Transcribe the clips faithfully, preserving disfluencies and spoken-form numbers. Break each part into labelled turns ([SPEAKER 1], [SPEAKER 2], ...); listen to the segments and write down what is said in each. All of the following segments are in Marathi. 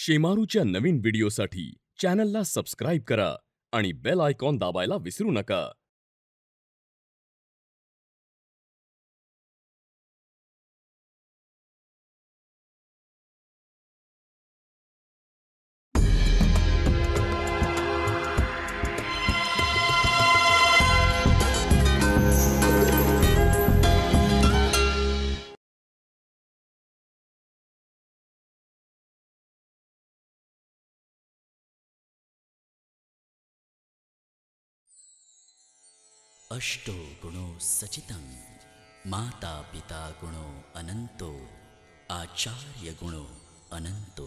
[SPEAKER 1] शेमारूच्या नवीन व्हिडिओसाठी चॅनलला सबस्क्राईब करा आणि बेल आयकॉन दाबायला विसरू नका.
[SPEAKER 2] अष्टो गुणो सचितं माता पिता गुणो अनंतो आचार्य गुणो अनंतो.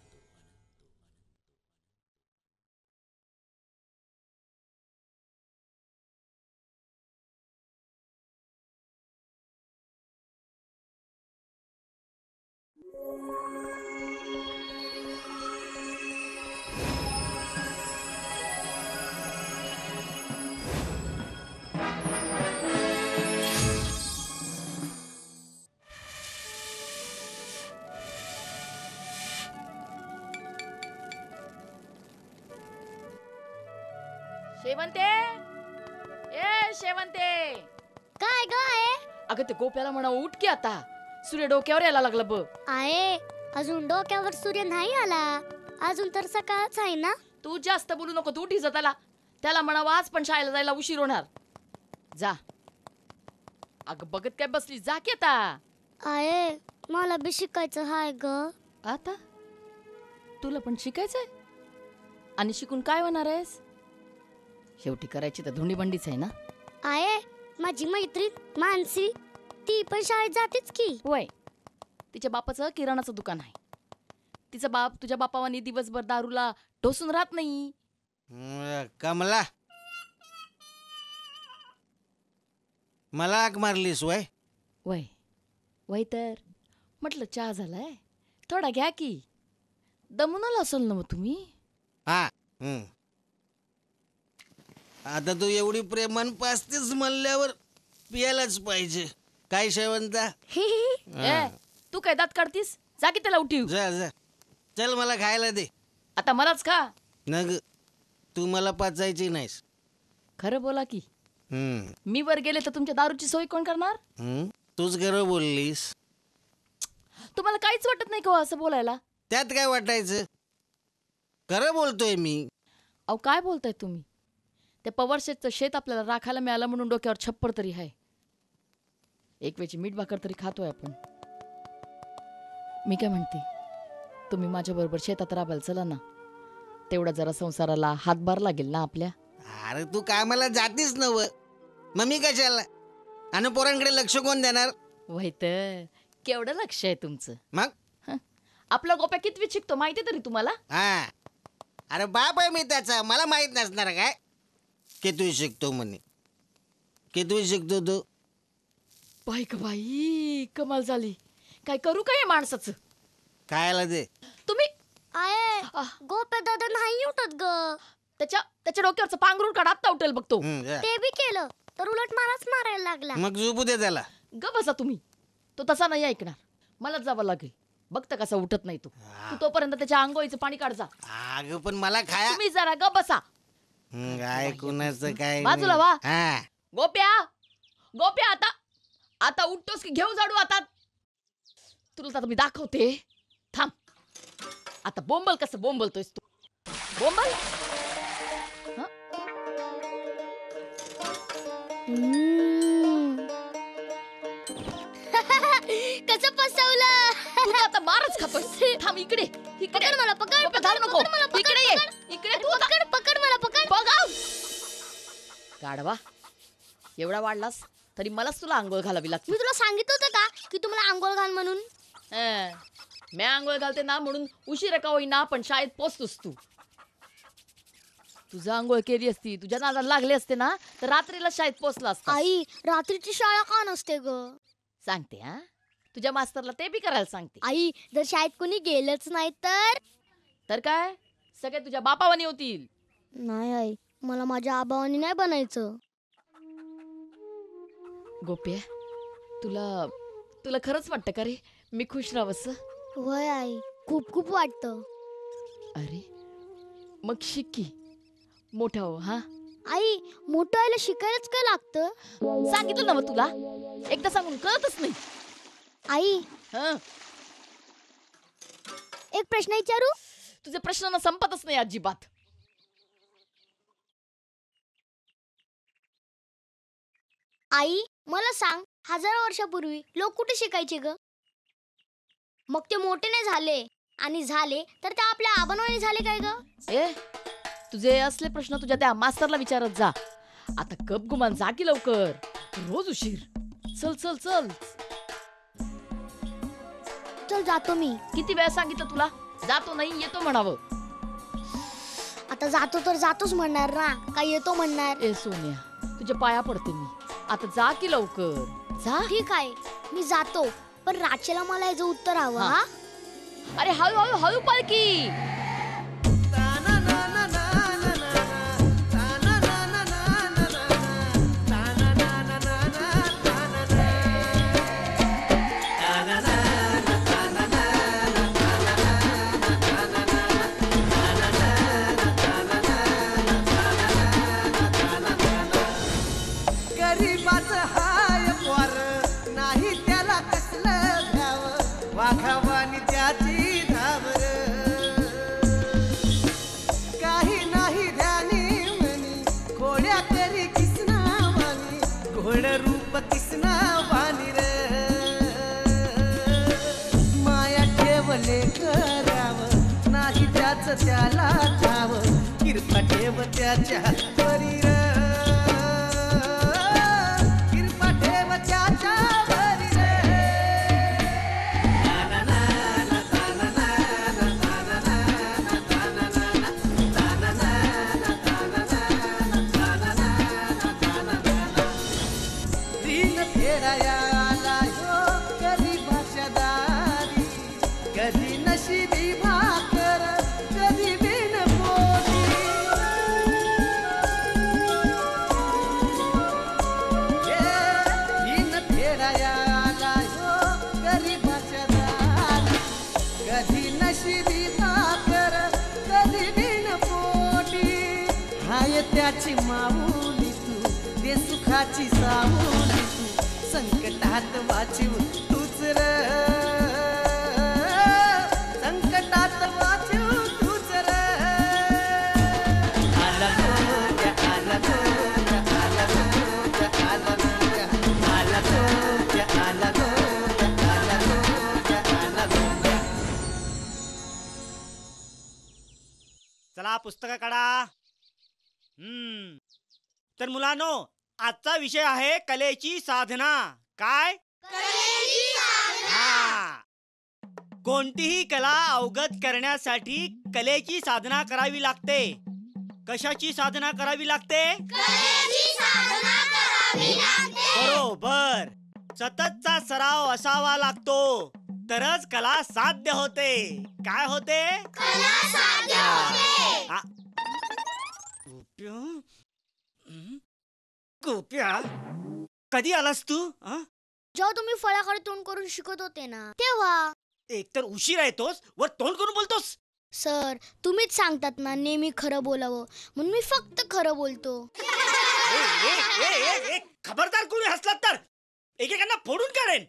[SPEAKER 3] शेवंते, ए शेवंते,
[SPEAKER 4] काय काय
[SPEAKER 3] अगं ते गोप्याला म्हणा उठ की आता, सूर्य डोक्यावर यायला लागला बघ.
[SPEAKER 4] आहे अजून डोक्यावर सूर्य नाही आला, अजून तर सकाळच आहे ना.
[SPEAKER 3] तू जास्त बोलू नको, तू उठीच त्याला त्याला म्हणा वाच, पण शाळेला जायला उशीर होणार. जा. अगं बघत काय बसली, जा की आता.
[SPEAKER 4] आहे मला बी शिकायचं हाय ग.
[SPEAKER 3] आता तुला पण शिकायचंय, आणि शिकून काय होणार आहेस? शेवटी करायची तर धुंडी बंडीच आहे ना.
[SPEAKER 4] आहे माझी मैत्रीण मानसी, ती पण शाळेत जातेच की.
[SPEAKER 3] होय, तिच्या बापाचं किराणाचं दुकान आहे. तिचा बाप तुझ्या बापावानी दिवसभर दारूला ढोसून राहत नाही.
[SPEAKER 5] कमला, मला आग मारलीस वय?
[SPEAKER 3] वय वय तर म्हटलं चहा झालाय, थोडा घ्या की. दमून आला असेल ना मग तुम्ही.
[SPEAKER 5] हा हम्म. आता तू एवढी प्रेमान पाचतीच म्हणल्यावर पियालाच पाहिजे. काय शेवंता?
[SPEAKER 3] ए, तू काय दात काढतीस? जा की त्याला उठीव.
[SPEAKER 5] जा जा, चल मला खायला दे.
[SPEAKER 3] आता मलाच खा.
[SPEAKER 5] नग, तू मला पाचायची नाहीस.
[SPEAKER 3] खरं बोला की,
[SPEAKER 5] हम्म
[SPEAKER 3] मी वर गेले तर तुमच्या दारूची सोय कोण करणार?
[SPEAKER 5] हम्म तूच खरं बोललीस.
[SPEAKER 3] तुम्हाला काहीच वाटत नाही का हो असं बोलायला?
[SPEAKER 5] त्यात काय वाटायचं, खरं बोलतोय मी.
[SPEAKER 3] अहो काय बोलताय तुम्ही? त्या पवार शेतचं शेत आपल्याला राखायला मिळालं म्हणून डोक्यावर छप्पर तरी आहे. एक वेळची मीठ भाकर तरी खातोय आपण. मी काय म्हणते, तुम्ही माझ्या बरोबर शेतात राबायला चला ना, तेवढा जरा संसाराला हातभार लागेल ना आपल्या.
[SPEAKER 5] अरे तू कामाला जातीस नव, मग मी कशाला? आणि पोरांकडे लक्ष कोण देणार?
[SPEAKER 3] वय तर केवढं लक्ष आहे तुमचं.
[SPEAKER 5] मग
[SPEAKER 3] आपला गोप्या कितवी शिकतो माहिती तरी तुम्हाला?
[SPEAKER 5] हा, अरे बाप आहे मी त्याचा, मला माहित नसणार काय? कितवी शिकतो म्हणे, कितवी शिकतो तू?
[SPEAKER 3] बाई ग बाई, कमाल झाली. काय करू काय माणसाचं?
[SPEAKER 5] खायला दे.
[SPEAKER 3] तुम्ही
[SPEAKER 4] आहे
[SPEAKER 3] आह.
[SPEAKER 4] गोप्या दादा नाही उठत ग.
[SPEAKER 3] त्याच्या त्याच्या डोक्यावरचं पांघरून काढ, आत्ता उठेल बघतो.
[SPEAKER 5] हम्म, जा.
[SPEAKER 4] ते बी केलं तर उलट मलाच मारायला लागला.
[SPEAKER 5] मग झोपू दे त्याला.
[SPEAKER 3] ग बसा तुम्ही, तो तसा नाही ऐकणार. मलाच जावं लागेल. बघता कसा उठत नाही तो. तू तोपर्यंत त्याच्या आंघोळीचं पाणी काढजा.
[SPEAKER 5] अगं पण मला खाया.
[SPEAKER 3] तुम्ही जरा ग बसा.
[SPEAKER 5] हम्म, काय कुणाचं काय
[SPEAKER 3] बाजूला वा.
[SPEAKER 5] हा.
[SPEAKER 3] गोप्या, गोप्या, आता आता उठतोस की घेऊ जाडू आता? तुला आता मी दाखवते, थांब. आता बोंबल कसं बोंबलतोयस तू. बोंबल.
[SPEAKER 4] हम्म. कसं फसवलं.
[SPEAKER 3] तू तर आता मारच खातोय. थांब इकडे, इकडे.
[SPEAKER 4] पकड मला, पकड,
[SPEAKER 3] गोप्या,
[SPEAKER 4] पकड,
[SPEAKER 3] धावू नको.
[SPEAKER 4] पकड मला, पकड,
[SPEAKER 3] इकडे ये,
[SPEAKER 4] पकड.
[SPEAKER 3] इकडे तू आता.
[SPEAKER 4] पकड पकड मला, पकड.
[SPEAKER 3] बघाव. गाढवा, एवढा वाढलास तरी मलाच तुला आंघोळ घालावी लागते.
[SPEAKER 4] मी तुला सांगितलं होतं का की तुम्हाला आंघोळ घाल म्हणून?
[SPEAKER 3] हं, मी आंघोळ घालते ना म्हणून उशीर का होईना पण शाळेत पोचतोस तू. तुझं आंघोळ केली असती, तुझ्या नादाला लागले असते ना, तर रात्रीला शाळेत पोचला असता.
[SPEAKER 4] आई, रात्रीची शाळा का नसते ग?
[SPEAKER 3] सांगते हा, तुझ्या मास्तरला ते बी करायला सांगते.
[SPEAKER 4] आई, जर शाळेत कोणी गेलंच नाही तर?
[SPEAKER 3] तर काय, सगळे तुझ्या बापावानी होतील.
[SPEAKER 4] नाही आई, मला माझ्या आबावानी नाही बनायचं.
[SPEAKER 3] गोप्या, तुला तुला खरंच वाटतं का रे मी खुश राहावंस?
[SPEAKER 4] वय आई, खूप खूप वाटतं.
[SPEAKER 3] अरे मग शिक की मोठा हो. हा
[SPEAKER 4] आई मोठं व्हायला शिकायलाच काय लागतं?
[SPEAKER 3] सांगितलं ना मग तुला, एकदा सांगून कळतच नाही.
[SPEAKER 4] आई
[SPEAKER 3] हं,
[SPEAKER 4] एक प्रश्न विचारू?
[SPEAKER 3] तुझे प्रश्न ना संपतच नाही अजिबात.
[SPEAKER 4] आई मला सांग, हजार वर्षापूर्वी लोक कुठे शिकायचे ग? मग ते मोठे नाही झाले आणि झाले तर ते आपल्या आबांवानी झाले काय ग?
[SPEAKER 3] ए तुझे असले प्रश्न तुझ्या त्या मास्तरला विचारत जा. आता कप गुमान जा की लवकर, रोज उशीर. चल चल चल.
[SPEAKER 4] चल जातो मी.
[SPEAKER 3] किती वेळा सांगितलं तुला, जातो नाही येतो म्हणावं.
[SPEAKER 4] आता जातो तर जातोच म्हणणार ना, काय येतो म्हणणार?
[SPEAKER 3] ए सोनिया तुझ्या पाया पडते मी, आता जा की लवकर जा.
[SPEAKER 4] ठीक आहे मी जातो, पण राचेला मला याचं उत्तर हवं.
[SPEAKER 3] हा.
[SPEAKER 4] हा
[SPEAKER 3] अरे हळू हळू हळू पालकी.
[SPEAKER 6] गरीबाचं हाय पोर नाही त्याला कसलं घ्याव, वाघावानी त्याची धावर. काही नाही ध्यानी म्हणी घोड्या करी किसना वाणी, घोड रूप किसना वाणी रे. माया ठेवले कराव नाही त्याच त्याला ठाव, किरपा ठेव त्याच्या परी रे. कधी नशिबी भाकर कधी बिन पोटी. दिन फेरायाला हो गरीबाच्या दारी, कधी नशिबी भाकर कधी बिन पोटी. हाय त्याची माऊली तू, दे सुखाची सावली तू, संकटात वाचीव तूच र. संकटात वाचीव तूच र. आला गोग्या आला गोग्या आला गोग्या आला गोग्या आला गोग्या आला गोग्या आला गोग्या आला गोग्या.
[SPEAKER 7] चला पुस्तकं काढा. हम्म तर मुलांनो, आजचा विषय आहे कलेची साधना. काय? हा. कोणतीही कला अवगत करण्यासाठी कलेची साधना करावी लागते. कशाची साधना करावी लागते? बरोबर. सततचा सराव असावा लागतो, तरच कला साध्य होते. काय होते? आ- गोप्या? हं? गोप्या कधी आलास तू? हं?
[SPEAKER 4] जेव्हा तुम्ही फळाकडे तोंड करून शिकत होते ना तेव्हा.
[SPEAKER 7] एकतर उशीर येतोस, वर तोंड करून बोलतोस.
[SPEAKER 4] सर तुम्हीच सांगतात ना नेहमी खरं बोलावं, म्हणून मी फक्त खरं बोलतो.
[SPEAKER 7] ए, ए, ए, ए, ए, खबरदार कोणी हसलात तर एकेकांना फोडून काढेन.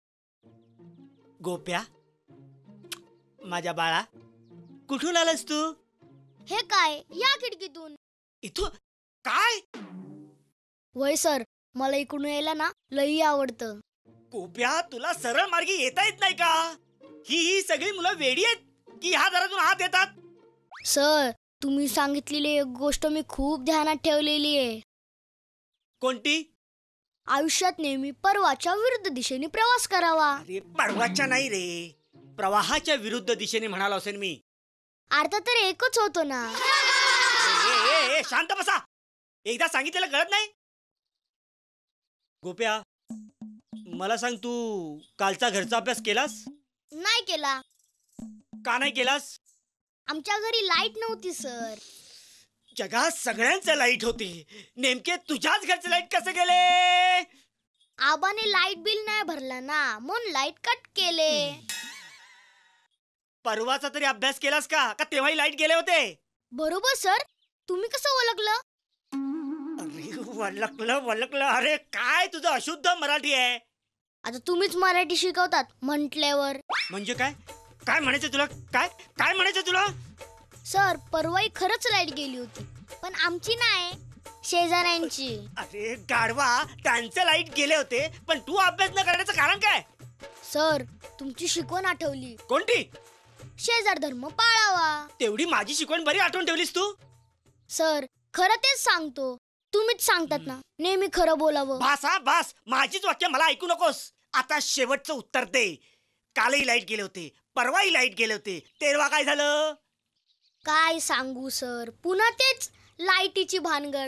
[SPEAKER 7] गोप्या माझ्या बाळा, कुठून आलास तू?
[SPEAKER 4] हे काय, या खिडकीतून.
[SPEAKER 7] इथून? काय?
[SPEAKER 4] वय सर, मला इकडून यायला ना लई आवडतं.
[SPEAKER 7] गोप्या तुला सरळ मार्गी येता येत नाही का? ही ही सगळी मुलं वेडी आहेत की ह्या दारातून हात येतात?
[SPEAKER 4] सर तुम्ही सांगितलेली एक गोष्ट मी खूप ध्यानात ठेवलेली आहे.
[SPEAKER 7] कोणती?
[SPEAKER 4] आयुष्यात नेहमी परवाच्या विरुद्ध दिशेने प्रवास करावा.
[SPEAKER 7] अरे पडवाच्या नाही रे, प्रवाहाच्या विरुद्ध दिशेने म्हणालो असेल मी.
[SPEAKER 4] अर्थ तर एकच होतो ना.
[SPEAKER 7] ए, ए, ए, शांत बसा. एकदा सांगितलेलं कळत नाही? गोप्या मला सांग, तू कालचा घरचा अभ्यास केलास?
[SPEAKER 4] नाही केला.
[SPEAKER 7] का नाही केलास?
[SPEAKER 4] आमच्या घरी लाईट नव्हती सर.
[SPEAKER 7] जगात सगळ्यांचे लाईट होते, नेमके तुझ्याच घरचे लाईट कसे गेले?
[SPEAKER 4] आबाने लाईट बिल नाही भरला ना, म्हणून लाईट कट केले.
[SPEAKER 7] परवाचा तरी अभ्यास केलास का का तेव्हाही लाईट गेले होते?
[SPEAKER 4] बरोबर सर. तुम्ही कसं ओळखलं?
[SPEAKER 7] अरे वळकलं वळकलं. अरे काय तुझं अशुद्ध मराठी आहे.
[SPEAKER 4] आता तुम्हीच मराठी शिकवतात म्हटल्यावर.
[SPEAKER 7] म्हणजे काय काय म्हणायचं तुला? काय काय म्हणायचं तुला?
[SPEAKER 4] सर परवाही खरंच लाईट गेली होती, पण आमची नाही, शेजाऱ्यांची.
[SPEAKER 7] अरे गाढवा, त्यांचे लाईट गेले होते पण तू अभ्यास न करण्याचं कारण काय?
[SPEAKER 4] सर तुमची शिकवण आठवली.
[SPEAKER 7] कोणती?
[SPEAKER 4] शेजार धर्म पाळावा.
[SPEAKER 7] तेवढी माझी शिकवण बरी आठवण ठेवलीस तू.
[SPEAKER 4] सर खरं तेच सांगतो. तुम्हीच सांगतात ना नेहमी खरं बोलावं.
[SPEAKER 7] भासा भास, माझीच वाक्य मला ऐकू नकोस. आता शेवटचं उत्तर दे. कालही लाईट गेले होते, परवाही लाईट गेले होते, तेरवा काय झालं?
[SPEAKER 4] काय सांगू सर, पुन्हा तेच लाईटीची भानगड.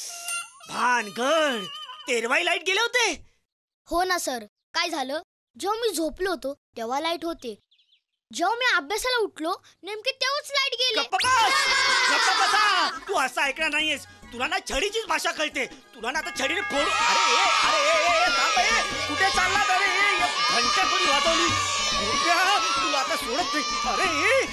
[SPEAKER 7] भानगड? तेरवाही लाईट गेले होते?
[SPEAKER 4] हो ना सर. काय झालं, जेव्हा मी झोपलो होतो तेव्हा लाईट होते, जेव्हा मी अभ्यासाला उठलो नेमके तेव्हाच लाईट गेले.
[SPEAKER 7] गप्प बस, गप्प बसा. तू असं ऐकणार नाहीयेस. तुला ना छडीचीच भाषा कळते. तुला ना आता छडीने फोड. अरे ए, अरे ए, ए, ए, थांब ए. कुठे चालला? अरे ए, घंटा कोणी वाजवली? उद्या तुला आता सोडत नाही. अरे ए.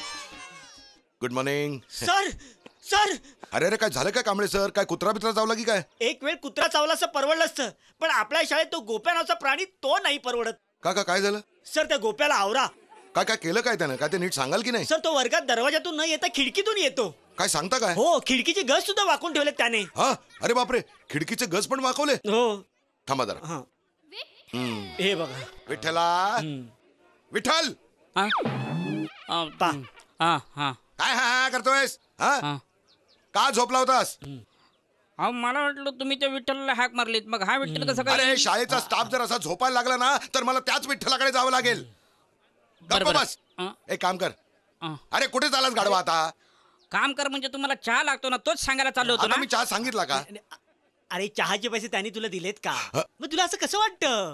[SPEAKER 8] गुड मॉर्निंग
[SPEAKER 7] सर सर
[SPEAKER 8] अरे अरे काय झालं काय कांबळे सर? काय कुत्रा बित्रा चावला की काय?
[SPEAKER 7] एक वेळ कुत्रा चावला असं परवडलं असतं, पण आपल्या शाळेत तो गोप्या नावाचा प्राणी तो नाही परवडत.
[SPEAKER 8] का का काय झालं?
[SPEAKER 7] सर त्या गोप्याला आवरा.
[SPEAKER 8] काय काय केलं काय त्यानं? काय ते नीट सांगाल की नाही?
[SPEAKER 7] सर तो वर्गात दरवाजातून न येता खिडकीतून येतो.
[SPEAKER 8] काय सांगता काय?
[SPEAKER 7] हो, खिडकीची गज सुद्धा वाकून ठेवले त्याने.
[SPEAKER 8] हा अरे बापरे, खिडकीचे गज पण वाकवले?
[SPEAKER 7] हो.
[SPEAKER 8] थांबा जरा.
[SPEAKER 7] हा
[SPEAKER 8] हम्म.
[SPEAKER 7] हे बघा.
[SPEAKER 8] विठ्ठला, विठ्ठल
[SPEAKER 2] हा
[SPEAKER 7] पा.
[SPEAKER 2] हा हा
[SPEAKER 8] काय हा हा करतोयस? हा
[SPEAKER 2] हा.
[SPEAKER 8] का झोपला होतास?
[SPEAKER 2] अहो मला वाटलं तुम्ही त्या विठ्ठलला हाक मारलीत, मग हा विठ्ठल कसं
[SPEAKER 8] अरे
[SPEAKER 2] काय?
[SPEAKER 8] शाळेचा स्टाफ जर असा झोपायला लागला ना तर मला त्याच विठ्ठलाकडे जावं लागेल. गप्प
[SPEAKER 2] बरं, बरं.
[SPEAKER 8] बस.
[SPEAKER 2] हा.
[SPEAKER 8] एक काम कर.
[SPEAKER 2] हा.
[SPEAKER 8] अरे कुठे चालास गाडवा आता?
[SPEAKER 2] काम कर म्हणजे तुम्हाला चहा लागतो ना, तोच सांगायला चाललो होतो
[SPEAKER 8] आता
[SPEAKER 2] ना.
[SPEAKER 8] मी चहा सांगितला का?
[SPEAKER 7] अरे चहाचे पैसे त्यांनी तुला दिलेत का? मग तुला असं कसं वाटतं?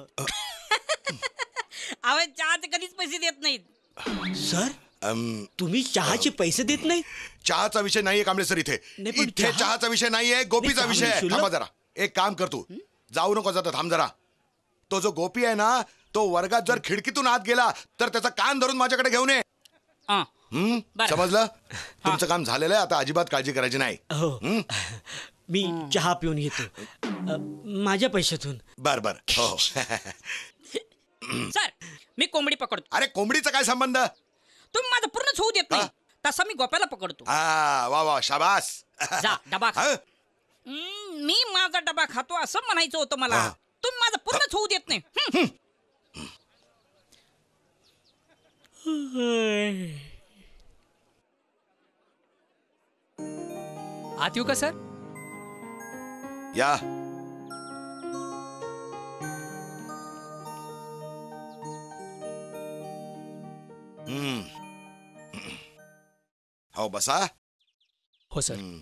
[SPEAKER 2] अहो चहाचे कधीच पैसे देत नाहीत.
[SPEAKER 7] सर
[SPEAKER 8] अम,
[SPEAKER 7] तुम्ही चहाचे पैसे देत नाही?
[SPEAKER 8] चहाचा विषय नाहीये कांबळे सर इथे.
[SPEAKER 7] नाही, पण
[SPEAKER 8] इथे
[SPEAKER 7] चहा-
[SPEAKER 8] चहाचा विषय नाहीये, गोपीचा
[SPEAKER 7] नाही,
[SPEAKER 8] विषय आहे.
[SPEAKER 7] कांबळे
[SPEAKER 8] थांबा
[SPEAKER 7] शुल्लक-
[SPEAKER 8] जरा. एक काम कर तू, जाऊ नको जाता, थांब जरा. तो जो गोपी आहे ना, तो वर्गात जर खिडकीतून आत गेला तर त्याचा कान धरून माझ्याकडे घेऊन ये.
[SPEAKER 2] हा.
[SPEAKER 8] हम्म?
[SPEAKER 2] बरं.
[SPEAKER 8] समजलं? तुमचं काम झालेलं आहे, आता अजिबात काळजी करायची नाही.
[SPEAKER 7] हो.
[SPEAKER 8] हम्म?
[SPEAKER 7] मी चहा पिऊन घेतो अ, माझ्या पैशातून.
[SPEAKER 8] बर बर हो हो.
[SPEAKER 2] सर मी कोंबडी पकडतो,
[SPEAKER 8] अरे कोंबडीचा काय संबंध?
[SPEAKER 2] तुम्ही माझं पूर्णच होऊ देत नाही.
[SPEAKER 8] हा.
[SPEAKER 2] तसा मी गोप्याला पकडतो.
[SPEAKER 8] हा वा वा शाबास.
[SPEAKER 2] जा डबा खा.
[SPEAKER 8] हा?
[SPEAKER 2] हम्म, मी माझा डबा खातो असं म्हणायचं होतं मला.
[SPEAKER 8] हा.
[SPEAKER 2] तुम्ही माझं पूर्णच होऊ देत नाही. हम्म.
[SPEAKER 9] आत येऊ का सर?
[SPEAKER 8] या. हम्म. हो बसा.
[SPEAKER 9] हो सर.
[SPEAKER 8] हम्म.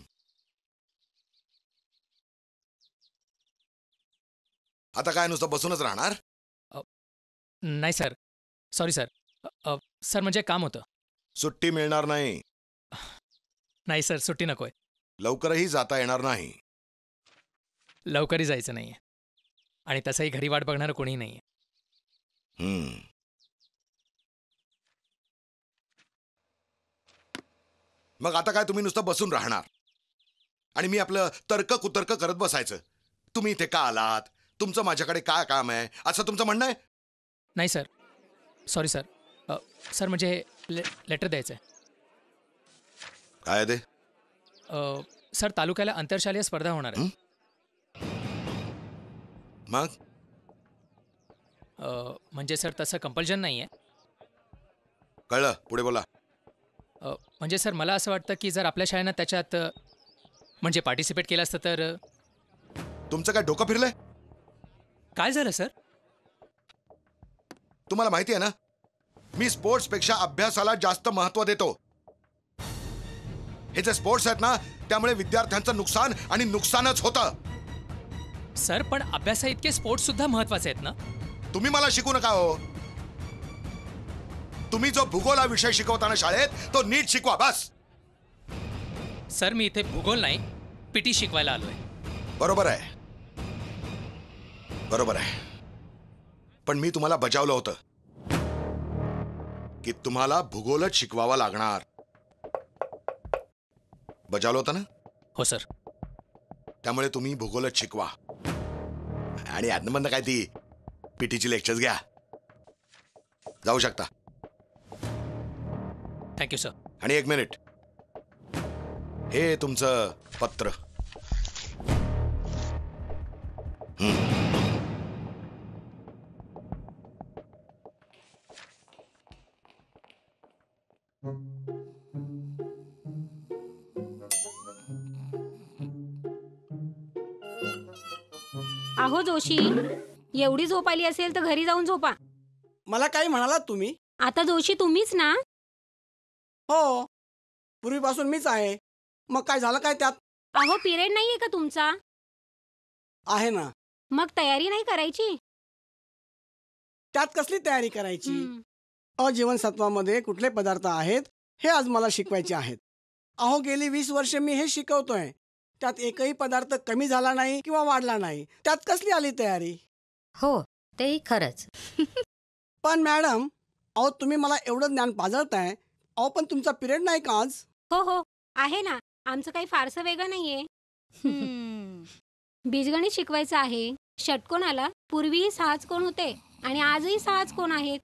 [SPEAKER 8] आता काय नुसतं बसूनच राहणार?
[SPEAKER 9] नाही सर, सॉरी सर. अ, अ, सर म्हणजे काम होतं.
[SPEAKER 8] सुट्टी मिळणार नाही.
[SPEAKER 9] नाही सर, सुट्टी नकोय.
[SPEAKER 8] लवकरही जाता येणार नाही.
[SPEAKER 9] लवकरही जायचं नाहीये आणि तसंही घरी वाट बघणारं कोणीही नाहीये.
[SPEAKER 8] हम्म. मग आता काय तुम्ही नुसतं बसून राहणार आणि मी आपलं तर्क कुतर्क करत बसायचं? तुम्ही इथे का आलात, तुमचं माझ्याकडे काय काम आहे, असं तुमचं म्हणणं आहे?
[SPEAKER 9] नाही सर, सॉरी सर. अ, सर म्हणजे हे ले लेटर द्यायचं आहे.
[SPEAKER 8] काय आहे ते?
[SPEAKER 9] अ, सर तालुक्याला आंतरशालेय स्पर्धा होणार आहे.
[SPEAKER 8] मग
[SPEAKER 9] अ, म्हणजे सर तसं कंपल्शन नाही आहे.
[SPEAKER 8] कळलं, पुढे बोला.
[SPEAKER 9] अ, म्हणजे सर मला असं वाटतं की जर आपल्या शाळेनं त्याच्यात अ, म्हणजे पार्टिसिपेट केलं असतं तर. अ,
[SPEAKER 8] तुमचं काय डोकं फिरलंय?
[SPEAKER 9] काय झालं सर?
[SPEAKER 8] तुम्हाला माहिती आहे ना, मी स्पोर्ट्सपेक्षा अभ्यासाला जास्त महत्त्व देतो. हे जे स्पोर्ट्स आहेत ना, त्यामुळे विद्यार्थ्यांचं नुकसान आणि नुकसानच होतं.
[SPEAKER 9] सर पण अभ्यासा इतके स्पोर्ट्स सुद्धा महत्वाचे आहेत ना.
[SPEAKER 8] तुम्ही मला शिकू नका हो. तुम्ही जो भूगोल हा विषय शिकवताना शाळेत तो नीट शिकवा बस.
[SPEAKER 9] सर मी इथे भूगोल नाही पीटी शिकवायला आलोय.
[SPEAKER 8] बरोबर आहे, बरोबर आहे, पण मी तुम्हाला बजावलं होतं. की तुम्हाला भूगोलच शिकवावा लागणार. बजावलं होतं ना?
[SPEAKER 9] हो सर.
[SPEAKER 8] त्यामुळे तुम्ही भूगोलच शिकवा आणि आदनमधनं काय ती पीटीची लेक्चर्स घ्या. जाऊ शकता.
[SPEAKER 9] Thank you sir.
[SPEAKER 8] आणि एक मिनिट, हे तुमचं पत्र.
[SPEAKER 10] अहो जोशी, एवढी झोप आली असेल तर घरी जाऊन झोपा.
[SPEAKER 7] मला काही म्हणालात तुम्ही?
[SPEAKER 10] आता जोशी तुम्हीच ना?
[SPEAKER 7] हो, पूर्वीपासून मीच आहे. मग काय झालं काय त्यात?
[SPEAKER 10] अहो पिरियड नाहीये का तुमचा?
[SPEAKER 7] आहे ना.
[SPEAKER 10] मग तयारी नाही करायची?
[SPEAKER 7] त्यात कसली तयारी करायची?
[SPEAKER 10] हं.
[SPEAKER 7] अजीवनसत्वामध्ये कुठले पदार्थ आहेत हे आज मला शिकवायचे आहेत. अहो गेली वीस वर्ष मी हे शिकवतोय. त्यात एकही पदार्थ कमी झाला नाही किंवा वाढला नाही. त्यात कसली आली तयारी?
[SPEAKER 11] हो तेही खरंच.
[SPEAKER 7] पण मॅडम, अहो तुम्ही मला एवढं ज्ञान पाजळताय. अहो पण तुमचा पिरियड नाही का आज?
[SPEAKER 10] हो हो आहे ना. आमचं काही फारसं वेगळं नाहीये. बीजगणित शिकवायचं आहे. षटकोन आला. पूर्वीही सहाच कोण होते आणि आजही सहाच कोण आहेत.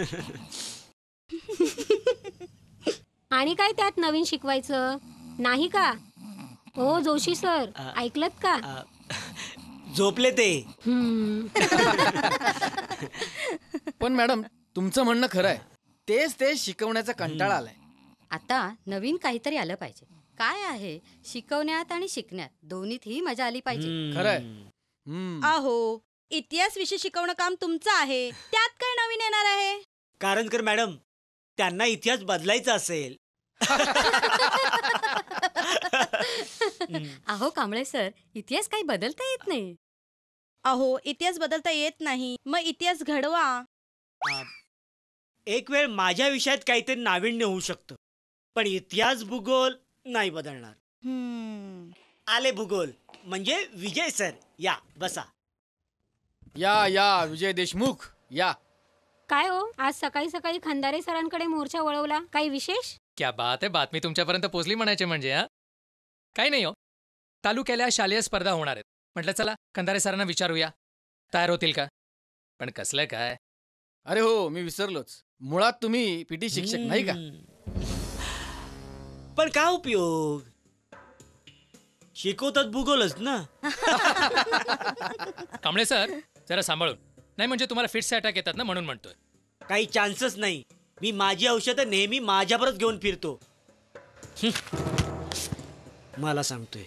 [SPEAKER 10] आणि काय त्यात नवीन शिकवायचं नाही का? ओ जोशी सर, ऐकलत का?
[SPEAKER 7] झोपले ते.
[SPEAKER 12] पण मॅडम तुमचं म्हणणं खरं आहे. तेच ते शिकवण्याचा कंटाळा आलाय.
[SPEAKER 11] आता नवीन काहीतरी आलं पाहिजे. काय आहे, शिकवण्यात आणि शिकण्यात दोन्हीतही मजा आली पाहिजे.
[SPEAKER 12] खरंय.
[SPEAKER 13] अहो इतिहास विषय शिकवणं काम तुमचं आहे. त्यात काय नवीन येणार आहे?
[SPEAKER 7] कारणकर मॅडम, त्यांना इतिहास बदलायचा असेल.
[SPEAKER 11] अहो कांबळे सर, इतिहास काही बदलता येत नाही.
[SPEAKER 13] अहो इतिहास बदलता येत नाही, मग इतिहास घडवा.
[SPEAKER 7] एक वेळ माझ्या विषयात काहीतरी नाविन्य होऊ शकतं, पण इतिहास भूगोल नाही बदलणार. आले भूगोल म्हणजे विजय सर. या बसा.
[SPEAKER 12] या या विजय देशमुख या.
[SPEAKER 10] काय हो, आज सकाळी सकाळी खंदारे सरांकडे मोर्चा वळवला. काही विशेष?
[SPEAKER 9] क्या बात आहे, बातमी तुमच्यापर्यंत पोहोचली म्हणायचे म्हणजे. हा काही नाही हो, तालुक्याला शालेय स्पर्धा होणार आहेत. म्हटलं चला खंदारे सरांना विचारूया, तयार होतील का. पण कसलं काय.
[SPEAKER 12] अरे हो, मी विसरलोच. मुळात तुम्ही पीटी शिक्षक नाही का?
[SPEAKER 7] पण काय उपयोग, शिकवतात भूगोलच ना.
[SPEAKER 9] कांबळे सर जरा सांभाळून. नाही म्हणजे तुम्हाला फिट्स अटॅक येतात ना, म्हणून म्हणतोय.
[SPEAKER 7] काही चान्सच नाही. मी माझी औषधं नेहमी माझ्याबरोबर घेऊन फिरतो. मला सांगतोय.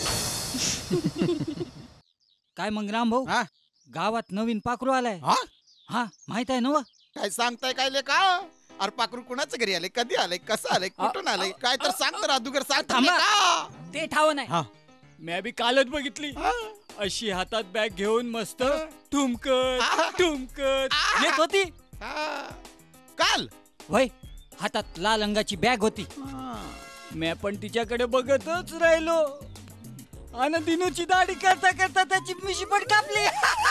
[SPEAKER 14] काय मग राम भाऊ, गावात नवीन पाखरू आलाय. हा माहित आहे ना?
[SPEAKER 15] काय सांगताय काय ले का? अरे पाखरू कुणाचं घरी आले, कधी आले, कसं आले, कुठून आले, काय तर सांग तर अदुगर सांग.
[SPEAKER 14] ते ठाव नाही. मी बी कालच बघितली. अशी हातात बॅग घेऊन मस्त ठुमकत ठुमकत येत होती.
[SPEAKER 15] काल
[SPEAKER 14] वय हातात लाल रंगाची बॅग होती. मी पण तिच्याकडे बघतच राहिलो. आणि दिनूची दाढी करता करता त्याची मिशी पण कापली.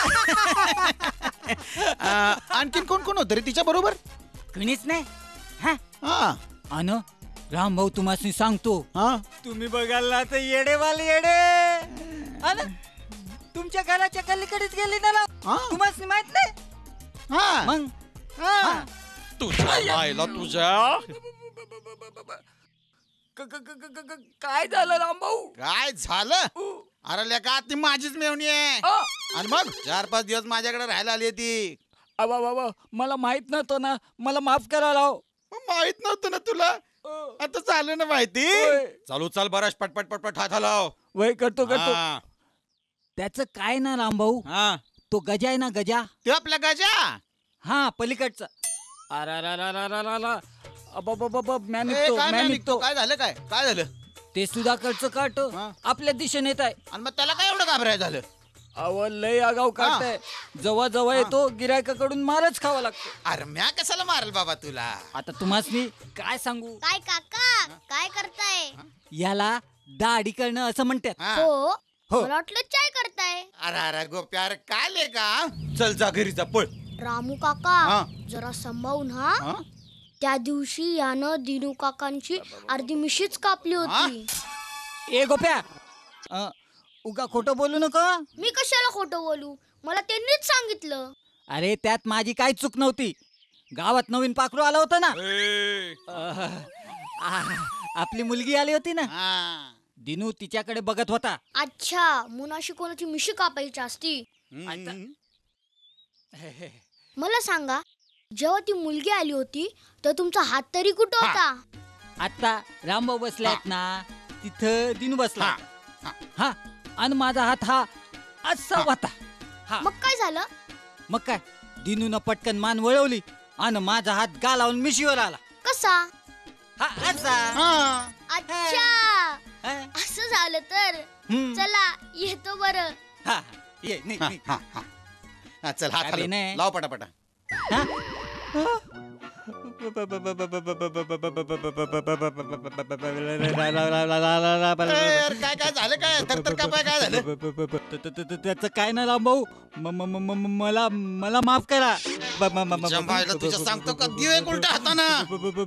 [SPEAKER 15] आणखीन कोण कोण होत रे तिच्या बरोबर?
[SPEAKER 14] कुणीच नाही. हा अन राम भाऊ तुम्हाला सांगतो, तुम्ही बघायला तर येडेवाले येडे. अन तुमच्या घराच्या कलीकडेच गेली ना, तुम्हाला माहित नाही. मग
[SPEAKER 15] तुझ्या तुझ्या
[SPEAKER 14] काय झालं राम भाऊ?
[SPEAKER 15] काय झालं? अरे लेका ती माझीच मेवणी आहे. आणि मग चार पाच दिवस माझ्याकडे राहायला आली ती.
[SPEAKER 14] अबा बाबा मला माहित नव्हतं ना, मला माफ करा राव.
[SPEAKER 15] माहित नव्हतं ना तुला? आता चालू ना माहिती. चालू चाल बराच पटपट पटपट हात हलाव.
[SPEAKER 14] वय करतो करतो. त्याच काय ना राम भाऊ, तो गजा आहे ना गजा,
[SPEAKER 15] ते आपला गजा.
[SPEAKER 14] हा पलीकडचा. अरे
[SPEAKER 15] काय झालं काय काय झालं?
[SPEAKER 14] ते सुधाकरचं काट आपल्या दिशेने येत आहे.
[SPEAKER 15] आणि मग त्याला काय एवढं घाबराय झालं?
[SPEAKER 14] अव लय आगाव काढताय. जवळ जवळ येतो गिरायकाकडून मारच खावा लागतो.
[SPEAKER 15] अरे म्या कशाला मारल बाबा तुला?
[SPEAKER 14] आता तुम्हाला काय सांगू.
[SPEAKER 4] काय काका काय करताय?
[SPEAKER 14] याला दाढी करणं असं म्हणतात.
[SPEAKER 4] हो मला वाटलं चाय करताय.
[SPEAKER 15] अरे अरे गोप्या, अरे काय ले का? चल जा घरी जा पळ.
[SPEAKER 4] रामू काका जरा संभाळून. हा त्या दिवशी यानं दिनू काकांची अर्धी मिशीच कापली होती.
[SPEAKER 14] ए गोप्या अ, उगा खोटं बोलू नका.
[SPEAKER 4] मी कशाला खोटं बोलू, मला त्यांनीच सांगितलं.
[SPEAKER 14] अरे त्यात माझी काही चूक नव्हती. गावात नवीन पाखरू आलं होतं ना. अह, आ, आपली मुलगी आली होती ना. दिनू तिच्याकडे बघत होता.
[SPEAKER 4] अच्छा, मुनाशी कोणाची मिशी कापायची असती. मला सांगा, जेव्हा ती मुलगी आली होती तर तुमचा हात तरी कुठं होता?
[SPEAKER 14] आता रामभाऊ बसलायत ना तिथं दिनू बसला. हा आणि माझा हात हा असा होता. हा
[SPEAKER 4] मग काय झालं?
[SPEAKER 14] मग काय, दिनूनं पटकन मान वळवली आणि माझा हात गालावून मिशीवर आला.
[SPEAKER 4] कसा?
[SPEAKER 14] हा असा.
[SPEAKER 4] अच्छा, असं झालं तर चला येतो बरं.
[SPEAKER 14] हा ये निघ, निघ.
[SPEAKER 15] हा, चल हात
[SPEAKER 14] अरे
[SPEAKER 15] हलव.
[SPEAKER 14] नाही.
[SPEAKER 15] लाव पटापटा. काय काय झालं, काय थरथर कापाय काय झालं?
[SPEAKER 14] त्याचं काय ना रामभाऊ, म- म- म- म- मला मला माफ करा. ब- म- म- म-
[SPEAKER 15] जमायला तुझ्या सांगतो का देऊ एक उलटा हातानं.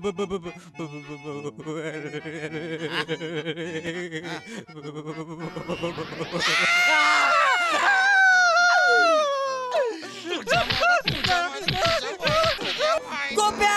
[SPEAKER 14] गोप्या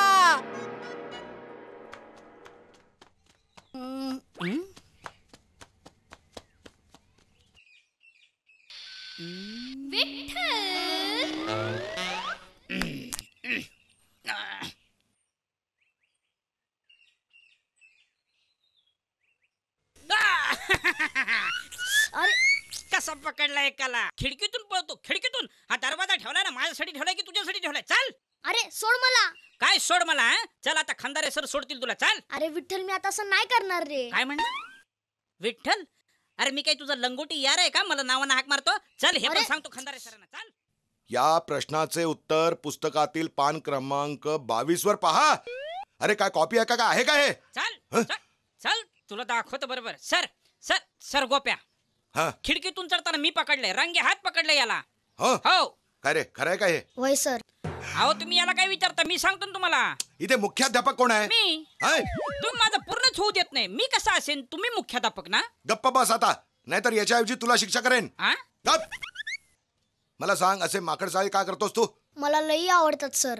[SPEAKER 2] अरे कसा पकडला एकाला? खिडकीतून पळतो, खिडकीतून. हा दरवाजा ठेवलाय ना माझ्यासाठी ठेवलाय की तुझ्यासाठी ठेवलाय? चल.
[SPEAKER 4] अरे सोड मला.
[SPEAKER 2] काय सोड मला? हं? चल आता खंदारे सर सोडतील तुला. चल.
[SPEAKER 4] अरे विठ्ठल, मी आता असं नाही करणार रे.
[SPEAKER 2] काय म्हणणार? विठ्ठल, अरे मी काय तुझा लंगोटी यार आहे का? मला नावानं हाक मारतो. चल, हे पण सांगतो खंदारे सरांना. चल.
[SPEAKER 8] या प्रश्नाचे उत्तर पुस्तकातील पान क्रमांक बावीस वर पहा. अरे काय कॉपी आहे का? काय आहे का हे?
[SPEAKER 2] चल चल चल, तुला दाखवतो बरोबर. सर सर सर गोप्या,
[SPEAKER 8] हा
[SPEAKER 2] खिडकीतून चढताना मी पकडले, रंगे हात पकडले याला.
[SPEAKER 8] हो
[SPEAKER 2] हो.
[SPEAKER 8] काय रे, खरं आहे का हे?
[SPEAKER 4] वय सर.
[SPEAKER 2] अहो तुम्ही याला काय विचारता? मी सांगतो ना तुम्हाला.
[SPEAKER 8] इथे मुख्याध्यापक कोण आहे?
[SPEAKER 2] मी.
[SPEAKER 8] हाय?
[SPEAKER 2] तुम्ही माझं पूर्णच होऊ देत नाही. मी कसा असेन? तुम्ही मुख्याध्यापक ना?
[SPEAKER 8] गप्प बस आता, नाहीतर याच्याऐवजी तुला शिक्षा करेन.
[SPEAKER 2] हा?
[SPEAKER 8] गप. मला सांग, असे माकडसाळी का करतोस तू?
[SPEAKER 4] मला लई आवडतात सर.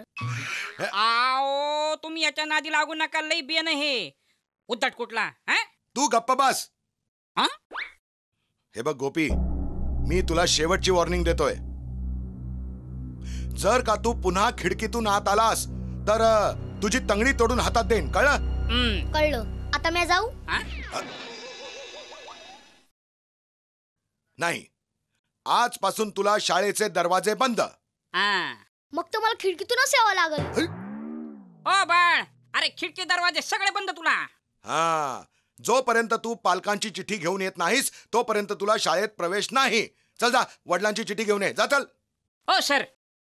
[SPEAKER 2] आओ तुम्ही याच्या नादी लागू नका. लई बियाणं हे उद्धट कुठला. हा?
[SPEAKER 8] तू गप्प बस.
[SPEAKER 2] हा?
[SPEAKER 8] हे बघ गोपी, मी तुला शेवटची वॉर्निंग देतोय. जर का तू पुन्हा खिडकीतून आत आलास तर अ, तुझी तंगडी तोडून हातात देईन. कळलं?
[SPEAKER 4] कळलं. आता मी जाऊ?
[SPEAKER 8] नाही, आजपासून तुला शाळेचे दरवाजे बंद.
[SPEAKER 4] मग तर मला खिडकीतूनच यावं लागल.
[SPEAKER 2] ओ बाळ, अरे खिडकी दरवाजे सगळे बंद तुला.
[SPEAKER 8] हा, जोपर्यंत तू पालकांची चिठ्ठी घेऊन येत नाहीस तोपर्यंत तुला शाळेत प्रवेश नाही. चल जा, वडिलांची चिठ्ठी घेऊन ये. जा चल.
[SPEAKER 2] हो सर.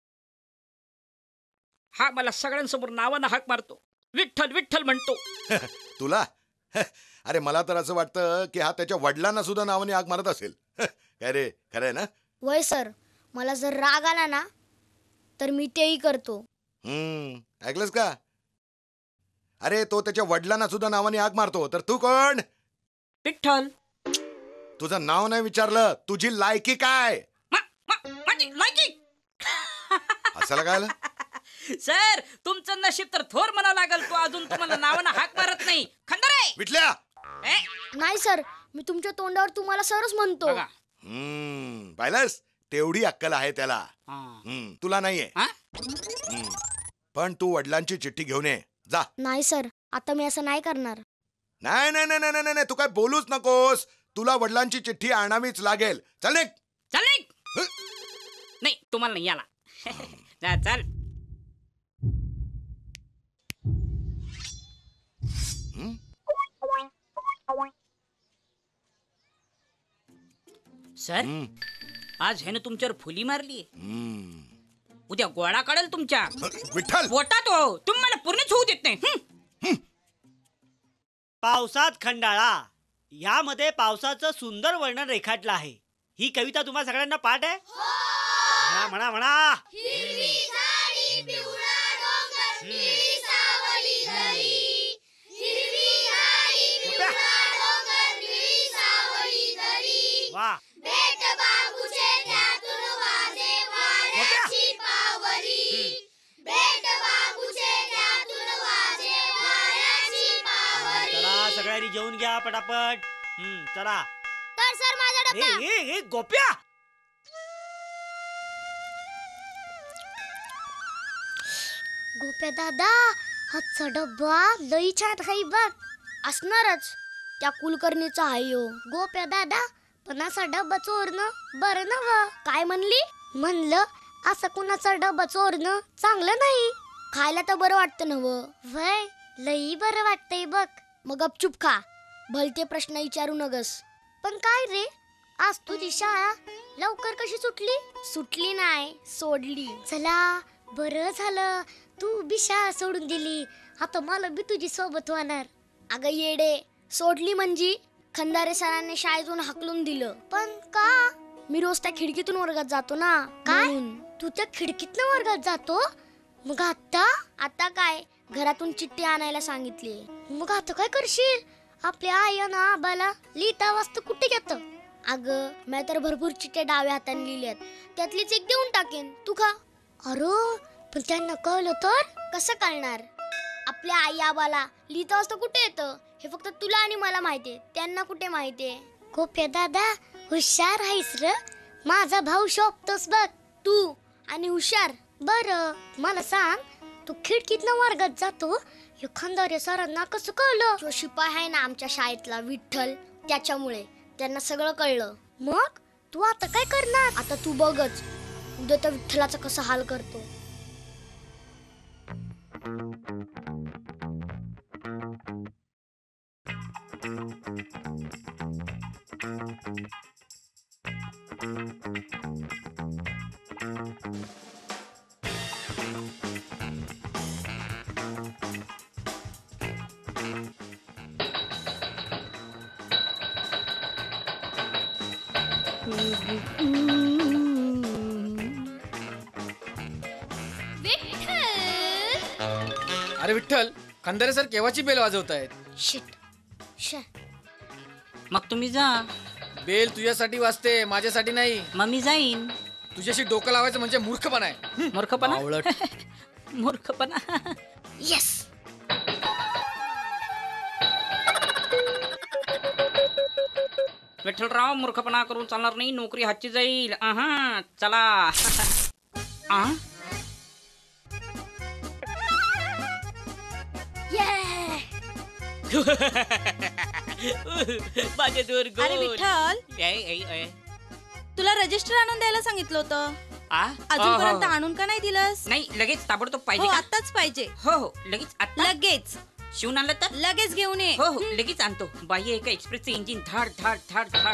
[SPEAKER 2] हा मला सगळ्यांसमोर नावानं हाक मारतो, विठ्ठल विठ्ठल म्हणतो.
[SPEAKER 8] तुला? अरे मला तर असं वाटतं की हा त्याच्या वडिलांना सुद्धा नावाने हाक मारत असेल. काय रे, खरं आहे ना?
[SPEAKER 4] वय सर, मला जर राग आला ना तर मी तेही करतो.
[SPEAKER 8] हम्म, ऐकलंस का? अरे तो त्याच्या वडिलांना सुद्धा नावाने हाक मारतो, तर तू कोण?
[SPEAKER 2] विठ्ठल.
[SPEAKER 8] तुझं नाव नाही विचारलं, तुझी लायकी काय?
[SPEAKER 2] माझी लायकी?
[SPEAKER 8] असायला काय आलं?
[SPEAKER 2] सर तुमचं नशीब तर थोर म्हणावं लागल. तो अजून तुम्हाला नावानं हाक मारत नाही. खंदारे.
[SPEAKER 8] विठल्या.
[SPEAKER 4] नाही सर, मी तुमच्या तोंडावर तुम्हाला सरच म्हणतो.
[SPEAKER 8] हम्म, पाहिलंस, तेवढी अक्कल आहे त्याला. हम्म, तुला नाहीये. हम्म, पण तू वडिलांची चिठ्ठी घेऊन ये. जा.
[SPEAKER 4] नाही सर, आता मी असं नाही करणार.
[SPEAKER 8] नाही नाही नाही नाही नाही, तू काय बोलूच नकोस. तुला वडिलांची चिठ्ठी आणावीच लागेल. चल निघ.
[SPEAKER 2] चल निघ. नाही तुम्हाला नाही याला. जा चल. सर, आज ह्यानं तुमच्यावर फुली मारली. उद्या गोळा काढेल तुमच्या
[SPEAKER 8] विठ्ठल
[SPEAKER 2] पोटात. हो, तुम्ही मला पूर्णच होऊ देत नाही.
[SPEAKER 7] पावसात खंडाळा यामध्ये पावसाचं सुंदर वर्णन रेखाटलं आहे. ही कविता तुम्हा सगळ्यांना पाठ आहे? म्हणा म्हणा म्हणा. तयारी जेवून घ्या पटापट. हम्म चला.
[SPEAKER 4] तर सर माझा
[SPEAKER 7] ए,
[SPEAKER 4] डब्बा.
[SPEAKER 7] ए, ए, गोप्या
[SPEAKER 4] गोप्या दादा हातचा डब्बा लई छान खाई बघ. असणारच त्या कुलकर्णीचा आहे हो. गोप्या दादा पण असा डब्बा चोरणं बरं नव्ह. काय म्हणली? म्हणलं असं कुणाचा डब्बा चोरणं चांगलं नाही. खायला तर बरं वाटतं नव्ह. वय लई बरं वाटतंय बघ. मग गपचूप खा. भलते प्रश्न विचारू नगस. पण काय रे आज तुझी शाळा लवकर कशी सुटली? सुटली नाही सोडली. चला बरं झालं तू बी शाळा सोडून दिली. आता मला बी तुझी सोबत होणार. अगं येडे सोडली म्हणजे खंदारे सरांनी शाळेतून हाकलून दिलं. पण का? मी रोज त्या खिडकीतून वर्गात जातो ना. काय तू त्या खिडकीतून वर्गात जातो? मग आता आता काय घरातून चिठ्ठी आणायला सांगितली. मग आता काय करशील? आपल्या आई आणि आबाला लिहिता वाचता कुठे घेत? अगं मी तर भरपूर चिठ्ठ्या डाव्या हाताने लिहिल्यात. त्यातलीच एक देऊन टाकेन तू खा. अरे पण त्यांना कळलं तर कसं कळणार? आपल्या आई आबाला लिहिता वाचता कुठे येतं हे फक्त तुला आणि मला माहितीये. त्यांना कुठे माहितीये? गोप्या दादा हुशार आहेस र. माझा भाऊ शोभतोस बघ तू आणि हुशार. बरं मला सांग तू खिडकीतनं वर्गात जातो हे खंदारे सरांना कसं कळलं? जो शिपाई आहे ना आमच्या शाळेतला विठ्ठल त्याच्यामुळे त्यांना सगळं कळलं. मग तू आता काय करणार? आता तू बघच उद्या त्या विठ्ठलाचा कसा हाल करतो.
[SPEAKER 12] अरे विठ्ठल खंदारे सर केव्हाची बेल वाजवतायत?
[SPEAKER 4] शिट श
[SPEAKER 2] मग तुम्ही जा.
[SPEAKER 12] बेल तुझ्यासाठी वाजते माझ्यासाठी नाही.
[SPEAKER 2] मग मी जाईन.
[SPEAKER 12] तुझ्याशी डोकं लावायचं म्हणजे मूर्खपणा आहे.
[SPEAKER 2] मूर्खपणा?
[SPEAKER 12] आवळट.
[SPEAKER 2] मूर्खपणा.
[SPEAKER 4] येस.
[SPEAKER 2] विठ्ठलराव मूर्खपणा करून चालणार नाही. नोकरी हातची जाईल. आहा चला. आ माझे दूर गोल.
[SPEAKER 13] अरे विठ्ठल
[SPEAKER 2] ए, ए, ए.
[SPEAKER 13] तुला रजिस्टर आणून द्यायला सांगितलं होतं.
[SPEAKER 2] आ?
[SPEAKER 13] अजूनपर्यंत
[SPEAKER 2] हो, हो.
[SPEAKER 13] आणून का नाही दिलंस?
[SPEAKER 2] नाही लगेच ताबडतोब
[SPEAKER 13] हो
[SPEAKER 2] पाहिजे का?
[SPEAKER 13] आताच पाहिजे.
[SPEAKER 2] हो हो लगेच आता
[SPEAKER 13] लगेच
[SPEAKER 2] शिवून आणलं तर
[SPEAKER 13] लगेच घेऊन ये.
[SPEAKER 2] हो हो लगेच आणतो. बाह्य एका एक्सप्रेसचं इंजिन धाड धाड धाड धाड.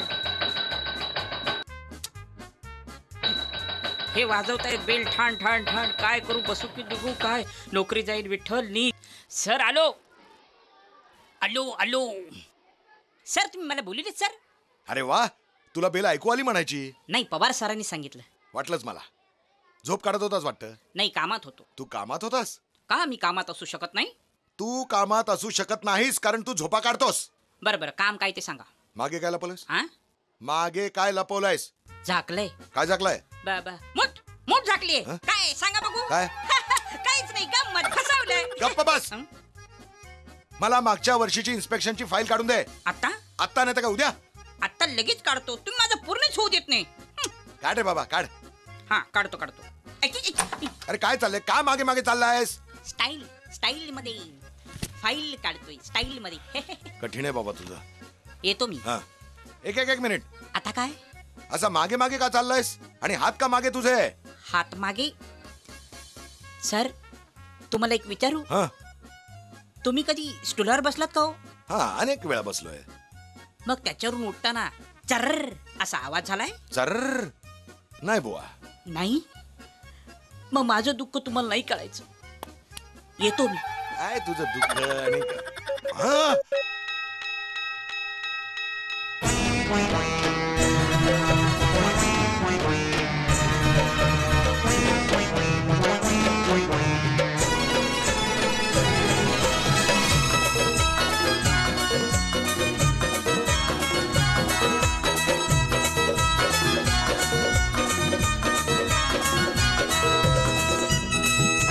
[SPEAKER 2] हे वाजवताय बेल ठाण ठाण ठाण. काय करू बसू की निघू काय? नोकरी जाईल विठ्ठल नी. सर आलो आलो आलो. सर तुम्ही मला बोलले सर?
[SPEAKER 8] अरे वा तुला बेल ऐकू आली म्हणायची.
[SPEAKER 2] नाही पवार सरांनी सांगितलं.
[SPEAKER 8] वाटलंच मला. झोप काढत होतास वाटतं.
[SPEAKER 2] नाही कामात होतो.
[SPEAKER 8] तू कामात होतास?
[SPEAKER 2] का मी कामात असू शकत नाही?
[SPEAKER 8] तू कामात असू शकत नाहीस कारण तू झोपा काढतोस.
[SPEAKER 2] बरं बरं काम काय ते सांगा.
[SPEAKER 8] मागे काय लपवलंयस?
[SPEAKER 2] हा
[SPEAKER 8] मागे काय लपवलंयस?
[SPEAKER 2] झाकलंय.
[SPEAKER 8] काय झाकलंय?
[SPEAKER 2] बा बा मोठ मोठ झाकलीये. काय सांगा बघू.
[SPEAKER 8] काय?
[SPEAKER 2] काहीच नाही गंमत फसवलंय.
[SPEAKER 8] गप्प बस. मला मागच्या वर्षीची इन्स्पेक्शनची फाईल काढून दे.
[SPEAKER 2] आता?
[SPEAKER 8] आता नाही तर का उद्या?
[SPEAKER 2] आता लगेच काढतो. तुम्ही माझं पूर्णच होऊ देत नाही.
[SPEAKER 8] काढ रे बाबा काढ.
[SPEAKER 2] हा काढतो काढतो.
[SPEAKER 8] अरे काय चाललंय? का मागे मागे चाललायस?
[SPEAKER 2] स्टाईल स्टाईल मध्ये फाईल काढतोय स्टाईल मध्ये.
[SPEAKER 8] कठीण आहे बाबा तुझं.
[SPEAKER 2] येतो मी.
[SPEAKER 8] हा एक एक एक मिनिट.
[SPEAKER 2] आता काय?
[SPEAKER 8] असा मागे मागे का चाललायस आणि हात का मागे तुझे?
[SPEAKER 2] हात मागे. सर तुम्हाला एक विचारू.
[SPEAKER 8] हा
[SPEAKER 2] तुम्ही कधी स्टूलवर बसलात का हो?
[SPEAKER 8] हा अनेक वेळा बसलोय.
[SPEAKER 2] मग त्याच्यावरून उठताना चर्र असा आवाज झालाय?
[SPEAKER 8] चर्र नाही बुवा.
[SPEAKER 2] नाही? मग माझं दुःख तुम्हाला नाही कळायचं. येतो मी.
[SPEAKER 8] काय तुझं दुःख आणि हा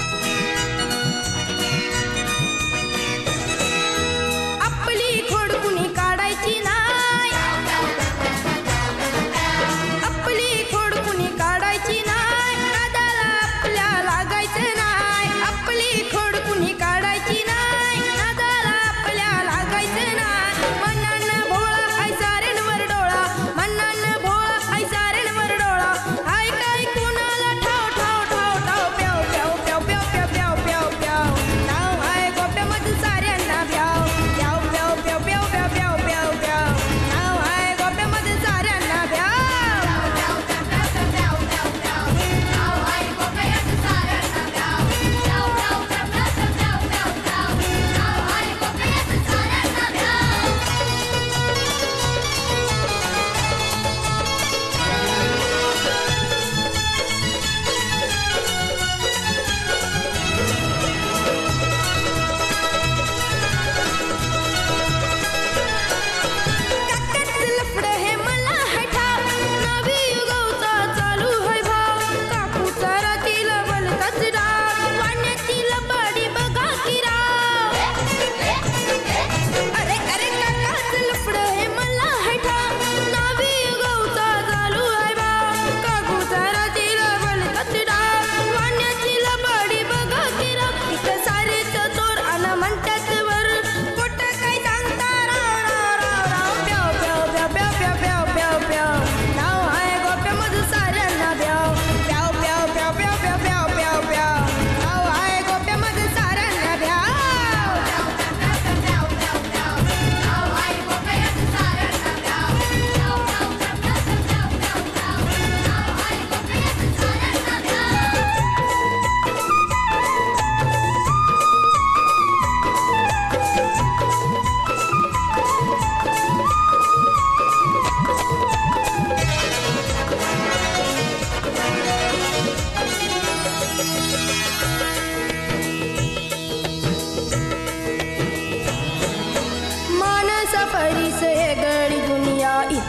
[SPEAKER 16] आपली खोडकुल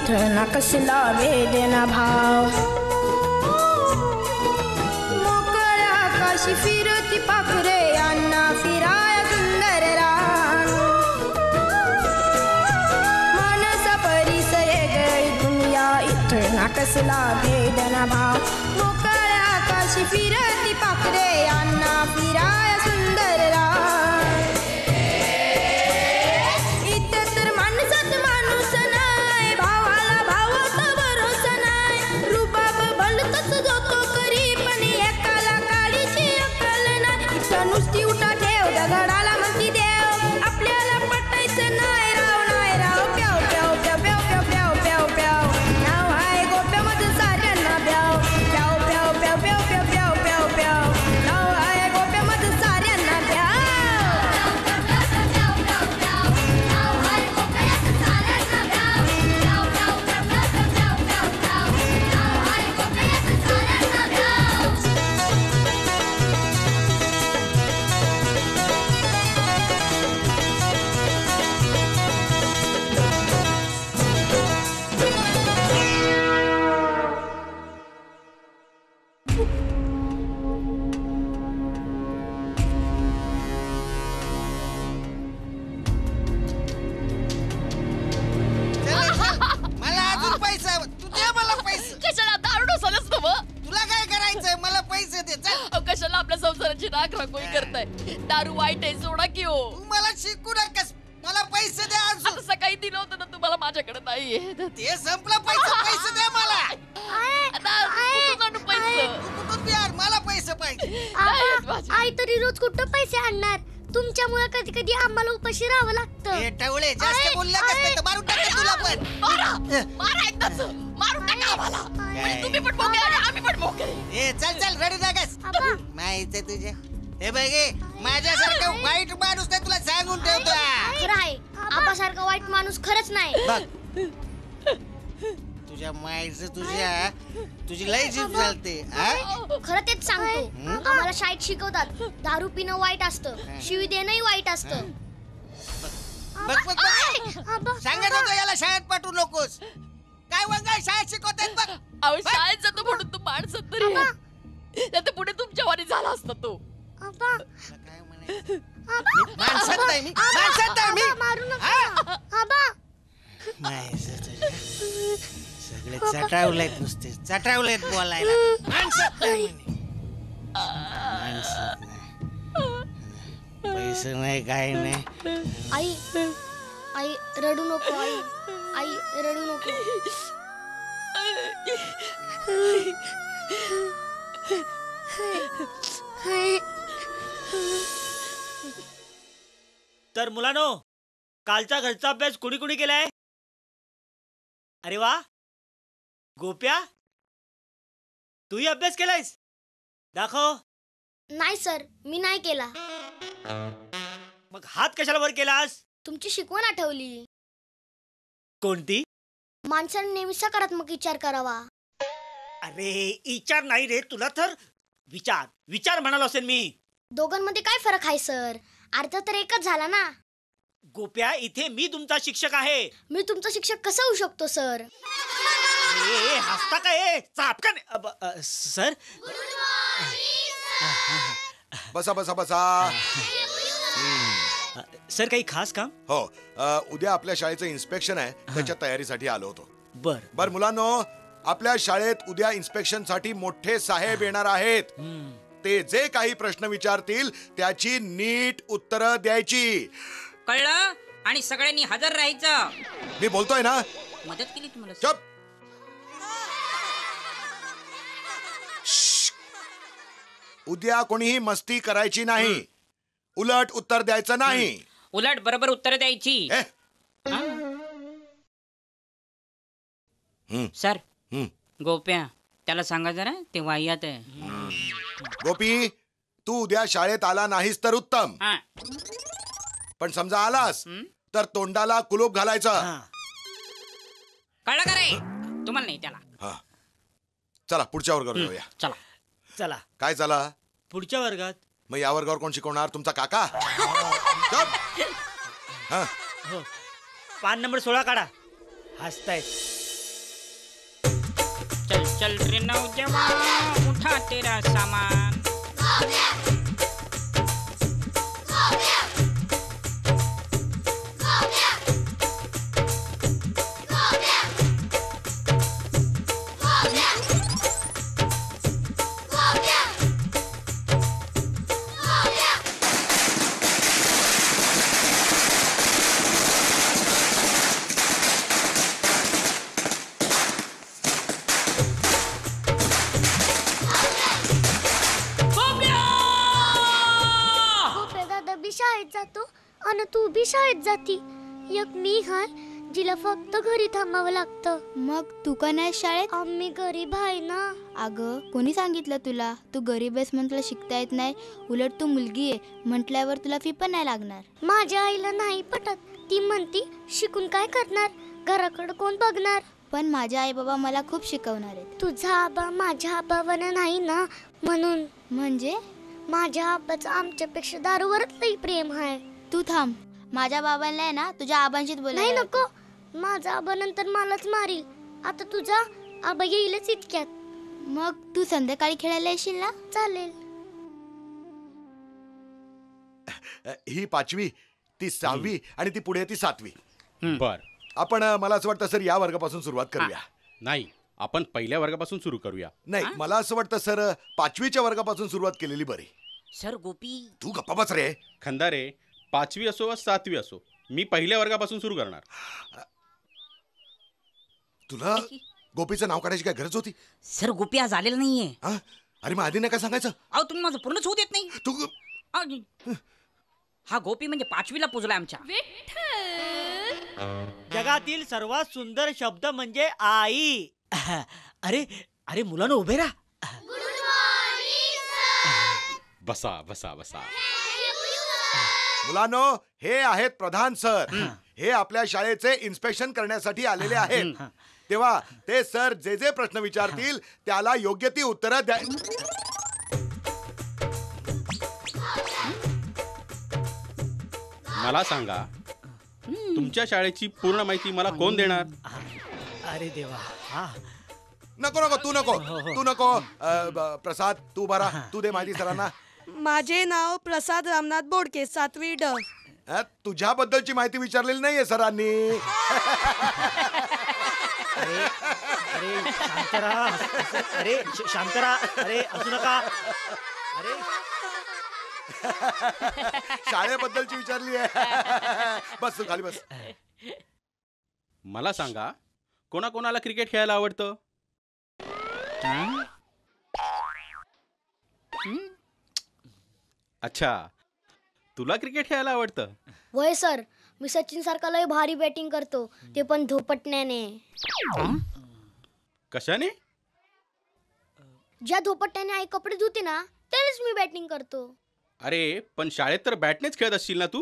[SPEAKER 16] इथं ना कसला वेदना भाव मोकळ्या आकाशी फिरती पाखरे यांना फिराया सुंदर रान मनसा परिसय गई दुनिया इथं ना कसला वेदना भाव मोकळ्या आकाशी फिरती पाखरे यांना फिराया सुंदर रान इथं तर माणसात माणूस नाही भावाला भावाचा भरोसा नाही रुबाब भलतच जातो करी पण एकाला काळीची अक्कल नाही इथं नुसती उठा ठेव दगडाला म्हणती देव आपल्याला पटायचं नाही राव नाही राव प्याव प्याव प्याव प्याव प्याव प्याव प्याव प्याव नाव आहे गोप्यामध्ये साऱ्यांना प्याव प्याव प्याव प्याव प्याव प्याव प्याव प्याव प्याव नाव आहे गोप्यामध्ये साऱ्यांना प्याव
[SPEAKER 5] मला अजून पैसा तू दे मला पैसे
[SPEAKER 3] कशाला दारू झालंच ना मग
[SPEAKER 5] तुला काय करायचंय मला पैसे दे चल
[SPEAKER 3] अहो, कशाला आपल्या संसाराची राख राखोळी करताय दारू वाईट आहे सोडा की हो
[SPEAKER 5] तू मला शिकू नकस मला पैसे दे अजून
[SPEAKER 3] आता सकाळी दिलं होतं ना तुम्हाला माझ्याकडे नाहीये
[SPEAKER 5] ते संपलं पैसे पैसे दे मला
[SPEAKER 3] आता कुठून आणू पैसे
[SPEAKER 5] कुठून यार मला पैसे पाहिजे
[SPEAKER 4] आई तरी रोज कुठं पैसे आणणार तुमच्यामुळे कधी कधी आम्हाला उपाशी राहावं लागतं
[SPEAKER 5] हे टवळे जास्त बोलला कसं तर मारून टाकेल तुला पण
[SPEAKER 3] मारा मारा एकदाच मारून टाका आम्हाला म्हणजे तुम्ही पण मोके आणि आम्ही पण मोके
[SPEAKER 5] ए चल चल रडी नकस माहिती तुझे हे बघे माझ्यासारखं वाईट माणूस नाही तुला सांगून ठेवतो
[SPEAKER 4] खरं आहे आपासारखा वाईट माणूस खरंच नाही
[SPEAKER 5] बघ तुझ्या माईचं तुझ्या तुझी लई जीभ चालते
[SPEAKER 4] खरं तेच सांगतो आम्हाला शाळेत शिकवतात दारू पिणं वाईट असतं शिवी देणंही वाईट असतं
[SPEAKER 5] बघ बघ बघ सांगत होतो याला शाळेत पाठवू नकोस काय वंगाय शाळेत शिकवतात बघ
[SPEAKER 3] अहो शाळेत जातो म्हणून तू माणसात तरी आहे त्यात पुढे तुमच्या वाणी झाला असता तो
[SPEAKER 5] माणसात नाही मी माणसात नाही मी
[SPEAKER 4] मारू नका आबा
[SPEAKER 5] माहिती तुझ्या सगळे चटावलेत नुसते चटावलेत बोलायला माणसात नाही म्हणे माणसात नाही पैसे नाही काय नाही
[SPEAKER 4] आई आई रडू नको आई आई रडू नको
[SPEAKER 7] तर मुलानो कालचा घरचा अभ्यास कुणी कुणी केलाय अरे वा गोप्या तूही अभ्यास केलायस दाखव
[SPEAKER 4] नाही सर मी नाही केला
[SPEAKER 7] मग हात कशाला वर केलास
[SPEAKER 4] तुमची शिकवण आठवली
[SPEAKER 7] कोणती
[SPEAKER 4] माणसाने नेहमी सकारात्मक विचार करावा
[SPEAKER 7] अरे विचार नाही रे तुला तर विचार विचार म्हणालो असेल मी
[SPEAKER 4] दोघांमध्ये काय फरक आहे सर अर्थ तर एकच झाला ना
[SPEAKER 7] गोप्या इथे मी तुमचा शिक्षक आहे
[SPEAKER 4] मी तुमचा शिक्षक कसा होऊ शकतो सर
[SPEAKER 7] ए हसता काय चापकन सर
[SPEAKER 8] बसा बसा बसा
[SPEAKER 7] सर काही खास काम
[SPEAKER 8] हो अ, उद्या आपल्या शाळेचं इन्स्पेक्शन आहे त्याच्या तयारीसाठी आलो होतो
[SPEAKER 7] बर
[SPEAKER 8] बर मुलांनो आपल्या शाळेत उद्या इन्स्पेक्शन साठी मोठे साहेब येणार आहेत ते जे काही प्रश्न विचारतील त्याची नीट उत्तरं द्यायची
[SPEAKER 2] कळलं आणि सगळ्यांनी हजर राहायचं
[SPEAKER 8] मी बोलतोय ना
[SPEAKER 2] मदत केली तुम्हाला
[SPEAKER 8] चुप उद्या कोणीही मस्ती करायची नाही उलट उत्तर द्यायचं नाही
[SPEAKER 2] उलट बरोबर उत्तर द्यायची सर गोप्या त्याला सांगा जरा ते वाह्यात आहे
[SPEAKER 8] गोपी तू उद्या शाळेत आला नाहीस तर उत्तम पण समजा आलास तर तोंडाला कुलूप घालायचं
[SPEAKER 2] कळलं का रे तुम्हाला नाही त्याला
[SPEAKER 8] हा चला पुढच्या वर्गावर जाऊया
[SPEAKER 2] चला
[SPEAKER 7] चला
[SPEAKER 8] काय चला
[SPEAKER 7] पुढच्या वर्गात
[SPEAKER 8] मग या वर्गावर कोण शिकवणार तुमचा काका
[SPEAKER 7] हो पान नंबर सोळा काढा हसतायत
[SPEAKER 2] चल चल रे नौजवान उठा तेरा सामान.
[SPEAKER 4] शाळेत जातो आणि तू बी शाळेत जाती. एक मी हाय जिला फक्त घरी थांबावं लागतं.
[SPEAKER 17] मग तू का नाही शाळेत?
[SPEAKER 4] आम्ही गरीब आहे ना.
[SPEAKER 17] अगं कोणी सांगितलं तुला तू गरीब आहेस म्हणून तुला शिकता येत नाही? उलट तू मुलगी आहे म्हटल्यावर तुला फी पण नाही लागणार.
[SPEAKER 4] माझ्या आईला नाही पटत. ती म्हणती शिकून काय करणार, घराकडे कोण बघणार.
[SPEAKER 17] पण माझे आई बाबा मला खूप शिकवणार आहेत.
[SPEAKER 4] तुझा आबा माझ्या आबावानं नाही ना म्हणून.
[SPEAKER 17] म्हणजे
[SPEAKER 4] माझ्या आबाचं आमच्यापेक्षा दारूवरच लई प्रेम आहे.
[SPEAKER 17] तू थांब, माझ्या बाबांना आहे ना तुझ्या आबांशीच बोलायला.
[SPEAKER 4] नाही नको, माझा आबा नंतर मलाच मारील. आता तुझा आबा येईलच इतक्यात.
[SPEAKER 17] मग तू संध्याकाळी खेळायला येशील ना?
[SPEAKER 4] चालेल.
[SPEAKER 8] ही पाचवी, ती सहावी आणि ती पुढे ती सातवी.
[SPEAKER 18] बर,
[SPEAKER 8] आपण अ, मला असं वाटतं सर या वर्गापासून सुरुवात करूया.
[SPEAKER 18] नाही, आपण पहिल्या वर्गापासून सुरू करूया.
[SPEAKER 8] नाही, मला असं वाटतं सर पाचवीच्या वर्गापासून सुरुवात केलेली बरी.
[SPEAKER 2] सर गोपी
[SPEAKER 8] तू गप्पा बस रे.
[SPEAKER 18] खंदारे, पाचवी असो वा सातवी असो, मी पहिल्या वर्गापासून सुरू करणार.
[SPEAKER 8] तुला गोपीचं नाव काढायची काय गरज होती?
[SPEAKER 2] सर गोपी आज आलेला नाहीये.
[SPEAKER 8] अरे मग आधी नाही काय सांगायचं?
[SPEAKER 2] अहो तुम्ही माझं पूर्णच होऊ देत नाही.
[SPEAKER 8] तू
[SPEAKER 2] हा गोपी म्हणजे पाचवीला पोचलाय आमच्या.
[SPEAKER 7] जगातील सर्वात सुंदर शब्द म्हणजे आई. अरे अरे मुलांना उभे राहा.
[SPEAKER 18] बसा बसा बसा.
[SPEAKER 8] मुलांनो, हे आहेत प्रधान सर. हे आपल्या शाळेचे इन्स्पेक्शन करण्यासाठी आलेले आहेत. तेव्हा ते सर जे जे प्रश्न विचारतील त्याला योग्य ती उत्तरं द्या.
[SPEAKER 18] मला सांगा, तुमच्या शाळेची पूर्ण माहिती मला कोण देणार?
[SPEAKER 7] अरे देवा. हा
[SPEAKER 8] नको नको, तू नको तू नको अ, ब- प्रसाद तू बरा, तू दे माहिती सरांना.
[SPEAKER 19] माझे नाव प्रसाद रामनाथ बोडके, सातवी ड.
[SPEAKER 8] अ, तुझ्याबद्दलची माहिती विचारलेली नाहीये सरांनी.
[SPEAKER 7] अरे शांतरा. अरे श- शांतरा. अरे असू नका. अरे
[SPEAKER 8] शाळेबद्दलची विचारली आहे. बस तू खाली बस.
[SPEAKER 18] मला सांगा, कोणाकोणाला क्रिकेट खेळायला आवडतं? अच्छा, तुला क्रिकेट खेळायला आवडतं?
[SPEAKER 4] वय सर, मी सचिन सारखा लय भारी बॅटिंग करतो, ते पण धोपटण्याने.
[SPEAKER 18] कशाने?
[SPEAKER 4] ज्या धोपटण्याने आई कपडे धुते ना त्यानेच मी बॅटिंग करतो.
[SPEAKER 18] अरे पण शाळेत तर बॅटनेच खेळत असशील ना तू?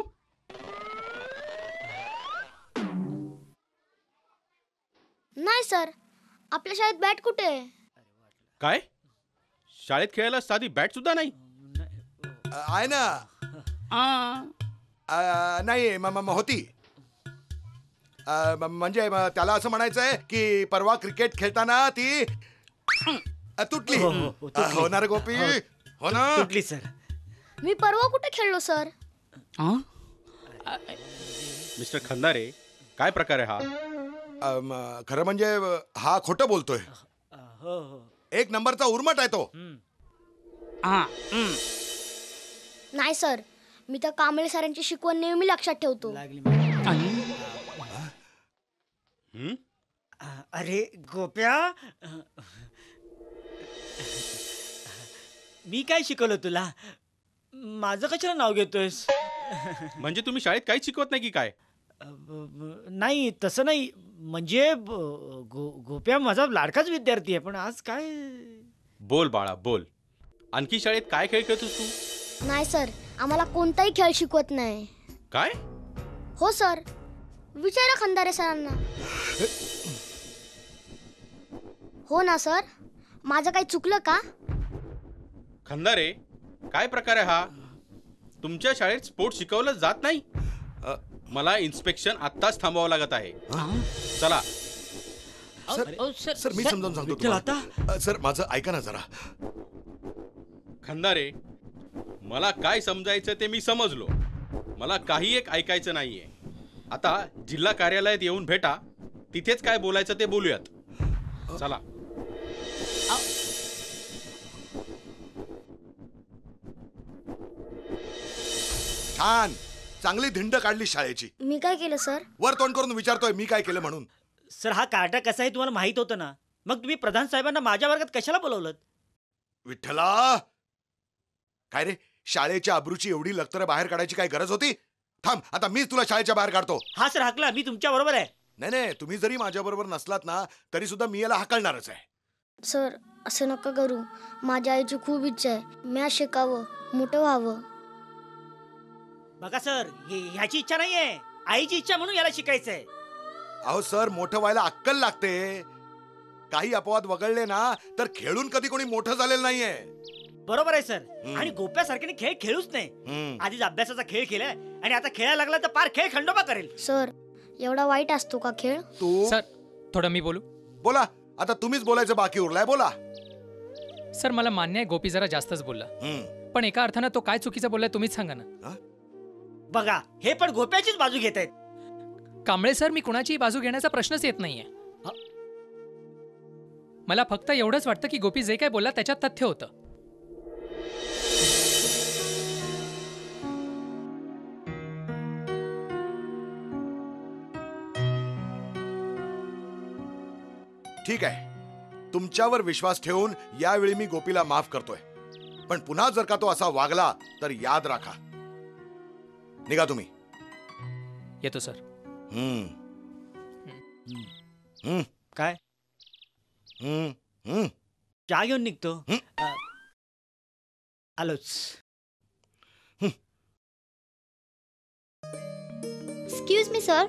[SPEAKER 4] नाही सर, आपल्या शाळेत बॅट कुठे आहे?
[SPEAKER 18] काय, शाळेत खेळायला साधी बॅट सुद्धा नाही?
[SPEAKER 8] अ, आहे ना. अ, नाही म- म- होती. अ, म- म्हणजे म- त्याला असं म्हणायचं आहे की परवा क्रिकेट खेळताना ती अ, तुटली.
[SPEAKER 7] हो, हो, हो,
[SPEAKER 8] अ,
[SPEAKER 7] तुटली.
[SPEAKER 8] हो ना रे गोपी,
[SPEAKER 7] हो.
[SPEAKER 8] हो ना.
[SPEAKER 7] तुटली सर.
[SPEAKER 4] मी परवा कुठे खेळलो सर?
[SPEAKER 18] मिस्टर खंदारे, काय प्रकार आहे हा?
[SPEAKER 8] अ, म- खरं म्हणजे अ, हा खोटं बोलतोय.
[SPEAKER 7] हो हो.
[SPEAKER 8] एक नंबरचा उर्मट आहे तो.
[SPEAKER 4] नाही सर, मी तर कांबळे सरांची शिकवण नेहमी लक्षात ठेवतो.
[SPEAKER 7] अरे गोप्या, मी काय शिकवलं तुला? माझं कशाला नाव घेतोयस?
[SPEAKER 18] म्हणजे तुम्ही शाळेत काहीच शिकवत नाही की काय?
[SPEAKER 7] नाही तसं नाही. म्हणजे ब- गो गोप्या माझा लाडकाच विद्यार्थी आहे, पण आज काय?
[SPEAKER 18] बोल बाळा बोल, आणखी शाळेत काय खेळ खेळतोस तू?
[SPEAKER 4] नाही सर, आम्हाला कोणताही खेळ शिकवत नाही.
[SPEAKER 18] काय?
[SPEAKER 4] हो सर, विचारा खंदारे सरांना. हो ना सर, माझं काही चुकलं का?
[SPEAKER 18] खंदारे, काय प्रकार आहे हा? तुमच्या शाळेत स्पोर्ट्स शिकवलं जात नाही? मला इन्स्पेक्शन आत्ताच थांबवावं लागत आहे. चला.
[SPEAKER 8] सर सर मी समजावून सांगतो तुम्हाला. अ, सर माझं ऐका ना जरा.
[SPEAKER 18] खंदारे, मला काय समजायचं ते मी समजलो. मला काही एक ऐकायचं नाहीये. आता जिल्हा कार्यालयात येऊन भेटा, तिथेच काय बोलायचं ते बोलूयात. चला.
[SPEAKER 8] छान, चांगली धिंड काढली शाळेची.
[SPEAKER 4] मी काय केलं सर?
[SPEAKER 8] वर तोंड करून विचारतोय मी काय केलं म्हणून.
[SPEAKER 7] सर हा कार्टा कसा आहे तुम्हाला माहित होतं ना, मग तुम्ही प्रधान साहेबांना माझ्या वर्गात कशाला बोलवलं?
[SPEAKER 8] विठ्ठला, काय रे, शाळेच्या अब्रूची एवढी लक्तरं बाहेर काढायची काय गरज होती? थांब, आता मीच तुला शाळेच्या बाहेर काढतो.
[SPEAKER 7] हा सर हाकला, मी तुमच्या बरोबर आहे.
[SPEAKER 8] नाही नाही, तुम्ही जरी माझ्या बरोबर नसलात ना तरी सुद्धा मी याला हाकलणारच आहे.
[SPEAKER 4] सर असं नका करू. माझ्या आईची खूप इच्छा आहे मॅथ शिकावं, मोठं व्हावं.
[SPEAKER 7] बघा सर, हे- ह्याची इच्छा नाहीये, आईची इच्छा म्हणून याला शिकायचंय.
[SPEAKER 8] अहो सर, मोठं व्हायला अक्कल लागते. काही अपवाद वगळले ना तर खेळून कधी कोणी मोठं झालेलं नाहीये.
[SPEAKER 7] बरोबर आहे सर. आणि गोप्यासारख्याने खेळ खेळूच नाही. आधीच अभ्यासाचा खेळ केलाय आणि आता खेळायला लागला तर पार खेळ खंडोबा करेल.
[SPEAKER 4] सर एवढा वाईट असतो का खेळ?
[SPEAKER 8] तू
[SPEAKER 9] सर थोडं मी बोलू?
[SPEAKER 8] बोला, आता तुम्हीच बोलायचं बाकी उरलाय, बोला.
[SPEAKER 9] सर मला मान्य आहे गोपी जरा जास्तच बोलला, पण एका अर्थानं तो काय चुकीचं बोललाय तुम्हीच सांगा ना.
[SPEAKER 7] बघा, हे पण गोप्याचीच बाजू घेत आहेत.
[SPEAKER 9] कांबळे सर, मी कुणाची बाजू घेण्याचा प्रश्नच येत नाहीये. मला फक्त एवढंच वाटतं की गोपी जे काय बोलला त्याच्यात तथ्य होतं.
[SPEAKER 8] ठीक आहे, तुमच्यावर विश्वास ठेवून यावेळी मी गोपीला माफ करतोय. पण पुन्हा जर का तो असा वागला तर याद राखा. निघा तुम्ही.
[SPEAKER 9] येतो सर.
[SPEAKER 8] हम्म हम्म
[SPEAKER 7] काय?
[SPEAKER 8] हम्म हम्म
[SPEAKER 7] चहा घेऊन निघतो. अ, आलोच.
[SPEAKER 17] Excuse me sir.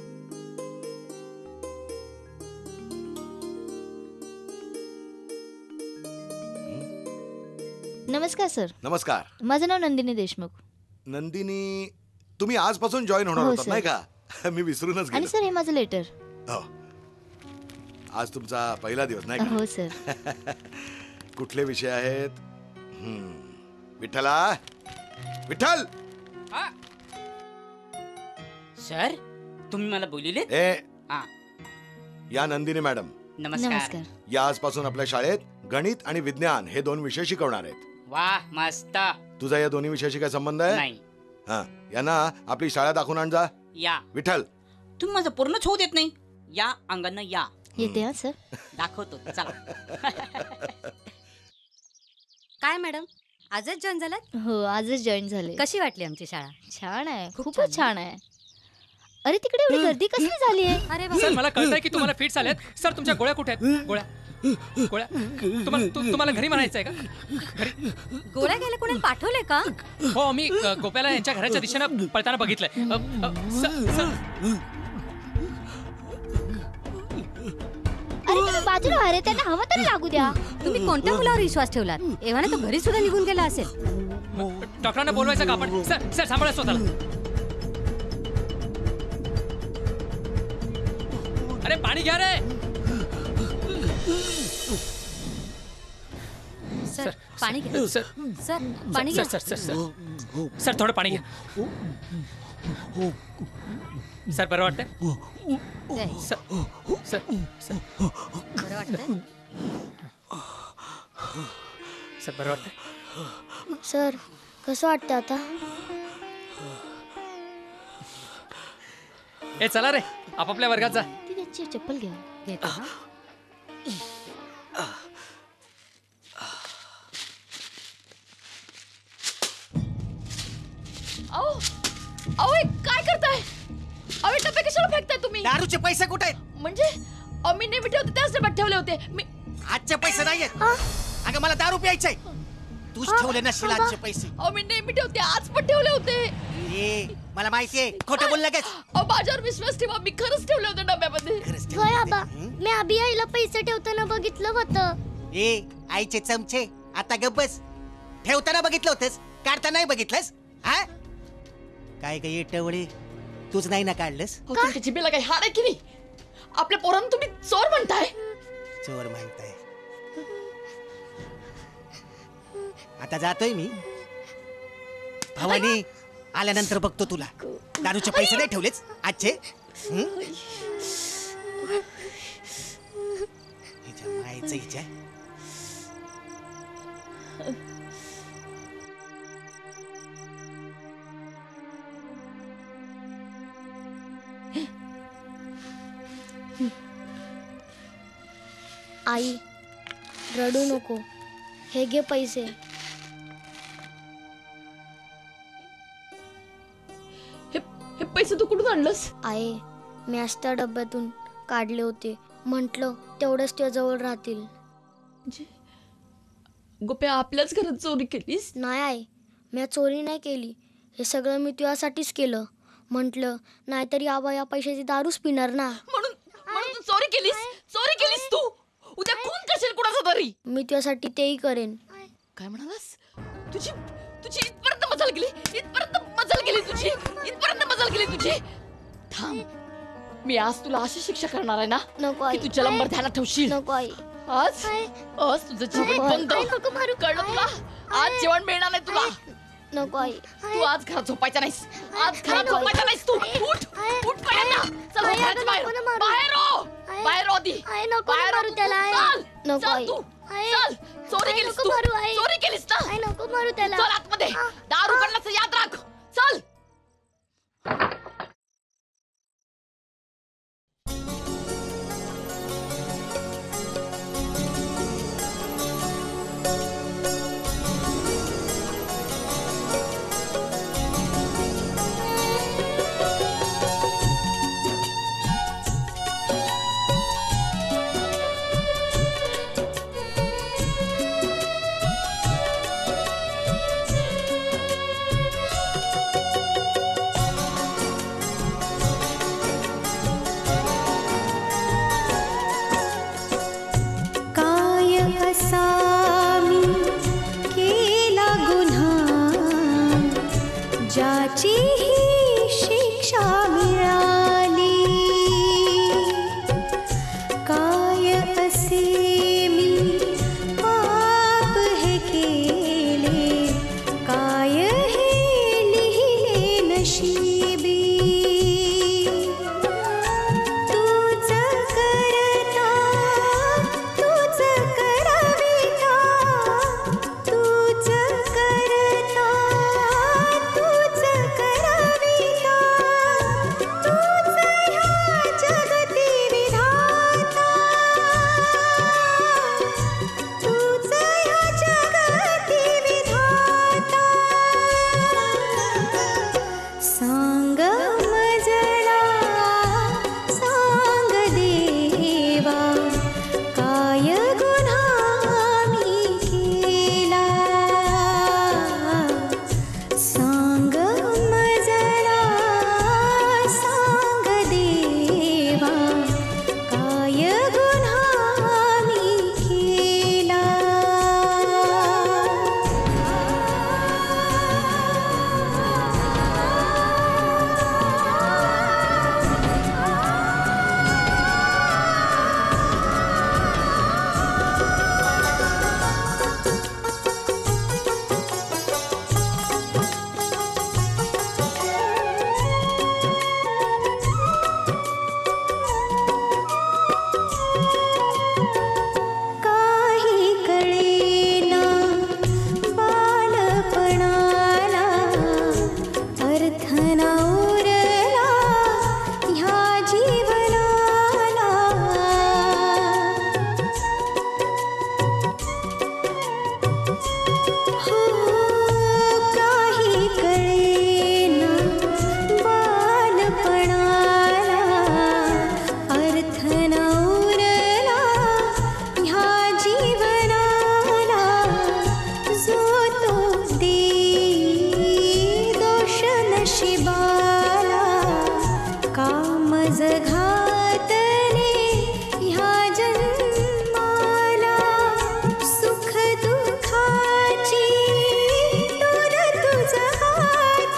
[SPEAKER 17] नमस्कार सर.
[SPEAKER 8] नमस्कार.
[SPEAKER 17] माझं नाव नंदिनी देशमुख.
[SPEAKER 8] नंदिनी, तुम्ही आजपासून जॉईन होणार
[SPEAKER 17] हो,
[SPEAKER 8] होतात
[SPEAKER 17] सर.
[SPEAKER 8] नाही का? मी विसरूनच
[SPEAKER 17] आणि
[SPEAKER 8] गेलो.
[SPEAKER 17] सर हे माझं लेटर.
[SPEAKER 8] हो. आज तुमचा पहिला दिवस नाही का?
[SPEAKER 17] हो सर.
[SPEAKER 8] कुठले विषय आहेत? हम्म. विठ्ठला, विठ्ठल.
[SPEAKER 2] सर तुम्ही मला बोलिले?
[SPEAKER 8] ए
[SPEAKER 2] हा.
[SPEAKER 8] या नंदिनी मॅडम.
[SPEAKER 2] नमस्कार.
[SPEAKER 8] या आजपासून आपल्या शाळेत गणित आणि विज्ञान हे दोन विषय शिकवणार आहेत.
[SPEAKER 2] वाह, मस्त.
[SPEAKER 8] तुझा या दोन्ही विषयाशी काय संबंध आहे?
[SPEAKER 2] नाही.
[SPEAKER 8] हा, यांना आपली शाळा दाखवून आण जा.
[SPEAKER 2] या.
[SPEAKER 8] विठ्ठल.
[SPEAKER 2] तुम्ही माझं पूर्णच होऊ देत नाही. या अंगानं या.
[SPEAKER 17] येते हा सर.
[SPEAKER 2] दाखवतो, चला.
[SPEAKER 11] काय मॅडम, आजच जॉईन झालात?
[SPEAKER 17] हो, आजच जॉईन झाले.
[SPEAKER 11] कशी वाटली आमची शाळा?
[SPEAKER 17] छान आहे,
[SPEAKER 11] खूप
[SPEAKER 17] खूपच छान आहे. अरे तिकडे एवढी गर्दी कसली झाली आहे?
[SPEAKER 11] अरे
[SPEAKER 9] सर मला कळतंय की तुम्हाला फिट्स आल्यात. सर तुमच्या गोळ्या कुठे आहेत? गोळ्या गोळ्या तुम्हाला तु- तुम्हाला घरी म्हणायचंय का? घरी
[SPEAKER 11] गोळ्या घ्यायला कोणाला पाठवले का?
[SPEAKER 9] हो, मी अ, गोप्याला यांच्या घराच्या दिशेनं पळताना बघितलंय. अ, अ, सर- सर
[SPEAKER 17] अरे तुम्ही बाजूला व्हा रे, त्यांना हवं तरी लागू द्या.
[SPEAKER 11] तुम्ही कोणत्या मुलावर विश्वास ठेवलात? एव्हाना तो घरी सुद्धा निघून गेला असेल.
[SPEAKER 9] डॉक्टरांना बोलवायचं का आपण? सर सर सांभाळा स्वतःला. अरे पाणी घ्या रे.
[SPEAKER 11] सर पाणी घ्या.
[SPEAKER 9] सर
[SPEAKER 11] सर पाणी घ्या.
[SPEAKER 9] सर सर सर सर थोडं पाणी घ्या. सर बरं वाटतंय? सर सर सर
[SPEAKER 11] बरं वाटतंय?
[SPEAKER 9] सर बरं वाटतंय?
[SPEAKER 4] सर कसं वाटतं आता?
[SPEAKER 9] ए चला रे, आपापल्या वर्गात जा.
[SPEAKER 17] ती त्यांची चप्पल घ्या.
[SPEAKER 11] घेतो हा.
[SPEAKER 3] अहो अहो हे काय करताय? अहो हे डबे कशाला फेकताय तुम्ही?
[SPEAKER 5] दारूचे पैसे कुठे आहेत?
[SPEAKER 3] म्हणजे अहो, मी नेहमी ठेवते त्याच डब्यात ठेवले होते. मी
[SPEAKER 5] आजचे पैसे नाहीयेत. अगं मला दारू प्यायचंय. तूच ठेवले नसशील आजचे पैसे.
[SPEAKER 3] अहो मी नेहमी ठेवते, आज पण ठेवले होते.
[SPEAKER 5] ए मला माहितीये, खोटं बोल लगेच.
[SPEAKER 3] अहो माझ्यावर विश्वास ठेवा, मी खरंच ठेवले होते डब्यामध्ये.
[SPEAKER 4] होय आबा, मी अभि आईला पैसे ठेवताना बघितलं होतं.
[SPEAKER 5] ए आईचे चमचे, आता गप्प बस. ठेवताना बघितलं होतंस, काढताना नाही बघितलंस? हा काय काय टवळे, तूच नाही ना काढलंस?
[SPEAKER 3] हो, तुमच्या जिभेला काही हाड आहे की नाही? आपल्या पोरांना तुम्ही चोर म्हणताय?
[SPEAKER 5] चोर म्हणताय? आता जातोय मी. भवानी आल्यानंतर बघतो तुला. दारूचे पैसे नाही ठेवलेच आजचे? हं? हिच्या मायचं हिच्या.
[SPEAKER 4] आई रडू नको, हे घे पैसे.
[SPEAKER 3] हे हे पैसे तू कुठून आणलंस?
[SPEAKER 4] आई मी आज त्या डब्यातून काढले होते, म्हटलं तेवढंच तुझ्याजवळ राहतील.
[SPEAKER 3] गोप्या आपल्याच घरात चोरी केलीस?
[SPEAKER 4] नाही आई, मी चोरी नाही केली. हे सगळं मी तुझ्यासाठीच केलं. म्हटलं नाहीतरी आबा या पैशाची दारूच पिणार ना.
[SPEAKER 3] म्हणून म्हणून तू चोरी केलीस? चोरी केलीस तू? उद्या खून करशील कुणाचा तरी.
[SPEAKER 4] मी तुझ्यासाठी तेही करेन.
[SPEAKER 3] काय म्हणालास? तुझी तुझी इथपर्यंत मजाल गेली, इथपर्यंत मजाल गेली तुझी, इथपर्यंत मजाल गेली तुझी. थांब, मी आज तुला अशी शिक्षा करणार आहे ना
[SPEAKER 4] नको
[SPEAKER 3] की तू जलंबर ध्यानात ठेवशील.
[SPEAKER 4] नको आई.
[SPEAKER 3] आज आज तुझं जेवण बंद. कळलं तुला? आज जेवण मिळणार नाही तुला.
[SPEAKER 4] नको आई.
[SPEAKER 3] तू आज घरात झोपायचा नाहीस. आज घरात झोपायचा नाहीस तू. उठ उठ पहिल्यांदा. चल हो घराच्या बाहेर. बाहेर हो. बाहेर हो आधी. बाहेर हो. चल.
[SPEAKER 4] नको
[SPEAKER 3] चल
[SPEAKER 4] आई.
[SPEAKER 3] तू. चल. चोरी केलीस तू. चोरी केलीस ना.
[SPEAKER 4] नको मारू त्याला.
[SPEAKER 3] चल आतमध्ये. दारू उघडण्याचं याद राख. चल.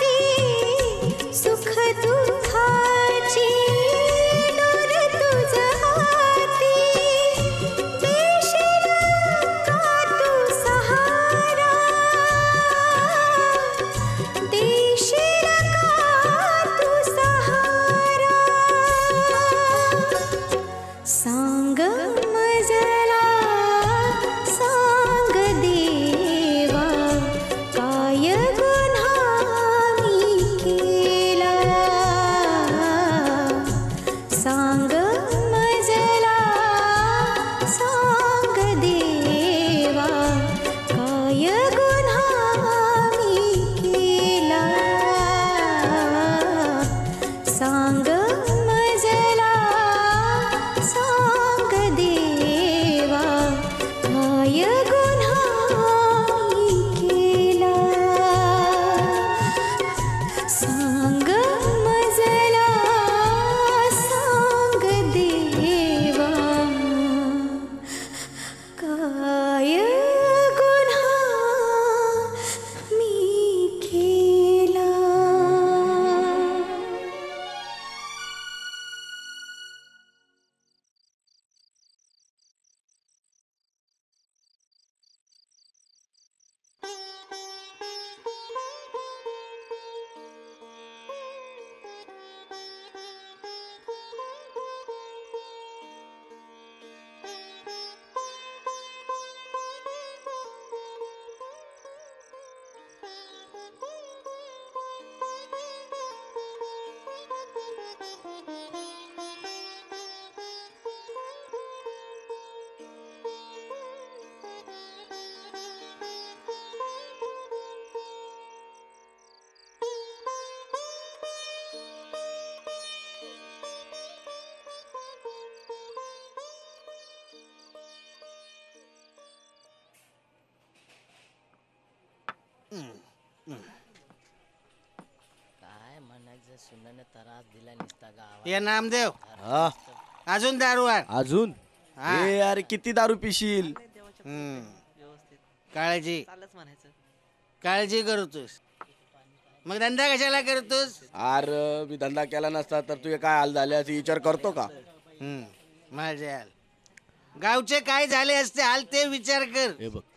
[SPEAKER 16] सुख दुःखाची डोर तुझ सांग मजला सांग देवा काय गुन्हा मी केला सांग मजला सांग देवा काय गुन्हा मी केला सांग मजला सांग देवा काय गुन्हा मी केला.
[SPEAKER 5] काय म्हणायचं सुनाने त्रास दिला निसता गावात. ये नामदेव अजून दारू आण.
[SPEAKER 12] अजून
[SPEAKER 5] हा.
[SPEAKER 12] ए अरे किती दारू पिशील?
[SPEAKER 5] हम्म. काळजी काळजी करतोस मग धंदा कशाला करतोस?
[SPEAKER 12] अरे मी धंदा केला नसता तर तुझे काय हाल झाले असे विचार करतो का?
[SPEAKER 5] हम्म. माझे हाल गावचे काय झाले असते हाल ते विचार कर.
[SPEAKER 12] हे बघ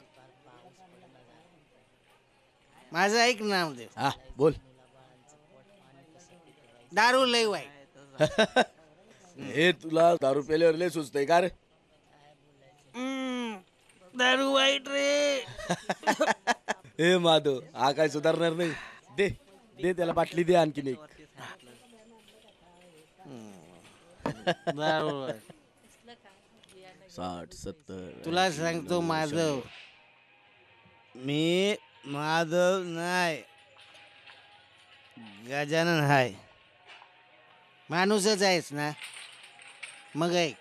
[SPEAKER 5] माझं ऐक नामदेव.
[SPEAKER 12] हा बोल.
[SPEAKER 5] दारू लय वाईट.
[SPEAKER 12] हे तुला दारू पेल्यावर लय सुचतंय का रे?
[SPEAKER 5] हम्म. दारू वाईट रे.
[SPEAKER 12] हे माधव हा काय सुधारणार नाही. दे दे त्याला बाटली दे आणखीन एक.
[SPEAKER 5] दारू वाईट.
[SPEAKER 12] साठ सत्तर
[SPEAKER 5] तुला सांगतो माधव मी माधव नाही गजानन हाय. माणूसच आहेस ना मग ऐक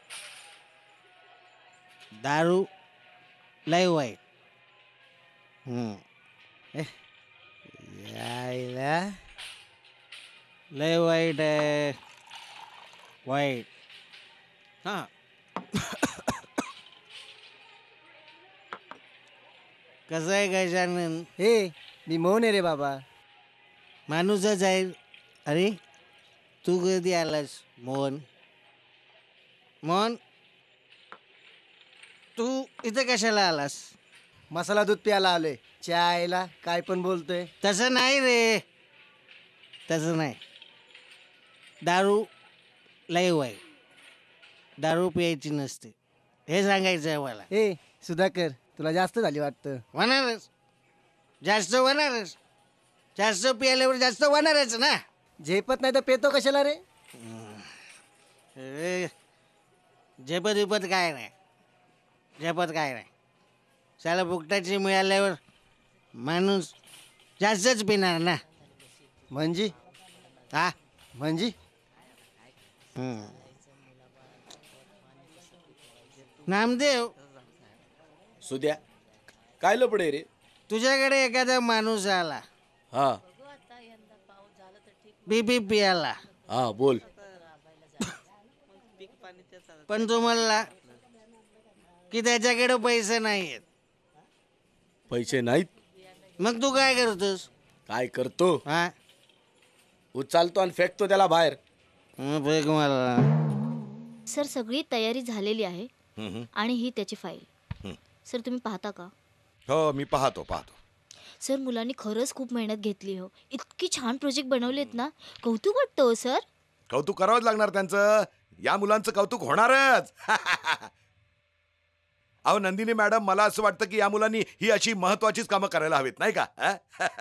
[SPEAKER 5] दारू लय वाईट. हम्म. ए, यायला लय वाईट आहे वाईट. हा कसं आहे गजानन?
[SPEAKER 6] हे मी मोहन आहे रे बाबा.
[SPEAKER 5] माणूसच आहे. अरे तू कधी आलास मोहन? मोहन तू इथे कशाला आलास?
[SPEAKER 6] मसाला दूध प्यायला आलोय. चायला काय पण बोलतोय.
[SPEAKER 5] तसं नाही रे तसं नाही. दारू लय वाईट. दारू प्यायची नसते हे सांगायचं आहे मला.
[SPEAKER 6] ए सुधाकर तुला जास्त झाली वाटतं.
[SPEAKER 5] होणारच जास्त होणारच. जास्त प्यायल्यावर जास्त होणारच ना.
[SPEAKER 6] झेपत नाही तर पेतो कशाला रे?
[SPEAKER 5] ए, झेपत विपत काय नाही. झेपत काय नाही. साला फुकटाची मिळाल्यावर माणूस जास्तच पिणार ना.
[SPEAKER 6] म्हणजे
[SPEAKER 5] हा
[SPEAKER 6] म्हणजे
[SPEAKER 5] नामदेव
[SPEAKER 12] सुद्या काय लपडे रे?
[SPEAKER 5] तुझ्याकडे एखादा माणूस आला
[SPEAKER 12] हा
[SPEAKER 5] बीबी पियाला
[SPEAKER 12] हा बोल.
[SPEAKER 5] पण तू म्हणला की त्याच्याकडे पैसे नाहीयेत.
[SPEAKER 12] पैसे नाहीत
[SPEAKER 5] मग तू काय करतोस?
[SPEAKER 12] काय करतो?
[SPEAKER 5] हा
[SPEAKER 12] उचलतो आणि फेकतो त्याला बाहेर.
[SPEAKER 5] फेक मला.
[SPEAKER 17] सर सगळी तयारी झालेली आहे आणि ही त्याची फाईल. सर तुम्ही पाहता का?
[SPEAKER 8] हो मी पाहतो पाहतो.
[SPEAKER 17] सर मुलांनी खरंच खूप मेहनत घेतली हो. इतकी छान प्रोजेक्ट बनवलेत ना. कौतुक वाटतं हो सर.
[SPEAKER 8] कौतुक करावंच लागणार त्यांचं. या मुलांचं कौतुक होणारच. अहो नंदिनी मॅडम मला असं वाटतं की या मुलांनी ही अशी महत्वाचीच कामं करायला हवीत नाही का?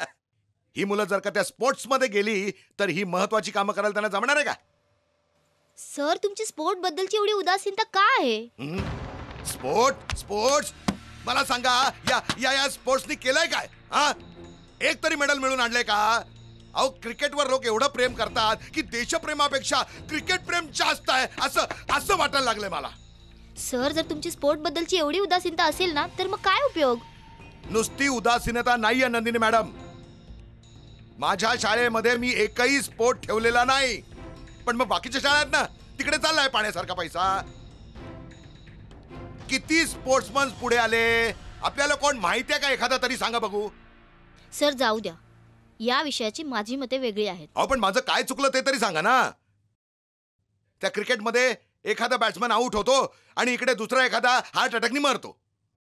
[SPEAKER 8] ही मुलं जर का त्या स्पोर्ट्स मध्ये गेली तर ही महत्वाची कामं करायला त्यांना जमणार आहे का?
[SPEAKER 17] सर तुमची स्पोर्ट बद्दलची एवढी उदासीनता का आहे?
[SPEAKER 8] हं? स्पोर्ट स्पोर्ट्स मला सांगा, या या या स्पोर्ट्सनी केलंय काय? हा, एक तरी मेडल मिळून आणलंय का? अहो, क्रिकेटवर लोक एवढं प्रेम करतात की देशप्रेमापेक्षा क्रिकेट प्रेम जास्त आहे असं असं वाटायला लागलंय मला.
[SPEAKER 17] सर जर तुमची स्पोर्ट बद्दलची एवढी उदासीनता असेल ना तर मग काय उपयोग?
[SPEAKER 8] नुसती उदासीनता नाहीये नंदिनी मॅडम. माझ्या शाळेमध्ये मी एकही स्पोर्ट ठेवलेला नाही, पण मग बाकीच्या शाळेत ना तिकडे चाललाय पाण्यासारखा पैसा. किती स्पोर्ट्समन पुढे आले आपल्याला कोण माहिती आहे का? एखादा तरी सांगा बघू.
[SPEAKER 17] सर जाऊ द्या, या विषयाची माझी मते वेगळी आहेत.
[SPEAKER 8] अहो पण माझं काय चुकलं ते तरी सांगा ना. त्या क्रिकेटमध्ये एखादा बॅट्समन आउट होतो आणि इकडे दुसरा एखादा हार्ट अटॅकनी मरतो.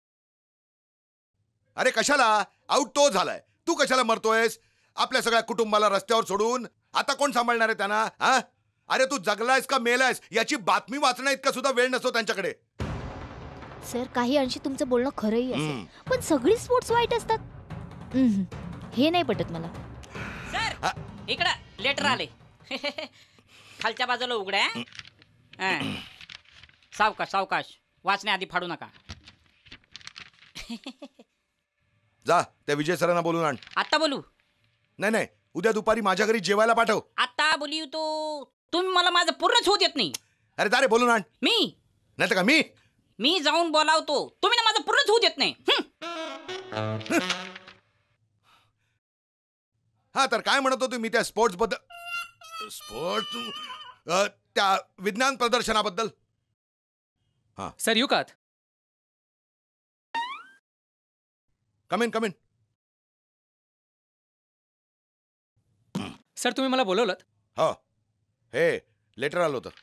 [SPEAKER 8] अरे कशाला? आउट तो झालाय, तू कशाला मरतोयस? आपल्या सगळ्या कुटुंबाला रस्त्यावर सोडून आता कोण सांभाळणार आहे त्यांना? हा, अरे तू जगलायस का मेलायस याची बातमी वाचण्या इतका सुद्धा वेळ नसतो त्यांच्याकडे.
[SPEAKER 17] सर काही अंशी तुमचं बोलणं खरंही असेल, पण सगळी स्पोर्ट्स वाईट असतात हम्म, हे नाही पटत मला.
[SPEAKER 2] सर इकडं लेटर आले. खालच्या बाजूला उघड्या. हं. सावकाश सावकाश, वाचण्याआधी फाडू नका.
[SPEAKER 8] जा त्या विजय सरांना बोलून आण.
[SPEAKER 2] आता बोलू?
[SPEAKER 8] नाही नाही, उद्या दुपारी माझ्या घरी जेवायला पाठव.
[SPEAKER 2] आता बोलू तो तुम्ही मला माझं पूर्णच होत येत नाही.
[SPEAKER 8] अरे जा रे बोलून आण.
[SPEAKER 2] मी
[SPEAKER 8] नाही तर का मी
[SPEAKER 2] मी जाऊन बोलावतो, तुम्ही ना माझं पूर्णच होत येत नाही. हं.
[SPEAKER 8] हा तर काय म्हणत होतो मी त्या स्पोर्ट्स बद्दल? स्पोर्ट्स त्या विज्ञान प्रदर्शनाबद्दल. हा
[SPEAKER 9] सर येऊ का?
[SPEAKER 8] Come in come in.
[SPEAKER 9] Sir तुम्ही मला बोलवलं?
[SPEAKER 8] हो, हे लेटर आलं होतं.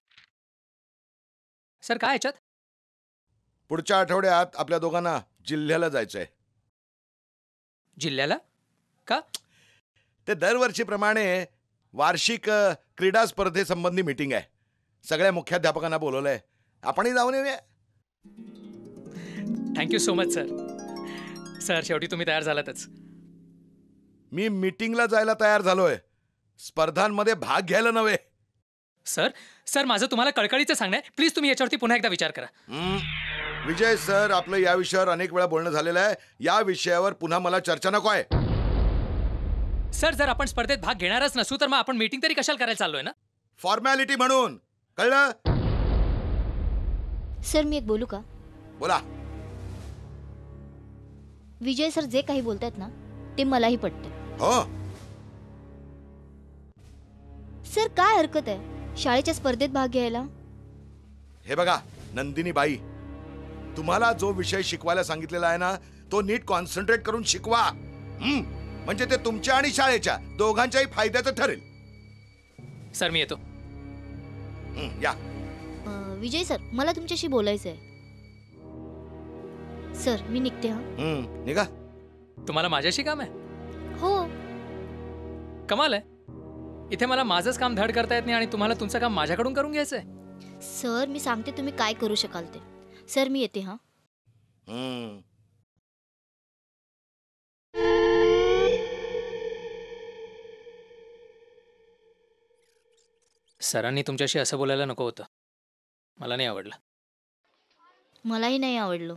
[SPEAKER 9] सर काय याच्यात?
[SPEAKER 8] पुढच्या आठवड्यात आपल्या दोघांना जिल्ह्याला जायचंय.
[SPEAKER 9] जिल्ह्याला का?
[SPEAKER 8] ते दरवर्षीप्रमाणे वार्षिक अ, क्रीडा स्पर्धेसंबंधी मीटिंग आहे. सगळ्या मुख्याध्यापकांना बोलवलंय, आपणही जाऊन येऊया.
[SPEAKER 9] Thank you so much sir. Sir शेवटी तुम्ही तयार झालातच.
[SPEAKER 8] मी मीटिंगला जायला तयार झालोय, स्पर्धांमध्ये भाग घ्यायला नव्हे.
[SPEAKER 9] सर सर माझं तुम्हाला कळकळीचं सांगणं आहे, प्लीज तुम्ही याच्यावरती पुन्हा एकदा विचार करा.
[SPEAKER 8] विजय सर, आपलं या विषयावर अनेक वेळा बोलणं झालेलं आहे. या विषयावर पुन्हा मला चर्चा नको आहे.
[SPEAKER 9] सर जर आपण स्पर्धेत भाग घेणारच नसू तर मग आपण मीटिंग तरी कशाला करायला चाललोय ना?
[SPEAKER 8] फॉर्मॅलिटी म्हणून, कळलं?
[SPEAKER 17] सर मी एक बोलू का?
[SPEAKER 8] बोला.
[SPEAKER 17] विजय सर जे काही बोलतायत ना ते मलाही पटते.
[SPEAKER 8] हो
[SPEAKER 17] सर काय हरकत आहे शाळेच्या स्पर्धेत भाग घ्यायला?
[SPEAKER 8] हे बघा नंदिनी बाई, तुम्हाला जो विषय शिकवायला सांगितलेला आहे ना तो नीट कॉन्सन्ट्रेट करून शिकवा. हं, म्हणजे ते तुमच्या आणि शाळेच्या दोघांच्याही फायद्याचं ठरेल.
[SPEAKER 9] सर मी येतो.
[SPEAKER 8] हं, या.
[SPEAKER 17] अं, विजय सर मला तुमच्याशी बोलायचं आहे. सर मी निघते. हा
[SPEAKER 8] हं, निघा.
[SPEAKER 9] तुम्हाला माझ्याशी काम आहे?
[SPEAKER 17] हो.
[SPEAKER 9] कमाल आहे, इथे मला माझंच काम धड करता येत नाही आणि तुम्हाला तुमचं काम माझ्याकडून करून घ्यायचंय.
[SPEAKER 17] सर मी सांगते तुम्ही काय करू शकाल ते. सर मी येते. हा
[SPEAKER 8] हं.
[SPEAKER 9] सरांनी तुमच्याशी असं बोलायला नको होतं. मला नाही आवडलं.
[SPEAKER 17] मलाही नाही आवडलं.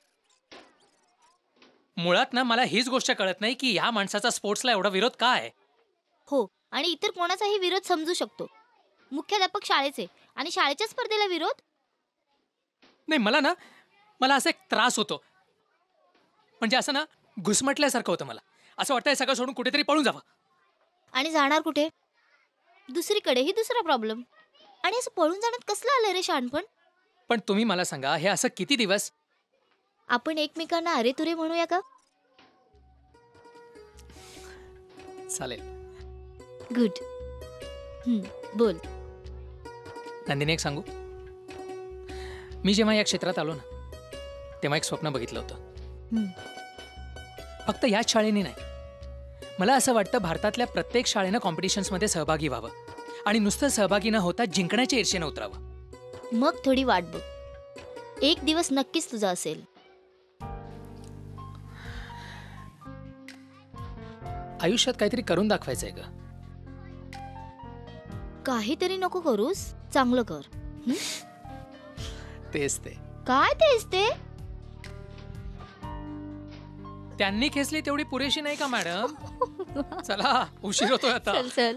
[SPEAKER 9] मुळात ना मला हीच गोष्ट कळत नाही की या माणसाचा स्पोर्ट्सला एवढा विरोध का आहे.
[SPEAKER 17] हो आणि इतर कोणाचाही विरोध समजू शकतो. मुख्याध्यापक शाळेचे आणि शाळेच्या स्पर्धेला विरोध
[SPEAKER 9] नाही. मला ना मला असा एक त्रास होतो, म्हणजे असं ना घुसमटल्यासारखं होतं. मला असं वाटतं सगळं सोडून कुठेतरी पळून जावं.
[SPEAKER 17] आणि जाणार कुठे? दुसरीकडे. ही दुसरा प्रॉब्लेम. आणि असं पळून जाण्यात कसलं आलं रे शहाणपण?
[SPEAKER 9] पण तुम्ही मला सांगा हे असं किती दिवस?
[SPEAKER 17] आपण एकमेकांना अरे तुरे म्हणूया का?
[SPEAKER 9] चालेल.
[SPEAKER 17] गुड. बोल.
[SPEAKER 9] नंदिनी एक सांगू, मी जेव्हा या क्षेत्रात आलो ना तेव्हा एक स्वप्न बघितलं होतं. फक्त याच शाळेने नाही, मला असं वाटतं भारतातल्या प्रत्येक शाळेनं कॉम्पिटिशन्समध्ये सहभागी व्हावं आणि नुसतं सहभागी न होता जिंकण्याच्या ईर्षेनं उतरावं.
[SPEAKER 17] मग थोडी वाट बघ, एक दिवस नक्कीच तुझा असेल.
[SPEAKER 9] आयुष्यात काहीतरी करून दाखवायचंय ग.
[SPEAKER 17] काहीतरी नको करूस, चांगलं कर.
[SPEAKER 9] तेच ते.
[SPEAKER 17] काय तेच ते?
[SPEAKER 9] त्यांनी खेचली तेवढी पुरेशी नाही का मॅडम? चला उशीर होतोय आता.
[SPEAKER 17] चल चल.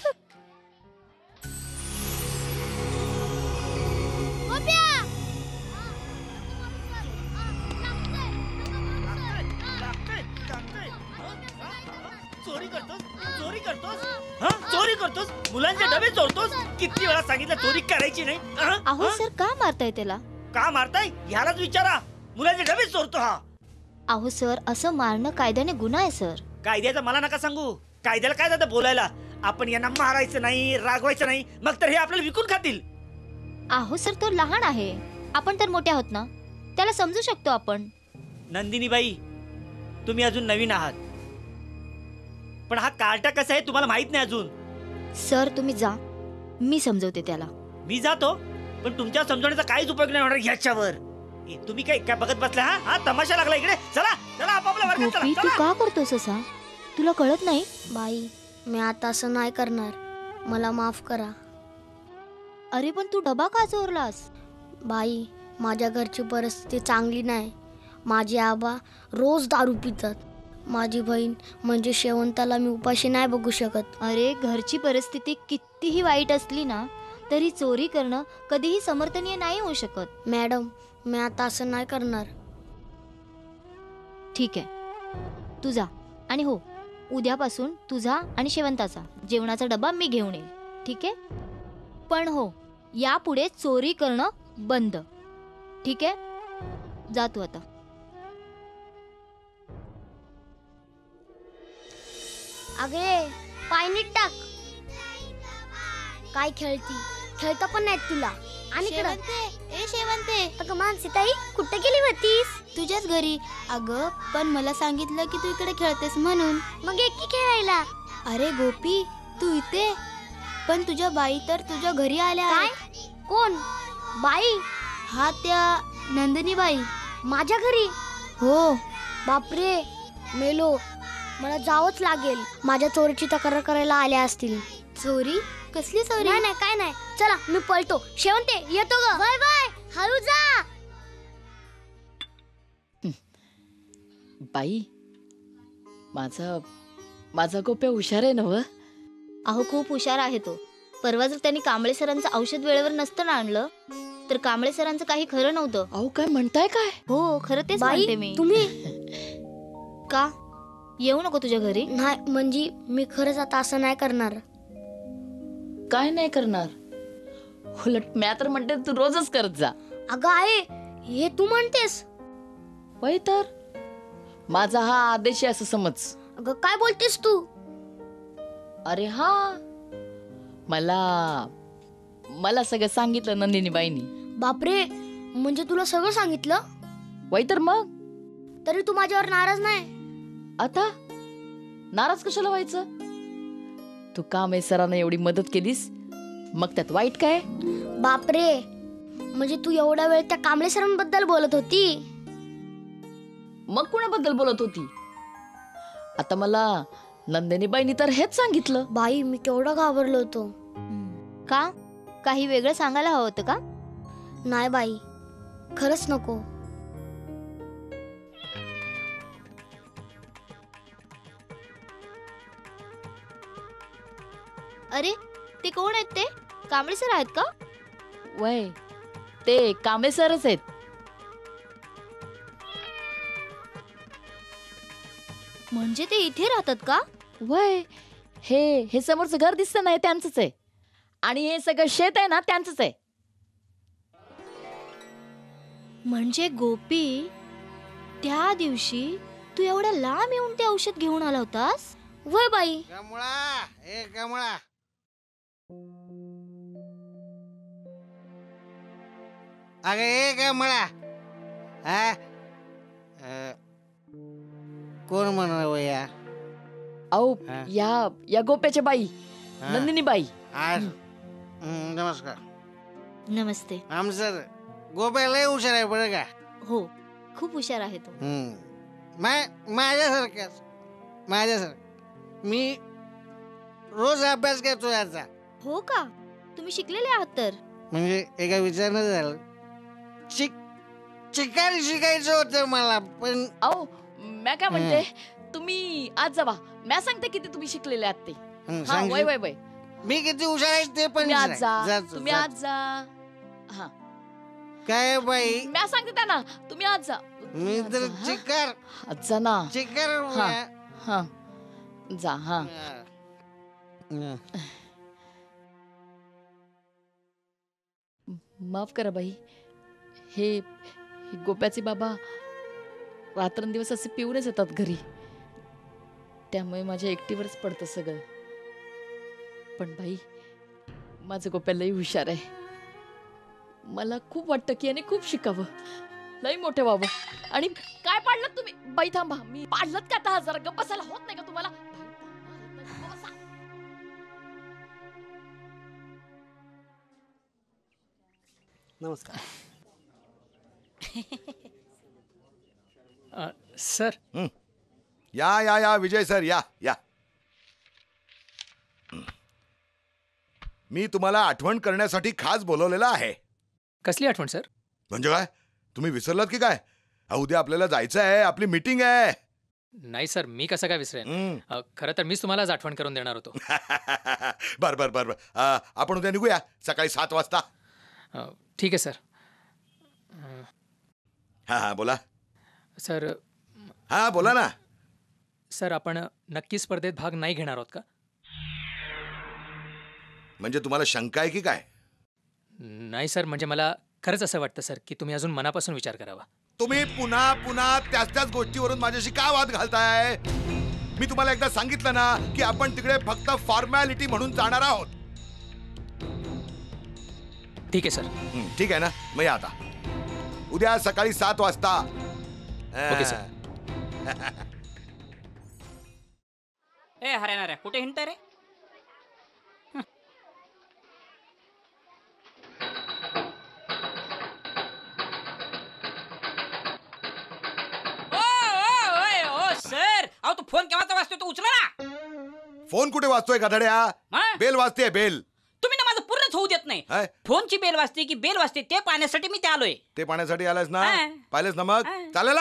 [SPEAKER 7] चोरी करतोस चोरी करतोस हा चोरी करतोस मुलांचे डबे चोरतोस. किती वेळा सांगितलं चोरी करायची नाही. हं?
[SPEAKER 17] अहो
[SPEAKER 7] हं?
[SPEAKER 17] सर, का मारताय त्याला?
[SPEAKER 7] का मारताय ह्यालाच विचारा. मुलांचे डबे चोरतो हा.
[SPEAKER 17] अहो सर, असं मारणं कायद्याने गुन्हा आहे सर.
[SPEAKER 7] कायद्याचं मला नका सांगू. कायद्याला काय जातं बोलायला. आपण यांना मारायचं नाही, रागवायचं नाही, मग तर हे आपल्याला विकून खातील.
[SPEAKER 17] अहो सर, तो लहान आहे, आपण तर मोठे आहोत ना, त्याला समजू शकतो आपण.
[SPEAKER 7] नंदिनीबाई, तुम्ही अजून नवीन आहात, पण हा कार्टा कसा आहे तुम्हाला माहित नाही अजून.
[SPEAKER 17] सर तुम्ही जा, मी समजवते त्याला.
[SPEAKER 7] मी जातो, पण तुमच्या समजवण्याचा काहीच उपयोग नाही होणार ह्याच्यावर. ए, तुम्ही काय काय बघत बसला? हा हा तमाशा लागला इकडे. चला चला आपापल्या वर्गात
[SPEAKER 17] गोपी,
[SPEAKER 7] चला,
[SPEAKER 17] तू
[SPEAKER 7] चला.
[SPEAKER 17] का करतोस असा? तुला कळत नाही?
[SPEAKER 4] बाई, मी आता असं नाही करणार, मला माफ करा.
[SPEAKER 17] अरे पण तू डबा का चोरलास?
[SPEAKER 4] बाई, माझ्या घरची परिस्थिती चांगली नाही. माझे आबा रोज दारू पितात. माझी बहीण म्हणजे शेवंताला मी उपाशी नाही बघू शकत.
[SPEAKER 17] अरे घरची परिस्थिती कितीही वाईट असली ना, तरी चोरी करणं कधीही समर्थनीय नाही होऊ शकत.
[SPEAKER 4] मॅडम, मी आता असं नाही करणार.
[SPEAKER 17] ठीक आहे, तू जा. आणि हो, उद्यापासून तुझा आणि शेवंताचा जेवणाचा डबा मी घेऊन येईल, ठीक आहे? पण हो, यापुढे चोरी करणं बंद, ठीक आहे? जा तू आता.
[SPEAKER 4] अगे पाय नीट टाक. काय खेळती? खेळता पण नाहीत तुला. आणि
[SPEAKER 17] शेवंते, ए शेवंते.
[SPEAKER 4] अगं मानसीताई, कुठे गेली होतीस?
[SPEAKER 17] तुझ्याच घरी. अगं पण मला सांगितलं की तू इकडे खेळतेस म्हणून.
[SPEAKER 4] मग एकटी खेळायला.
[SPEAKER 17] अरे गोपी, तू इथे? पण तुझ्या बाई तर तुझ्या घरी आल्या.
[SPEAKER 4] काय? कोण बाई?
[SPEAKER 17] हा, त्या नंदिनी बाई.
[SPEAKER 4] माझ्या घरी?
[SPEAKER 17] हो.
[SPEAKER 4] बापरे, मेलो. मला जावंच लागेल. माझ्या चोरीची तक्रार करायला आल्या असतील.
[SPEAKER 17] चोरी? कसली चोरी?
[SPEAKER 4] नाही नाही, काय नाही. चला मी पळतो. शेवंते येतो ग. Bye bye. हळू जा.
[SPEAKER 3] बाई, माझा माझा गोप्या हुशार आहे ना व?
[SPEAKER 17] अहो खूप हुशार आहे तो. परवा जर त्यांनी कांबळे सरांचं औषध वेळेवर नसतं ना आणलं, तर कांबळे सरांचं काही खरं नव्हतं.
[SPEAKER 3] अहो काय म्हणताय काय?
[SPEAKER 17] हो, खरं तेच
[SPEAKER 4] बाई,
[SPEAKER 17] म्हणते मी.
[SPEAKER 4] तुम्ही
[SPEAKER 17] का येऊ नको तुझ्या घरी?
[SPEAKER 4] नाही, म्हणजे मी खरंच आता असं नाही करणार.
[SPEAKER 3] काय नाही करणार? उलट म्या तर म्हणते तू रोजच करत जा.
[SPEAKER 4] अगं आहे, हे तू म्हणतेस?
[SPEAKER 3] वय तर माझा हा आदेश आहे असं समज.
[SPEAKER 4] अगं काय बोलतेस तू?
[SPEAKER 3] अरे हा, मला मला सगळं सांगितलं नंदिनी बाईनी.
[SPEAKER 4] बापरे, म्हणजे तुला सगळं सांगितलं?
[SPEAKER 3] वय तर मग.
[SPEAKER 4] तरी तू माझ्यावर नाराज नाही?
[SPEAKER 3] आता नाराज कशाला व्हायचं? तू कांबळे सरांना एवढी मदत केलीस, मग त्यात वाईट काय?
[SPEAKER 4] बापरे, म्हणजे तू एवढा वेळ त्या कांबळे सरांबद्दल बोलत होती?
[SPEAKER 3] मग कुणाबद्दल बोलत होती? आता मला नंदिनी बाईनी तर हेच सांगितलं.
[SPEAKER 4] बाई, मी केवढा घाबरलो होतो.
[SPEAKER 17] का? काही वेगळं सांगायला हवं होतं का?
[SPEAKER 4] नाही बाई, खरंच नको.
[SPEAKER 17] अरे ते कोण आहेत? ते कांबळे सर आहेत का?
[SPEAKER 3] वय, ते कांबळे सरच आहेत.
[SPEAKER 17] म्हणजे ते इथे राहतात का?
[SPEAKER 3] वय, हे हे समोरचं घर दिसतं नाही त्यांचंच आहे, आणि हे सगळं शेत आहे ना त्यांचंच आहे.
[SPEAKER 17] म्हणजे गोपी, त्या दिवशी तू एवढ्या लांब येऊन ते औषध घेऊन आला होतास?
[SPEAKER 4] वय बाई.
[SPEAKER 5] कमळा, ए कमळा, अगं ए कमळा, हा अ, कोण म्हणा या?
[SPEAKER 3] अहो या या गोप्याच्या बाई,
[SPEAKER 5] हा.
[SPEAKER 3] नंदिनी बाई.
[SPEAKER 5] आज हं, नमस्कार.
[SPEAKER 17] नमस्ते.
[SPEAKER 5] आमचं गोप्या लय हुशार आहे बरं का.
[SPEAKER 17] हो, खूप हुशार आहे तो.
[SPEAKER 5] हं. मा- माझ्यासारखाच माझ्यासारखं मी रोज अभ्यास करतो याचा.
[SPEAKER 17] हो का? तुम्ही शिकलेले आहात तर.
[SPEAKER 5] म्हणजे एका विचारणं झालं. चिक चिकायला शिकायचं होतं मला, पण
[SPEAKER 3] अहो मी काय म्हणते, तुम्ही आज जावा. मी सांगते किती तुम्ही शिकलेले आहात ते.
[SPEAKER 5] हं,
[SPEAKER 3] हा
[SPEAKER 5] सांगशील?
[SPEAKER 3] वय वय वय
[SPEAKER 5] मी किती हुशार आहे ते पण
[SPEAKER 3] तुम्ही आज
[SPEAKER 5] सांग.
[SPEAKER 3] जा
[SPEAKER 5] जातो,
[SPEAKER 3] तुम्ही
[SPEAKER 5] जातो.
[SPEAKER 3] आज जा. हा
[SPEAKER 5] काय बाई,
[SPEAKER 3] मी सांगते त्यांना तुम्ही आज जा.
[SPEAKER 5] मी तर चिकार
[SPEAKER 3] आज जा ना.
[SPEAKER 5] चिकार
[SPEAKER 3] हा हा जा. हा माफ करा बाई, हे हे गोप्याचे बाबा रात्रंदिवस असे पिऊनच येतात घरी, त्यामुळे माझ्या एकटीवरच पडतं सगळं. पण बाई, माझं गोप्या लई हुशार आहे. मला खूप वाटतं की याने खूप शिकावं, लई मोठे व्हावं. आणि काय पाडलं तुम्ही? बाई थांबा, मी पाडलं का? आता जरा गप्प बसायला होत नाही का तुम्हाला?
[SPEAKER 7] नमस्कार.
[SPEAKER 9] सर.
[SPEAKER 8] या या या विजय सर, या या. मी तुम्हाला आठवण करण्यासाठी खास बोलवलेलं आहे.
[SPEAKER 9] कसली आठवण सर?
[SPEAKER 8] म्हणजे काय, तुम्ही विसरलात की काय? अहो, उद्या आपल्याला जायचं आहे, आपली मीटिंग आहे.
[SPEAKER 9] नाही सर, मी कसं काय विसरेन? अ, खरं तर मीच तुम्हाला आज आठवण करून देणार होतो.
[SPEAKER 8] बर बर बर बर अ, आपण उद्या निघूया सकाळी सात वाजता.
[SPEAKER 9] अ, ठीक आहे सर.
[SPEAKER 8] हा हा बोला.
[SPEAKER 9] सर.
[SPEAKER 8] हा बोला ना.
[SPEAKER 9] सर, आपण नक्की स्पर्धेत भाग नाही घेणार आहोत का?
[SPEAKER 8] म्हणजे तुम्हाला शंका आहे की काय?
[SPEAKER 9] नाही सर, म्हणजे मला खरंच असं वाटतं सर की तुम्ही अजून मनापासून विचार करावा.
[SPEAKER 8] तुम्ही पुन्हा पुन्हा त्याच त्याच गोष्टीवरून माझ्याशी का वाद घालताय? मी तुम्हाला एकदा सांगितलं ना की आपण तिकडे फक्त फॉर्मॅलिटी म्हणून जाणार आहोत.
[SPEAKER 9] ठीक आहे सर.
[SPEAKER 8] ठीक आहे ना, मग या आता उद्या सकाळी सात वाजता.
[SPEAKER 9] Okay sir.
[SPEAKER 2] ए हऱ्यानाऱ्या, कुठे हिंडताय रे? सर, अहो तू फोन केव्हाचा वाजतोय, तो उचला ना.
[SPEAKER 8] फोन कुठे वाजतोय गधड्या? बेल वाजते, बेल.
[SPEAKER 2] तुम्ही ना माझं पूर्णच होऊ देत नाही. फोनची बेल वाजते की बेल वाजते ते पाहण्यासाठी मी ते आलोय.
[SPEAKER 8] ते पाण्यासाठी आलास ना?
[SPEAKER 2] हा.
[SPEAKER 8] पाहिलेस ना? मग चालेल.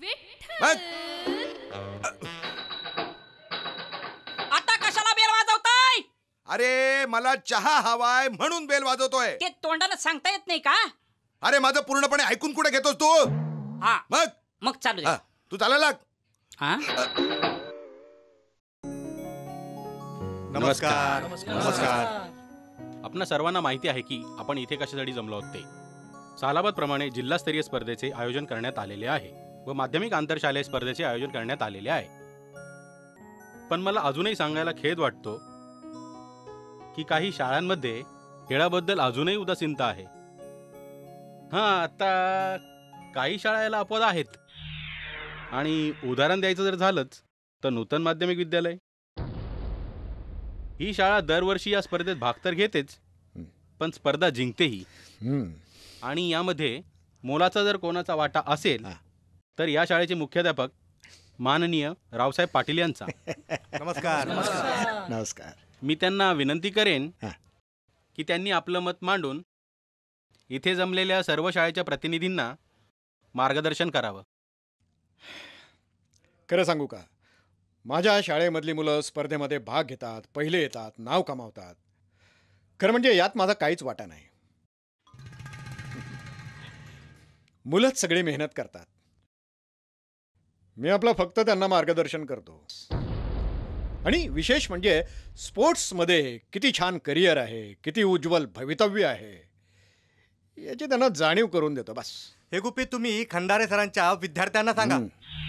[SPEAKER 2] आता कशाला बेल वाजवताय?
[SPEAKER 8] अरे मला चहा हवाय म्हणून बेल वाजवतोय.
[SPEAKER 2] ते तोंडाला सांगता येत नाही का?
[SPEAKER 8] अरे माझं पूर्णपणे ऐकून कुठे घेतोस तू?
[SPEAKER 2] हा
[SPEAKER 8] मग
[SPEAKER 2] मग चालू दे.
[SPEAKER 8] तू चालेल.
[SPEAKER 2] हा
[SPEAKER 18] नमस्कार.
[SPEAKER 8] नमस्कार.
[SPEAKER 18] आपणा सर्वांना माहिती आहे की आपण इथे कशासाठी जमलो आहोत ते. सालाबाद प्रमाणे जिल्हास्तरीय स्पर्धेचे आयोजन करण्यात आलेले आहे व माध्यमिक आंतरशालेय स्पर्धेचे आयोजन करण्यात आलेले आहे. पण मला अजूनही सांगायला खेद वाटतो की काही शाळांमध्ये खेळाबद्दल अजूनही उदासीनता आहे. हा, आता काही शाळा याला अपवाद आहेत. आणि उदाहरण द्यायचं जर झालंच तर नूतन माध्यमिक विद्यालय ही शाळा दरवर्षी या स्पर्धेत भाग तर घेतेच, पण स्पर्धा जिंकतेही. आणि यामध्ये मोलाचा जर कोणाचा वाटा असेल तर या शाळेचे मुख्याध्यापक माननीय रावसाहेब पाटील यांचा.
[SPEAKER 20] नमस्कार. नमस्कार. नमस्कार.
[SPEAKER 18] मी त्यांना विनंती करेन की त्यांनी आपलं मत मांडून इथे जमलेल्या सर्व शाळेच्या प्रतिनिधींना मार्गदर्शन करावं.
[SPEAKER 20] खरं सांगू का, माझ्या शाळेमधली मुलं स्पर्धेमध्ये भाग घेतात, पहिले येतात, नाव कमावतात. खरं म्हणजे यात माझा काहीच वाटा नाही. मुलंच सगळी मेहनत करतात. मी आपलं फक्त त्यांना मार्गदर्शन करतो. आणि विशेष म्हणजे स्पोर्ट्समध्ये किती छान करिअर आहे, किती उज्ज्वल भवितव्य आहे याची त्यांना जाणीव करून देतो बस.
[SPEAKER 21] हे गुपित तुम्ही खंडारे सरांच्या विद्यार्थ्यांना सांगा.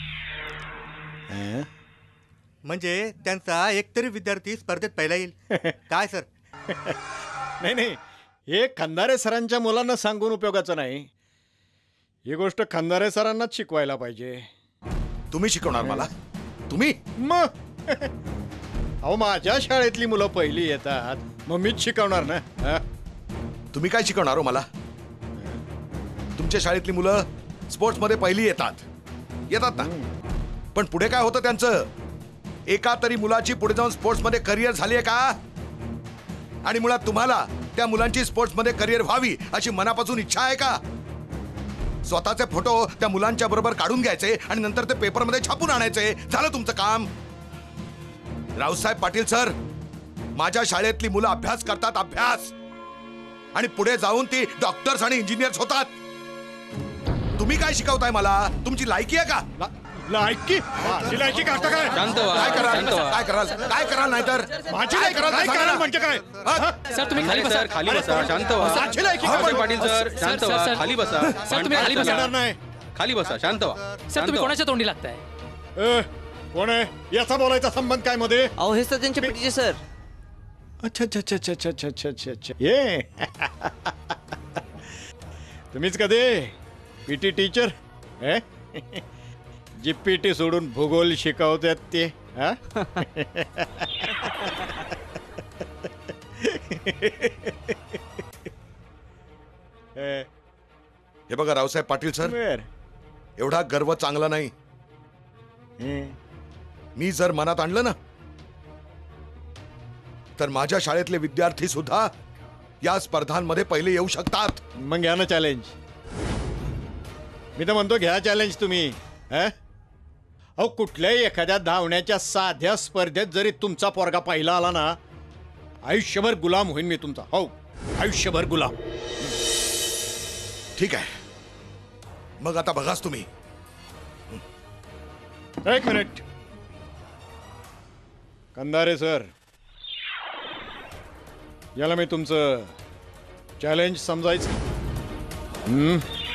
[SPEAKER 21] म्हणजे त्यांचा एकतरी विद्यार्थी स्पर्धेत पहिला येईल. काय सर?
[SPEAKER 20] नाही नाही, हे खंदारे सरांच्या मुलांना सांगून उपयोगाचं नाही. ही गोष्ट खंदारे सरांनाच शिकवायला पाहिजे.
[SPEAKER 8] तुम्ही शिकवणार मला? तुम्ही?
[SPEAKER 20] मग अहो, माझ्या शाळेतली मुलं पहिली येतात, मग मीच शिकवणार ना.
[SPEAKER 8] तुम्ही काय शिकवणार हो मला? तुमच्या शाळेतली मुलं स्पोर्ट्समध्ये पहिली येतात येतात ना, पण पुढे काय होतं त्यांचं? एका तरी मुलाची पुढे जाऊन स्पोर्ट्समध्ये करिअर झाली आहे का? आणि मुळात तुम्हाला त्या मुलांची स्पोर्ट्समध्ये करिअर व्हावी अशी मनापासून इच्छा आहे का? स्वतःचे फोटो त्या मुलांच्या बरोबर काढून घ्यायचे आणि नंतर ते पेपरमध्ये छापून आणायचे, झालं तुमचं काम. रावसाहेब पाटील सर, माझ्या शाळेतली मुलं अभ्यास करतात, अभ्यास, आणि पुढे जाऊन ती डॉक्टर्स आणि इंजिनियर्स होतात. तुम्ही काय शिकवताय मला? तुमची लायकी आहे का?
[SPEAKER 20] लायकी? माझी लायकी का? काय
[SPEAKER 18] शांत व्हा,
[SPEAKER 8] काय कराल?
[SPEAKER 18] शांत व्हा.
[SPEAKER 8] काय कराल? काय कराल? नाहीतर
[SPEAKER 20] माझी
[SPEAKER 8] काय
[SPEAKER 20] लायकी
[SPEAKER 8] कराल?
[SPEAKER 20] काय
[SPEAKER 8] सांगा
[SPEAKER 20] कराल
[SPEAKER 8] ना.
[SPEAKER 20] म्हणजे काय?
[SPEAKER 9] सर तुम्ही खाली
[SPEAKER 18] नाही,
[SPEAKER 9] बसा.
[SPEAKER 18] सर, खाली बसा, शांत व्हा.
[SPEAKER 20] माझी लायकी
[SPEAKER 18] हो,
[SPEAKER 20] काय?
[SPEAKER 18] पण पाटील सर, शांत
[SPEAKER 9] सर,
[SPEAKER 18] व्हा,
[SPEAKER 9] सर.
[SPEAKER 18] खाली बसा.
[SPEAKER 9] सर, तुम्ही खाली बसा.
[SPEAKER 20] येणार नाही.
[SPEAKER 18] खाली बसा, शांत व्हा.
[SPEAKER 9] सर
[SPEAKER 18] शांत
[SPEAKER 9] तुम्ही
[SPEAKER 18] व्हा.
[SPEAKER 9] कोणाच्या तोंडी लागताय?
[SPEAKER 20] ए, कोण आहे? याचा बोलायचा संबंध काय मध्ये?
[SPEAKER 6] अहो हे सर त्यांचे पीटीचे सर.
[SPEAKER 20] अच्छा अच्छा अच्छा अच्छा अच्छा अच्छा अच्छा अच्छा ये तुम्हीच कधी पीटी टीचर हे जी पीटी सोडून भूगोल शिकवतात ते हा?
[SPEAKER 8] हे बघा रावसाहेब पाटील सर, एवढा गर्व चांगला नाही. मी जर मनात आणलं ना तर माझ्या शाळेतले विद्यार्थी सुद्धा या स्पर्धांमध्ये पहिले येऊ शकतात.
[SPEAKER 20] मग घ्या ना चॅलेंज. मी तर म्हणतो घ्या चॅलेंज तुम्ही. हा? अहो कुठल्याही एखाद्या धावण्याच्या साध्या स्पर्धेत जरी तुमचा पोरगा पहिला आला ना, आयुष्यभर गुलाम होईन मी तुमचा. हो, आयुष्यभर गुलाम.
[SPEAKER 8] ठीक आहे, मग आता बघाच तुम्ही.
[SPEAKER 20] एक मिनिट. कंदारे सर, याला मी तुमचं चॅलेंज समजायचं. हम्म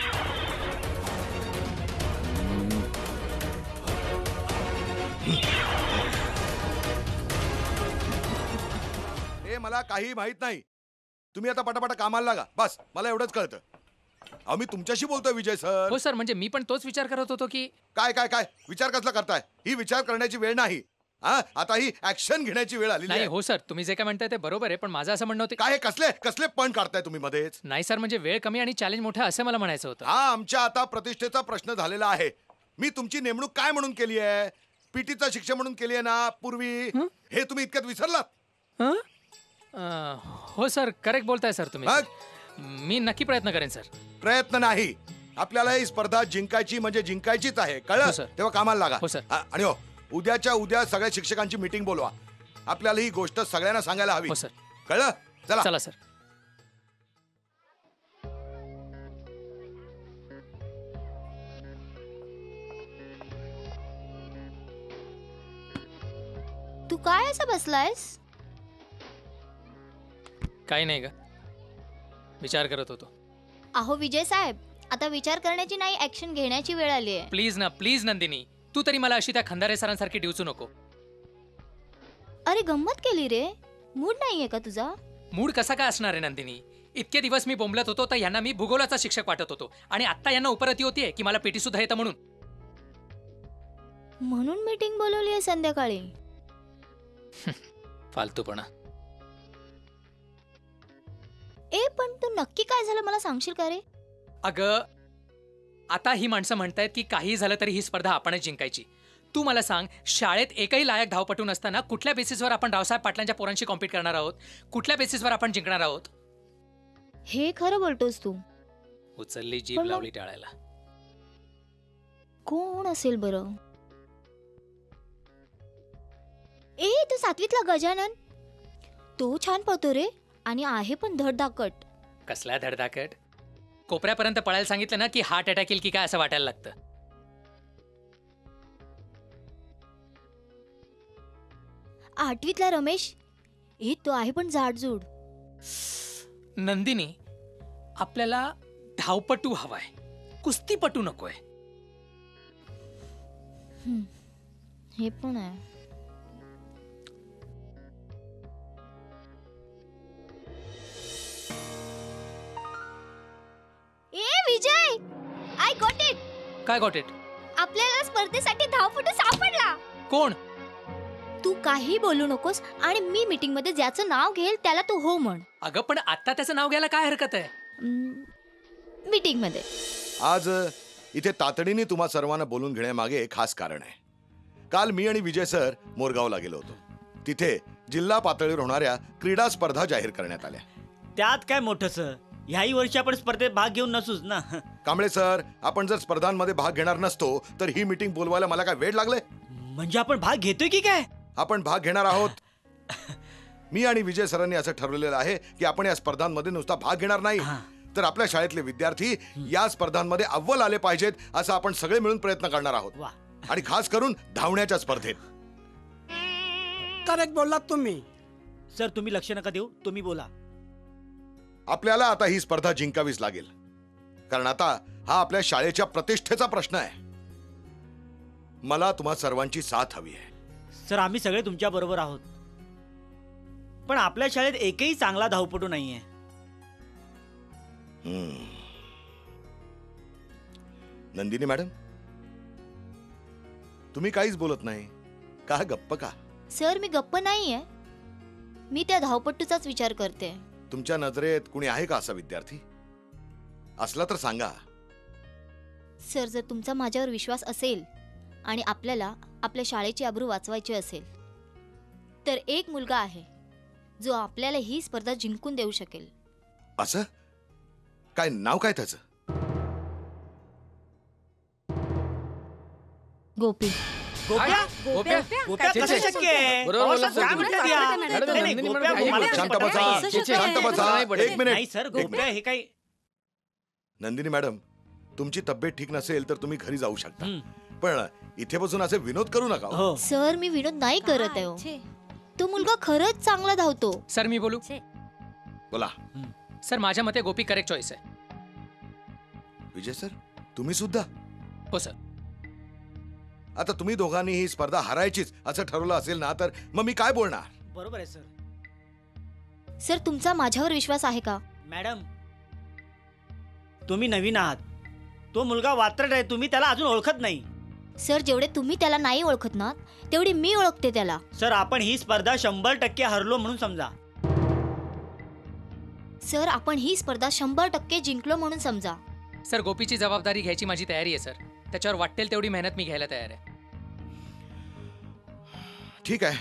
[SPEAKER 8] हे मला काही माहित नाही. तुम्ही आता पटापटा कामाला लागा, बस. मला एवढंच कळतं. अहो मी तुमच्याशी बोलतोय विजय सर.
[SPEAKER 9] हो सर, म्हणजे मी पण तोच विचार करत होतो की
[SPEAKER 8] काय काय काय विचार कसला करताय? ही विचार करण्याची वेळ नाही. हा, आता ही ऍक्शन घेण्याची वेळ आलेली
[SPEAKER 9] नाही.
[SPEAKER 8] आहे.
[SPEAKER 9] हो सर, तुम्ही जे काय म्हणताय ते बरोबर आहे, पण माझं असं म्हणणं होतं.
[SPEAKER 8] काय कसले कसले पण काढताय तुम्ही मध्येच?
[SPEAKER 9] नाही सर, म्हणजे वेळ कमी आणि चॅलेंज मोठं असं मला म्हणायचं होतं.
[SPEAKER 8] हा आमच्या आता प्रतिष्ठेचा प्रश्न झालेला आहे. मी तुमची नेमणूक काय म्हणून केली आहे? पीटीचा शिक्षक म्हणून केली आहे ना पूर्वी. हे तुम्ही इतक्यात विसरलात?
[SPEAKER 9] अं, हो सर, करेक्ट बोलताय सर तुम्ही. मी नक्की प्रयत्न करेन सर.
[SPEAKER 8] प्रयत्न नाही, आपल्याला ही स्पर्धा जिंकायची म्हणजे जिंकायचीच आहे, कळलं? तेव्हा कामाला लागा.
[SPEAKER 9] हो सर.
[SPEAKER 8] हा, आणि हो, उद्याच्या उद्या सगळ्या शिक्षकांची मीटिंग बोलवा. आपल्याला ही गोष्ट सगळ्यांना सांगायला हवी.
[SPEAKER 9] हो सर.
[SPEAKER 8] कळलं? चला
[SPEAKER 9] चला सर.
[SPEAKER 17] तू काय असं बसलायस?
[SPEAKER 9] काही नाही का, विचार करत होतो.
[SPEAKER 17] अहो विजय साहेब, आता विचार करण्याची नाही, ऍक्शन घेण्याची वेळ आली आहे.
[SPEAKER 9] प्लीज ना, प्लीज नंदिनी, तू तरी मला अशी त्या खंदारे सरांसारखी डिवचू नको.
[SPEAKER 17] अरे गंमत केली रे. मूड नाहीये का तुझा?
[SPEAKER 9] मूड कसा काय असणार आहे नंदिनी? इतके दिवस मी बोंबलत होतो तर यांना मी भूगोलाचा शिक्षक वाटत होतो, आणि आता यांना उपरती होतीये की मला पेटी सुद्धा येतं म्हणून.
[SPEAKER 17] म्हणून मीटिंग बोलवली आहे संध्याकाळी.
[SPEAKER 9] फालतूपणा.
[SPEAKER 17] ए पण तू नक्की काय झालं मला सांगशील का रे?
[SPEAKER 9] अगं, आता ही माणसं म्हणतायत की काही झालं तरी ही स्पर्धा आपणच जिंकायची. तू मला सांग, शाळेत एकही लायक धावपटू नसताना कुठल्या बेसिसवर आपण रावसाहेब पाटलांच्या पोरांशी कॉम्पीट करणार आहोत? कुठल्या बेसिसवर आपण जिंकणार आहोत?
[SPEAKER 17] हे खरं बोलतोस तू?
[SPEAKER 9] उचलली जीभ
[SPEAKER 17] पण मग-
[SPEAKER 9] लावली टाळायला.
[SPEAKER 17] कोण असेल बरं? ए तो सातवीतला गजानन, तो छान पळतो रे, आणि आहे पण धडधाकट.
[SPEAKER 9] कसला धडधाकट? कोपऱ्यापर्यंत पळायला सांगितलं ना की हार्ट अटॅक येईल की काय असं वाटायला लागतं.
[SPEAKER 17] आठवीतला रमेश, ए तो आहे पण जाडजूड.
[SPEAKER 9] नंदिनी, आपल्याला धावपटू हवाय, कुस्तीपटू नकोय.
[SPEAKER 17] हम्म, हे पण आहे. ए विजय, आय गॉट इट.
[SPEAKER 9] काय गॉट इट?
[SPEAKER 17] आपल्याला स्पर्धेसाठी धावपटू सापडला.
[SPEAKER 9] कोण?
[SPEAKER 17] तू काही बोलू नकोस, आणि मी मीटिंग मध्ये ज्याचं नाव घेईल त्याला तू हो म्हण.
[SPEAKER 9] अगं पण आता त्याचं नाव घ्यायला काय हरकत आहे?
[SPEAKER 17] मीटिंग मध्ये
[SPEAKER 8] आज इथे तातडीने तुम्हा सर्वांना बोलून घेण्यामागे एक खास कारण आहे. काल मी आणि विजय सर मोरगावला गेलो होतो. तिथे जिल्हा पातळीवर होणाऱ्या क्रीडा स्पर्धा जाहीर करण्यात आल्या.
[SPEAKER 7] त्यात काय मोठंस, ह्याही वर्षी आपण स्पर्धेत भाग घेऊन नसूच ना.
[SPEAKER 8] कांबळे सर, आपण जर स्पर्धांमध्ये भाग घेणार नसतो तर ही मीटिंग बोलवायला मला काय वेळ लागले?
[SPEAKER 7] म्हणजे आपण भाग घेतोय की काय?
[SPEAKER 8] आपण भाग घेणार आहोत. मी आणि विजय सरांनी असं ठरवलेलं आहे की आपण या स्पर्धांमध्ये नुसता भाग घेणार नाही, तर आपल्या शाळेतले विद्यार्थी या स्पर्धांमध्ये अव्वल आले पाहिजेत असं आपण सगळे मिळून प्रयत्न करणार आहोत. आणि खास करून धावण्याच्या स्पर्धेत.
[SPEAKER 7] करेक्ट बोललात तुम्ही. सर तुम्ही लक्ष नका देऊ, तुम्ही बोला.
[SPEAKER 8] आपल्याला आता ही स्पर्धा जिंकावीच लागेल, कारण आता हा आपल्या शाळेच्या प्रतिष्ठेचा प्रश्न आहे. मला तुम्हा सर्वांची साथ हवी आहे.
[SPEAKER 7] सर आम्ही सगळे तुमच्या बरोबर आहोत, पण आपल्या शाळेत एकही चांगला धावपटू नाहीये.
[SPEAKER 8] नंदिनी मॅडम, तुम्ही काहीच बोलत नाही का? गप्प का?
[SPEAKER 17] सर मी गप्प नाहीये, मी त्या धावपट्टूचाच विचार करते.
[SPEAKER 8] तुमच्या नजरेत कुणी आहे का असा विद्यार्थी? असला तर सांगा.
[SPEAKER 17] सर जर तुमचा माझ्यावर विश्वास असेल आणि आपल्याला आपल्या शाळेची आबरू वाचवायची असेल तर एक मुलगा आहे जो आपल्याला ही स्पर्धा जिंकून देऊ शकेल.
[SPEAKER 8] असं काय? नाव काय त्याचं?
[SPEAKER 17] गोपी.
[SPEAKER 7] गोप्या?
[SPEAKER 9] गोप्या?
[SPEAKER 7] गोप्या कसं शक्य आहे?
[SPEAKER 9] बरोबर बोलला
[SPEAKER 7] अहो, सर, काय म्हणतात या?
[SPEAKER 9] मॅडम,
[SPEAKER 7] नाही, नाही,
[SPEAKER 9] नंदिनी
[SPEAKER 7] गोप्या
[SPEAKER 9] मॅडम,
[SPEAKER 7] मला
[SPEAKER 8] शांत
[SPEAKER 7] कसं
[SPEAKER 8] बसा,
[SPEAKER 7] पटलं?
[SPEAKER 8] चेचे, शांत बसा. एक मिनिट.
[SPEAKER 7] नाही सर, गोप्या हे काही.
[SPEAKER 8] नंदिनी मॅडम, तुमची तब्येत ठीक नसेल तर तुम्ही घरी जाऊ शकता, पण इथे बसून असे विनोद करू नका. हो.
[SPEAKER 17] सर मी विनोद नाही करत आहे हो. तो मुलगा खरंच चांगला धावतो.
[SPEAKER 9] सर मी बोलू?
[SPEAKER 8] बोला.
[SPEAKER 9] सर माझ्या मते गोपी करेक्ट चॉईस आहे.
[SPEAKER 8] विजय सर, तुम्ही सुद्धा?
[SPEAKER 9] हो सर.
[SPEAKER 8] आता तुम्ही दोघांनी ही स्पर्धा हरायचीच असं ठरवलं असेल ना, तर मग मी काय बोलणार?
[SPEAKER 7] बरोबर आहे सर.
[SPEAKER 17] सर तुमचा माझ्यावर विश्वास आहे का?
[SPEAKER 7] मॅडम तुम्ही नवीन आहात, तो मुलगा वात्रट आहे, तुम्ही त्याला अजून ओळखत नाही.
[SPEAKER 17] सर जेवढे तुम्ही त्याला नाही ओळखत ना तेवढी मी ओळखते त्याला.
[SPEAKER 7] सर आपण ही स्पर्धा शंभर टक्के हरलो म्हणून समजा.
[SPEAKER 17] सर आपण ही स्पर्धा शंभर टक्के जिंकलो म्हणून समजा.
[SPEAKER 9] सर गोपीची जबाबदारी घ्यायची माझी तयारी आहे सर. त्याच्यावर वाटेल तेवढी मेहनत मी घ्यायला तयार आहे.
[SPEAKER 8] ठीक आहे.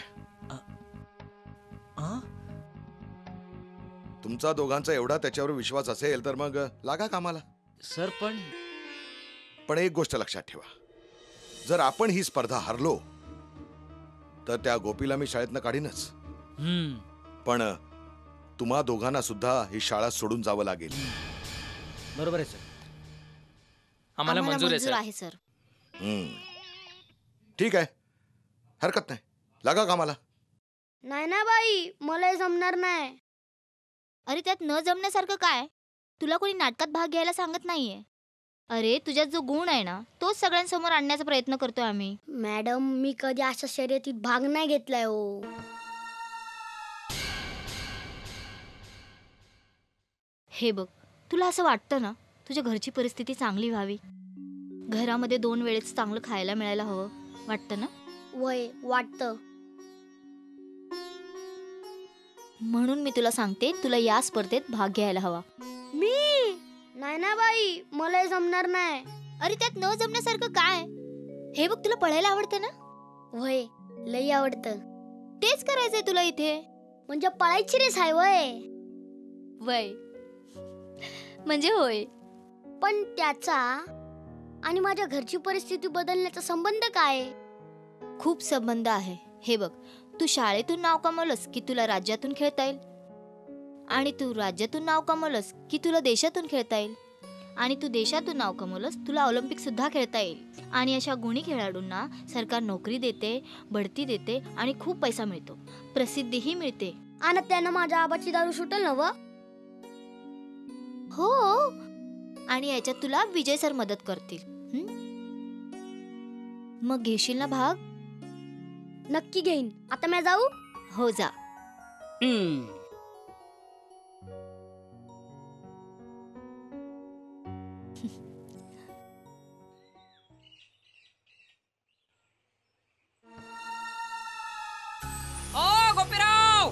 [SPEAKER 8] तुमचा दोघांचा एवढा त्याच्यावर विश्वास असेल तर मग लागा कामाला.
[SPEAKER 7] सर पण
[SPEAKER 8] पण एक गोष्ट लक्षात ठेवा, जर आपण ही स्पर्धा हरलो तर त्या गोपीला मी शाळेतनं काढीनच, पण तुम्हा दोघांना सुद्धा ही शाळा सोडून जावं लागेल.
[SPEAKER 7] बरोबर आहे सर.
[SPEAKER 9] आम्हाला मंजूर आहे सर.
[SPEAKER 17] आहे सर.
[SPEAKER 8] ठीक आहे, हरकत नाही, लागा कामाला.
[SPEAKER 4] नाही ना बाई, मला हे जमणार नाही.
[SPEAKER 17] अरे त्यात न जमण्यासारखं काय? तुला कोणी नाटकात भाग घ्यायला सांगत नाहीये. अरे तुझ्यात जो गुण आहे ना तोच सगळ्यांसमोर आणण्याचा प्रयत्न करतोय आम्ही.
[SPEAKER 4] मॅडम मी कधी अशा शर्यतीत भाग नाही घेतलाय हो.
[SPEAKER 17] हे बघ, तुला असं वाटतं ना तुझ्या घरची परिस्थिती चांगली व्हावी, घरामध्ये दोन वेळेस चांगलं खायला मिळायला हवं वाटतं ना?
[SPEAKER 4] वय वाटतं.
[SPEAKER 17] म्हणून मी तुला सांगते तुला या स्पर्धेत भाग घ्यायला हवा.
[SPEAKER 4] मी नाही ना बाई, मला हे जमणार नाही.
[SPEAKER 17] अरे त्यात न जमण्यासारखं काय? हे बघ तुला पळायला आवडतं ना?
[SPEAKER 4] वय लई आवडतं.
[SPEAKER 17] तेच करायचंय तुला इथे.
[SPEAKER 4] म्हणजे पळायची रेस आहे वय.
[SPEAKER 17] वय म्हणजे होय.
[SPEAKER 4] पण त्याचा आणि माझ्या घरची परिस्थिती बदलण्याचा संबंध काय?
[SPEAKER 17] खूप संबंध आहे. हे बघ, तू शाळेतून नाव कमवलंस की तुला राज्यातून खेळता येईल, आणि तू राज्यातून नाव कमवलंस की तुला देशातून खेळता येईल, आणि तू देशातून नाव कमवलंस तुला ऑलिम्पिक सुद्धा खेळता येईल. आणि अशा गुणी खेळाडूंना सरकार नोकरी देते, बढती देते आणि खूप पैसा मिळतो, प्रसिद्धीही मिळते.
[SPEAKER 4] आणि त्यानं माझ्या आबाची दारू सुटेल ना व?
[SPEAKER 17] हो, आणि याच्यात तुला विजय सर मदत करतील. मग घेशील ना भाग?
[SPEAKER 4] नक्की घेईन. आता मी जाऊ?
[SPEAKER 17] हो जा.
[SPEAKER 2] ओ गोपीराव,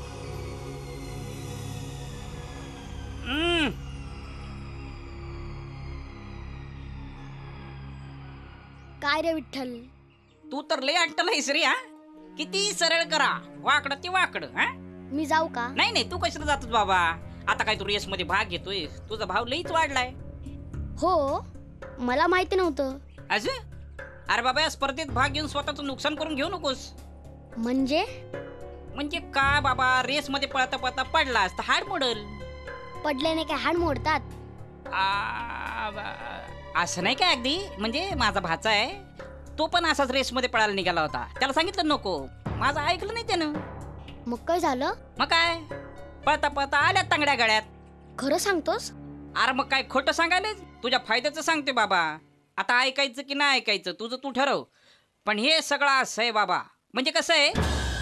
[SPEAKER 4] काय रे विठ्ठल,
[SPEAKER 2] तू तर लय अट्टल आहेस रे. हा किती सरळ करा, वाकडं ते वाकडं. हा
[SPEAKER 4] मी जाऊ का?
[SPEAKER 2] नाही नाही, तू कशाला जातोस बाबा? आता काय तू रेस मध्ये भाग घेतोय? तुझा भाव लईच वाढलाय.
[SPEAKER 4] हो मला माहिती नव्हतं.
[SPEAKER 2] असं? अरे बाबा, या स्पर्धेत भाग घेऊन स्वतःचं नुकसान करून घेऊ नकोस.
[SPEAKER 4] म्हणजे
[SPEAKER 2] म्हणजे काय बाबा, रेस मध्ये पळता पळता पडलास तर हाड मोडल.
[SPEAKER 4] पडल्याने काय हाड मोडतात?
[SPEAKER 2] आ, बा- असं नाही काय अगदी. म्हणजे माझा भाचा आहे, तो पण असाच रेस मध्ये पळायला निघाला होता. त्याला सांगितलं नको, माझं ऐकलं नाही त्यानं.
[SPEAKER 4] मग काय झालं?
[SPEAKER 2] मग काय, पळता पळता आल्यात तांगड्या गळ्यात.
[SPEAKER 4] खरं सांगतोस?
[SPEAKER 2] अरे मग काय खोटं सांगायला? तुझ्या फायद्याचं सांगते बाबा. आता ऐकायचं की नाही ऐकायचं तुझं तू ठरव. पण हे सगळं असं आहे बाबा. म्हणजे कसं आहे,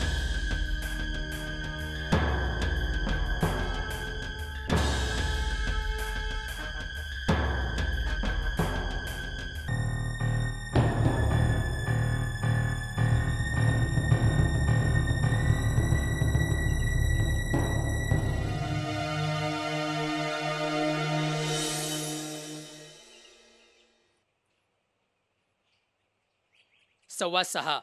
[SPEAKER 9] सव्वा सहा.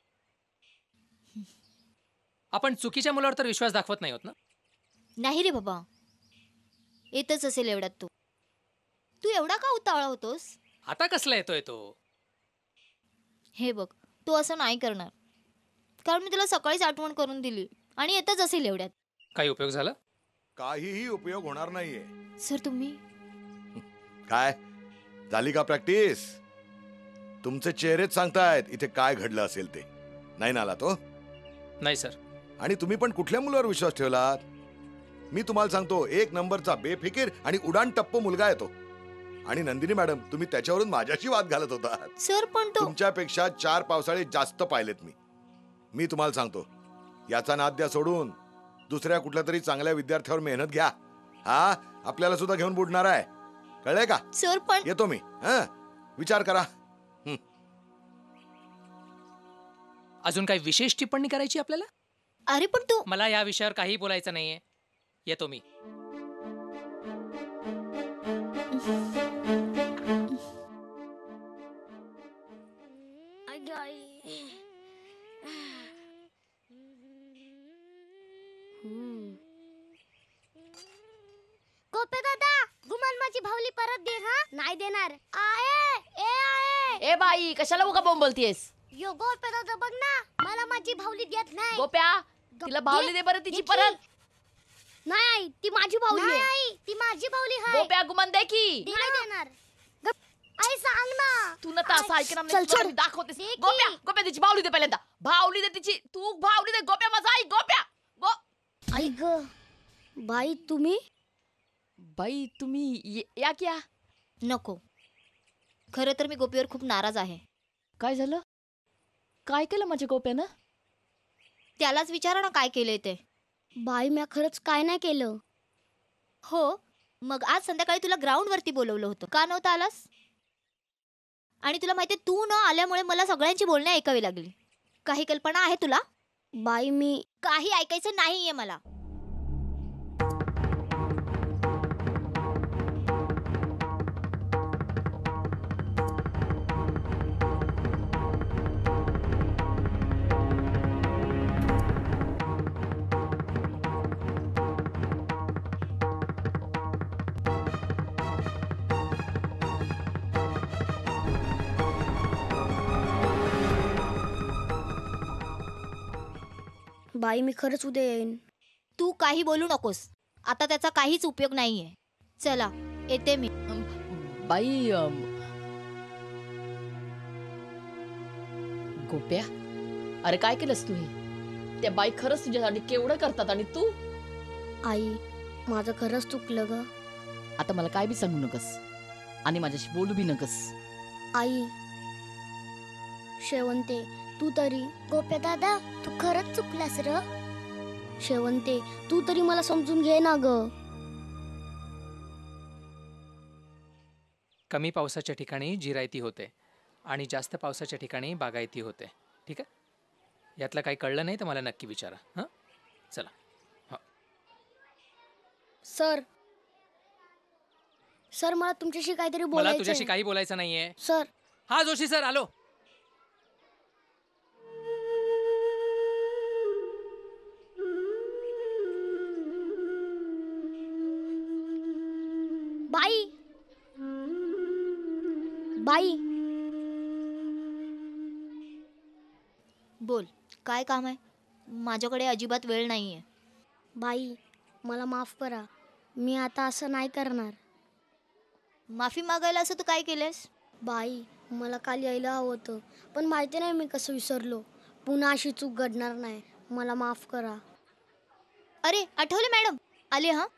[SPEAKER 9] आपण चुकीच्या मुलावर तर विश्वास दाखवत नाही होत ना?
[SPEAKER 17] नाही रे बाबा, येतच असेल एवढ्यात तू. तू एवढा का उतावळा होतोस?
[SPEAKER 9] आता कसला येतोय तो?
[SPEAKER 17] हे बघ, तू असं नाही करणार, कारण मी तुला सकाळीच आठवण करून दिली आणि येतच असेल एवढ्यात.
[SPEAKER 9] काही उपयोग झाला?
[SPEAKER 8] काहीही उपयोग होणार नाहीये.
[SPEAKER 17] सर तुम्ही
[SPEAKER 8] काय झाली का प्रॅक्टिस? तुमचे चेहरेच सांगतायत इथे काय घडलं असेल ते. नाही ना आला तो?
[SPEAKER 9] नाही सर.
[SPEAKER 8] आणि तुम्ही पण कुठल्या मुलावर विश्वास ठेवलात? मी तुम्हाला सांगतो, एक नंबरचा बेफिकीर आणि उडान टप्प मुलगा आहे तो. आणि नंदिनी मॅडम, तुम्ही त्याच्यावरून माझ्याशी वाद घालत होता.
[SPEAKER 17] सर पण तो
[SPEAKER 8] तुमच्यापेक्षा चार पावसाळे जास्त पाहिलेत मी. मी तुम्हाला सांगतो, याचा नाद द्या सोडून दुसऱ्या कुठल्या तरी चांगल्या विद्यार्थ्यावर मेहनत घ्या. हा आपल्याला सुद्धा घेऊन बुडणार आहे, कळलंय का?
[SPEAKER 17] सर पण
[SPEAKER 8] येतो मी. हा विचार करा.
[SPEAKER 9] अजून काही विशेष टिप्पणी करायची आपल्याला?
[SPEAKER 17] अरे पण तू,
[SPEAKER 9] मला या विषयावर काही बोलायचं नाहीये. येतो मी.
[SPEAKER 4] गोपे दादा, गुमान माझी भावली परत दे. हा नाही देणार. आहे ए आहे
[SPEAKER 3] ए बाई, कशाला उगा बोंब बोलतीयस?
[SPEAKER 4] यो गोपे दादा बघ ना, मला माझी भावली देत नाही.
[SPEAKER 3] गोप्या, तिला भावली दे बरं तिची परत.
[SPEAKER 4] नाही आई, ती माझी भावली आहे. आई, ती माझी भावली आहे.
[SPEAKER 3] गोप्या, गुमान दे की.
[SPEAKER 4] नाही देणार. आई सांग ना.
[SPEAKER 3] तू ना असं ऐकणार
[SPEAKER 4] चल,
[SPEAKER 3] नाही, तुला
[SPEAKER 4] चल.
[SPEAKER 3] मी दाखवतेस. गोप्या, गोप्या तिची भावली दे पहिल्यांदा. भावली दे तिची. तू भावली दे गोप्या, माझा आई गोप्या. गो
[SPEAKER 4] आई ग बाई, तुम्ही
[SPEAKER 3] बाई तुम्ही या क्या?
[SPEAKER 17] नको. खरं तर मी गोपीवर खूप नाराज आहे.
[SPEAKER 3] काय झालं? काय केलं माझ्या गोप्यानं?
[SPEAKER 17] त्यालाच विचारा ना काय केलंय ते.
[SPEAKER 4] बाई, मी खरंच काय नाही केलं.
[SPEAKER 17] हो, मग आज संध्याकाळी तुला ग्राउंड वरती बोलवलं होतं, का नव्हता आलास? आणि तुला माहितीये, तू न आल्यामुळे मला सगळ्यांची बोलणे ऐकावी लागली. काही कल्पना आहे तुला?
[SPEAKER 4] बाई, मी
[SPEAKER 17] काही ऐकायचं नाहीये मला.
[SPEAKER 4] बाई, मी खरंच उद्या येईन.
[SPEAKER 17] तू काही बोलू नकोस, आता त्याचा काहीच उपयोग नाहीये. चला, येते मी.
[SPEAKER 3] बाई, अम, गोप्या, अरे काय केलंस तू हे? त्या बाई खरंच तुझ्यासाठी केवढं करतात आणि तू?
[SPEAKER 4] आई, माझं खरंच चुकलं ग.
[SPEAKER 3] आता मला काय बी सांगू नकस आणि माझ्याशी बोलू बी नकस.
[SPEAKER 4] आई, शेवंते, तू तरी. गोप्या दादा, तू खरंच चुकलास र. शेवंते, तू तरी मला समजून घे ना ग.
[SPEAKER 9] कमी पावसाच्या ठिकाणी जिरायती होते आणि जास्त पावसाच्या ठिकाणी बागायती होते. ठीक आहे? यातलं काही कळलं नाही तर मला नक्की विचारा. हां, चला. हो.
[SPEAKER 4] सर सर मला तुमच्याशी काहीतरी
[SPEAKER 9] मला
[SPEAKER 4] बोलायचं
[SPEAKER 9] तुझ्याशी काही बोलायचं नाहीये.
[SPEAKER 4] सर.
[SPEAKER 9] हा जोशी सर, आलो.
[SPEAKER 4] बाई
[SPEAKER 17] बोल काय काम आहे? माझ्याकडे अजिबात वेळ नाही आहे.
[SPEAKER 4] बाई मला माफ करा, मी आता असं नाही करणार.
[SPEAKER 17] माफी मागायला असं तू काय केलंस?
[SPEAKER 4] बाई मला काल यायला हवं होतं, पण माहिती नाही मी कसं विसरलो. पुन्हा अशी चूक घडणार नाही, मला माफ करा.
[SPEAKER 17] अरे आठवले मॅडम आले. हा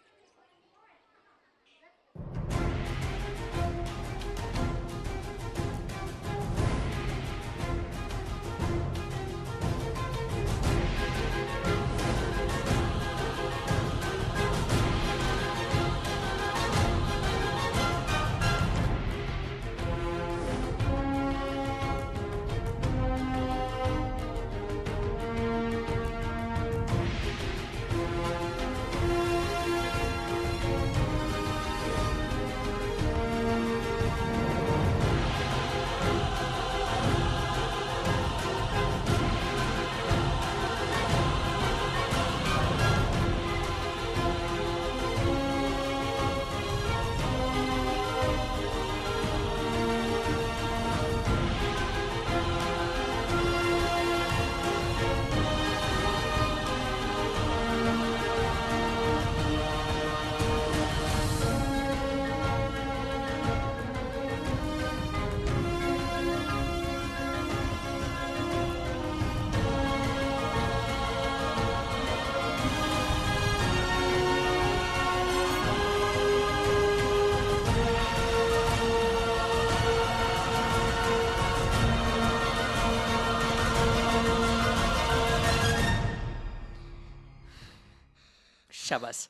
[SPEAKER 9] शाबास.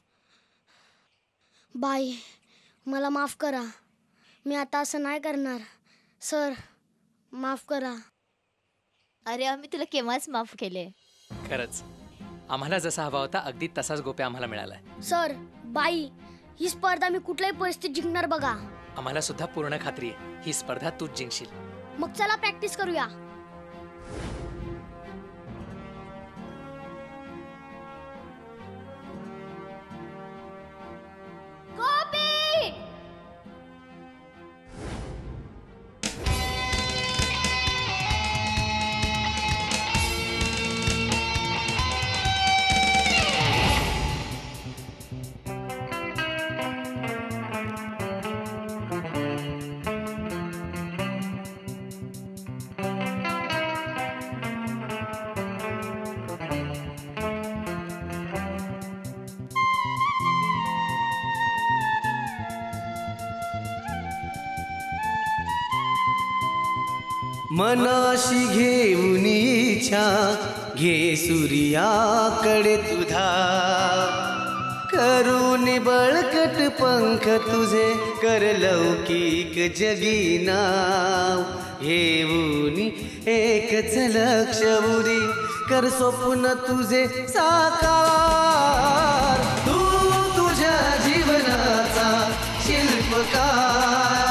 [SPEAKER 4] बाई मला माफ करा, मी आता असं नाही करणार. सर माफ करा.
[SPEAKER 17] अरे आम्ही तुला केव्हाच माफ केले.
[SPEAKER 9] खरंच आम्हाला जसा हवा होता अगदी तसाच गोप्या आम्हाला मिळालाय.
[SPEAKER 4] सर बाई ही स्पर्धा मी कुठल्याही परिस्थितीत जिंकणार बघा.
[SPEAKER 9] आम्हाला सुद्धा पूर्ण खात्री आहे ही स्पर्धा तूच जिंकशील.
[SPEAKER 4] मग चला प्रॅक्टिस करूया.
[SPEAKER 6] मनाशी घेऊन इच्छा घे सूर्याकडे तुझा, करून बळकट पंख तुझे कर लौकिक जगी नाव. घेऊन एकच लक्ष उरी कर स्वप्न तुझे साकार. तू तुझ्या जीवनाचा शिल्पकार.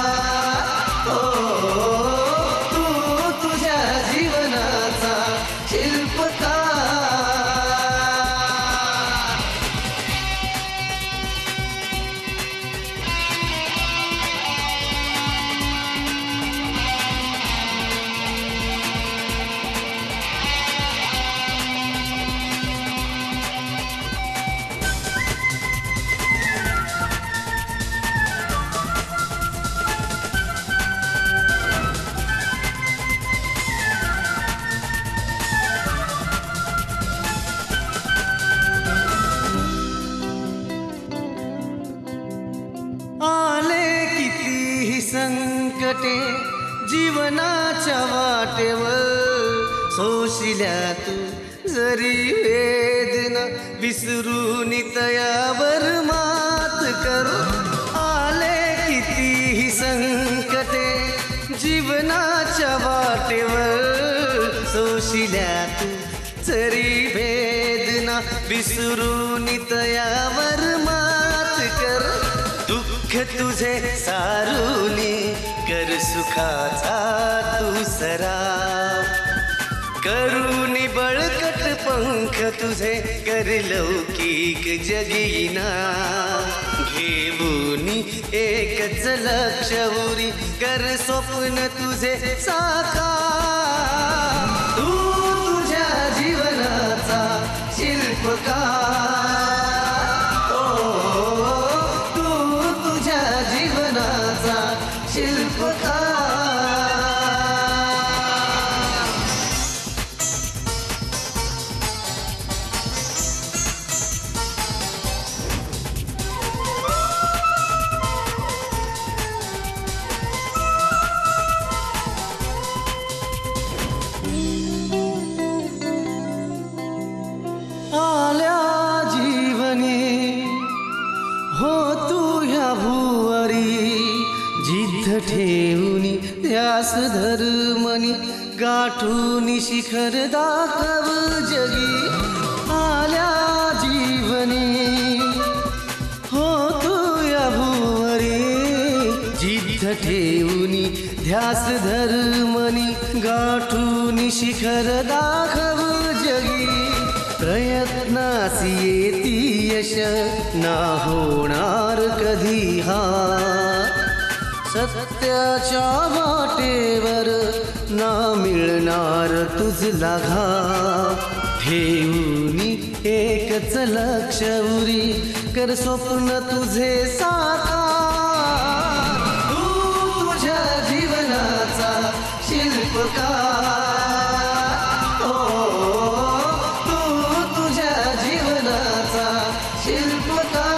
[SPEAKER 6] संकटे जीवनाच्या वाटेवर सोशिल्या तू जरी वेदना विसरून तयावर मात कर. आले कितीही संकटे जीवनाच्या वाटेवर सोशिल्या तू जरी वेदना विसरून तयावर मात कर. दुःख तुझे सारुनी कर सुखाचा तू सराव. करून बळकट पंख तुझे कर लौकिक जगीना. ठेवूनी एकच लक्ष उरी कर स्वप्न तुझे साकार तू तुझ्या जीवनाचा शिल्पकार ओ तू तुझ्या जीवनाचा शिल्पकार ठेवूनी ध्यास धर्मनी गाठूनी शिखर दाखव जगी आल्या जीवनी हो तू या भुवरी जिद्द ठेवूनी ध्यास धर्मनी गाठूनी शिखर दाखव जगी प्रयत्नासी येती यश ना होणार कधी हार सत्याच्या वाटेवर ना मिळणार तुझला घाव ठेवूनी एकच लक्ष उरी कर स्वप्न तुझे साकार तू तुझ्या जीवनाचा शिल्पकार ओ तू तुझ्या जीवनाचा शिल्पकार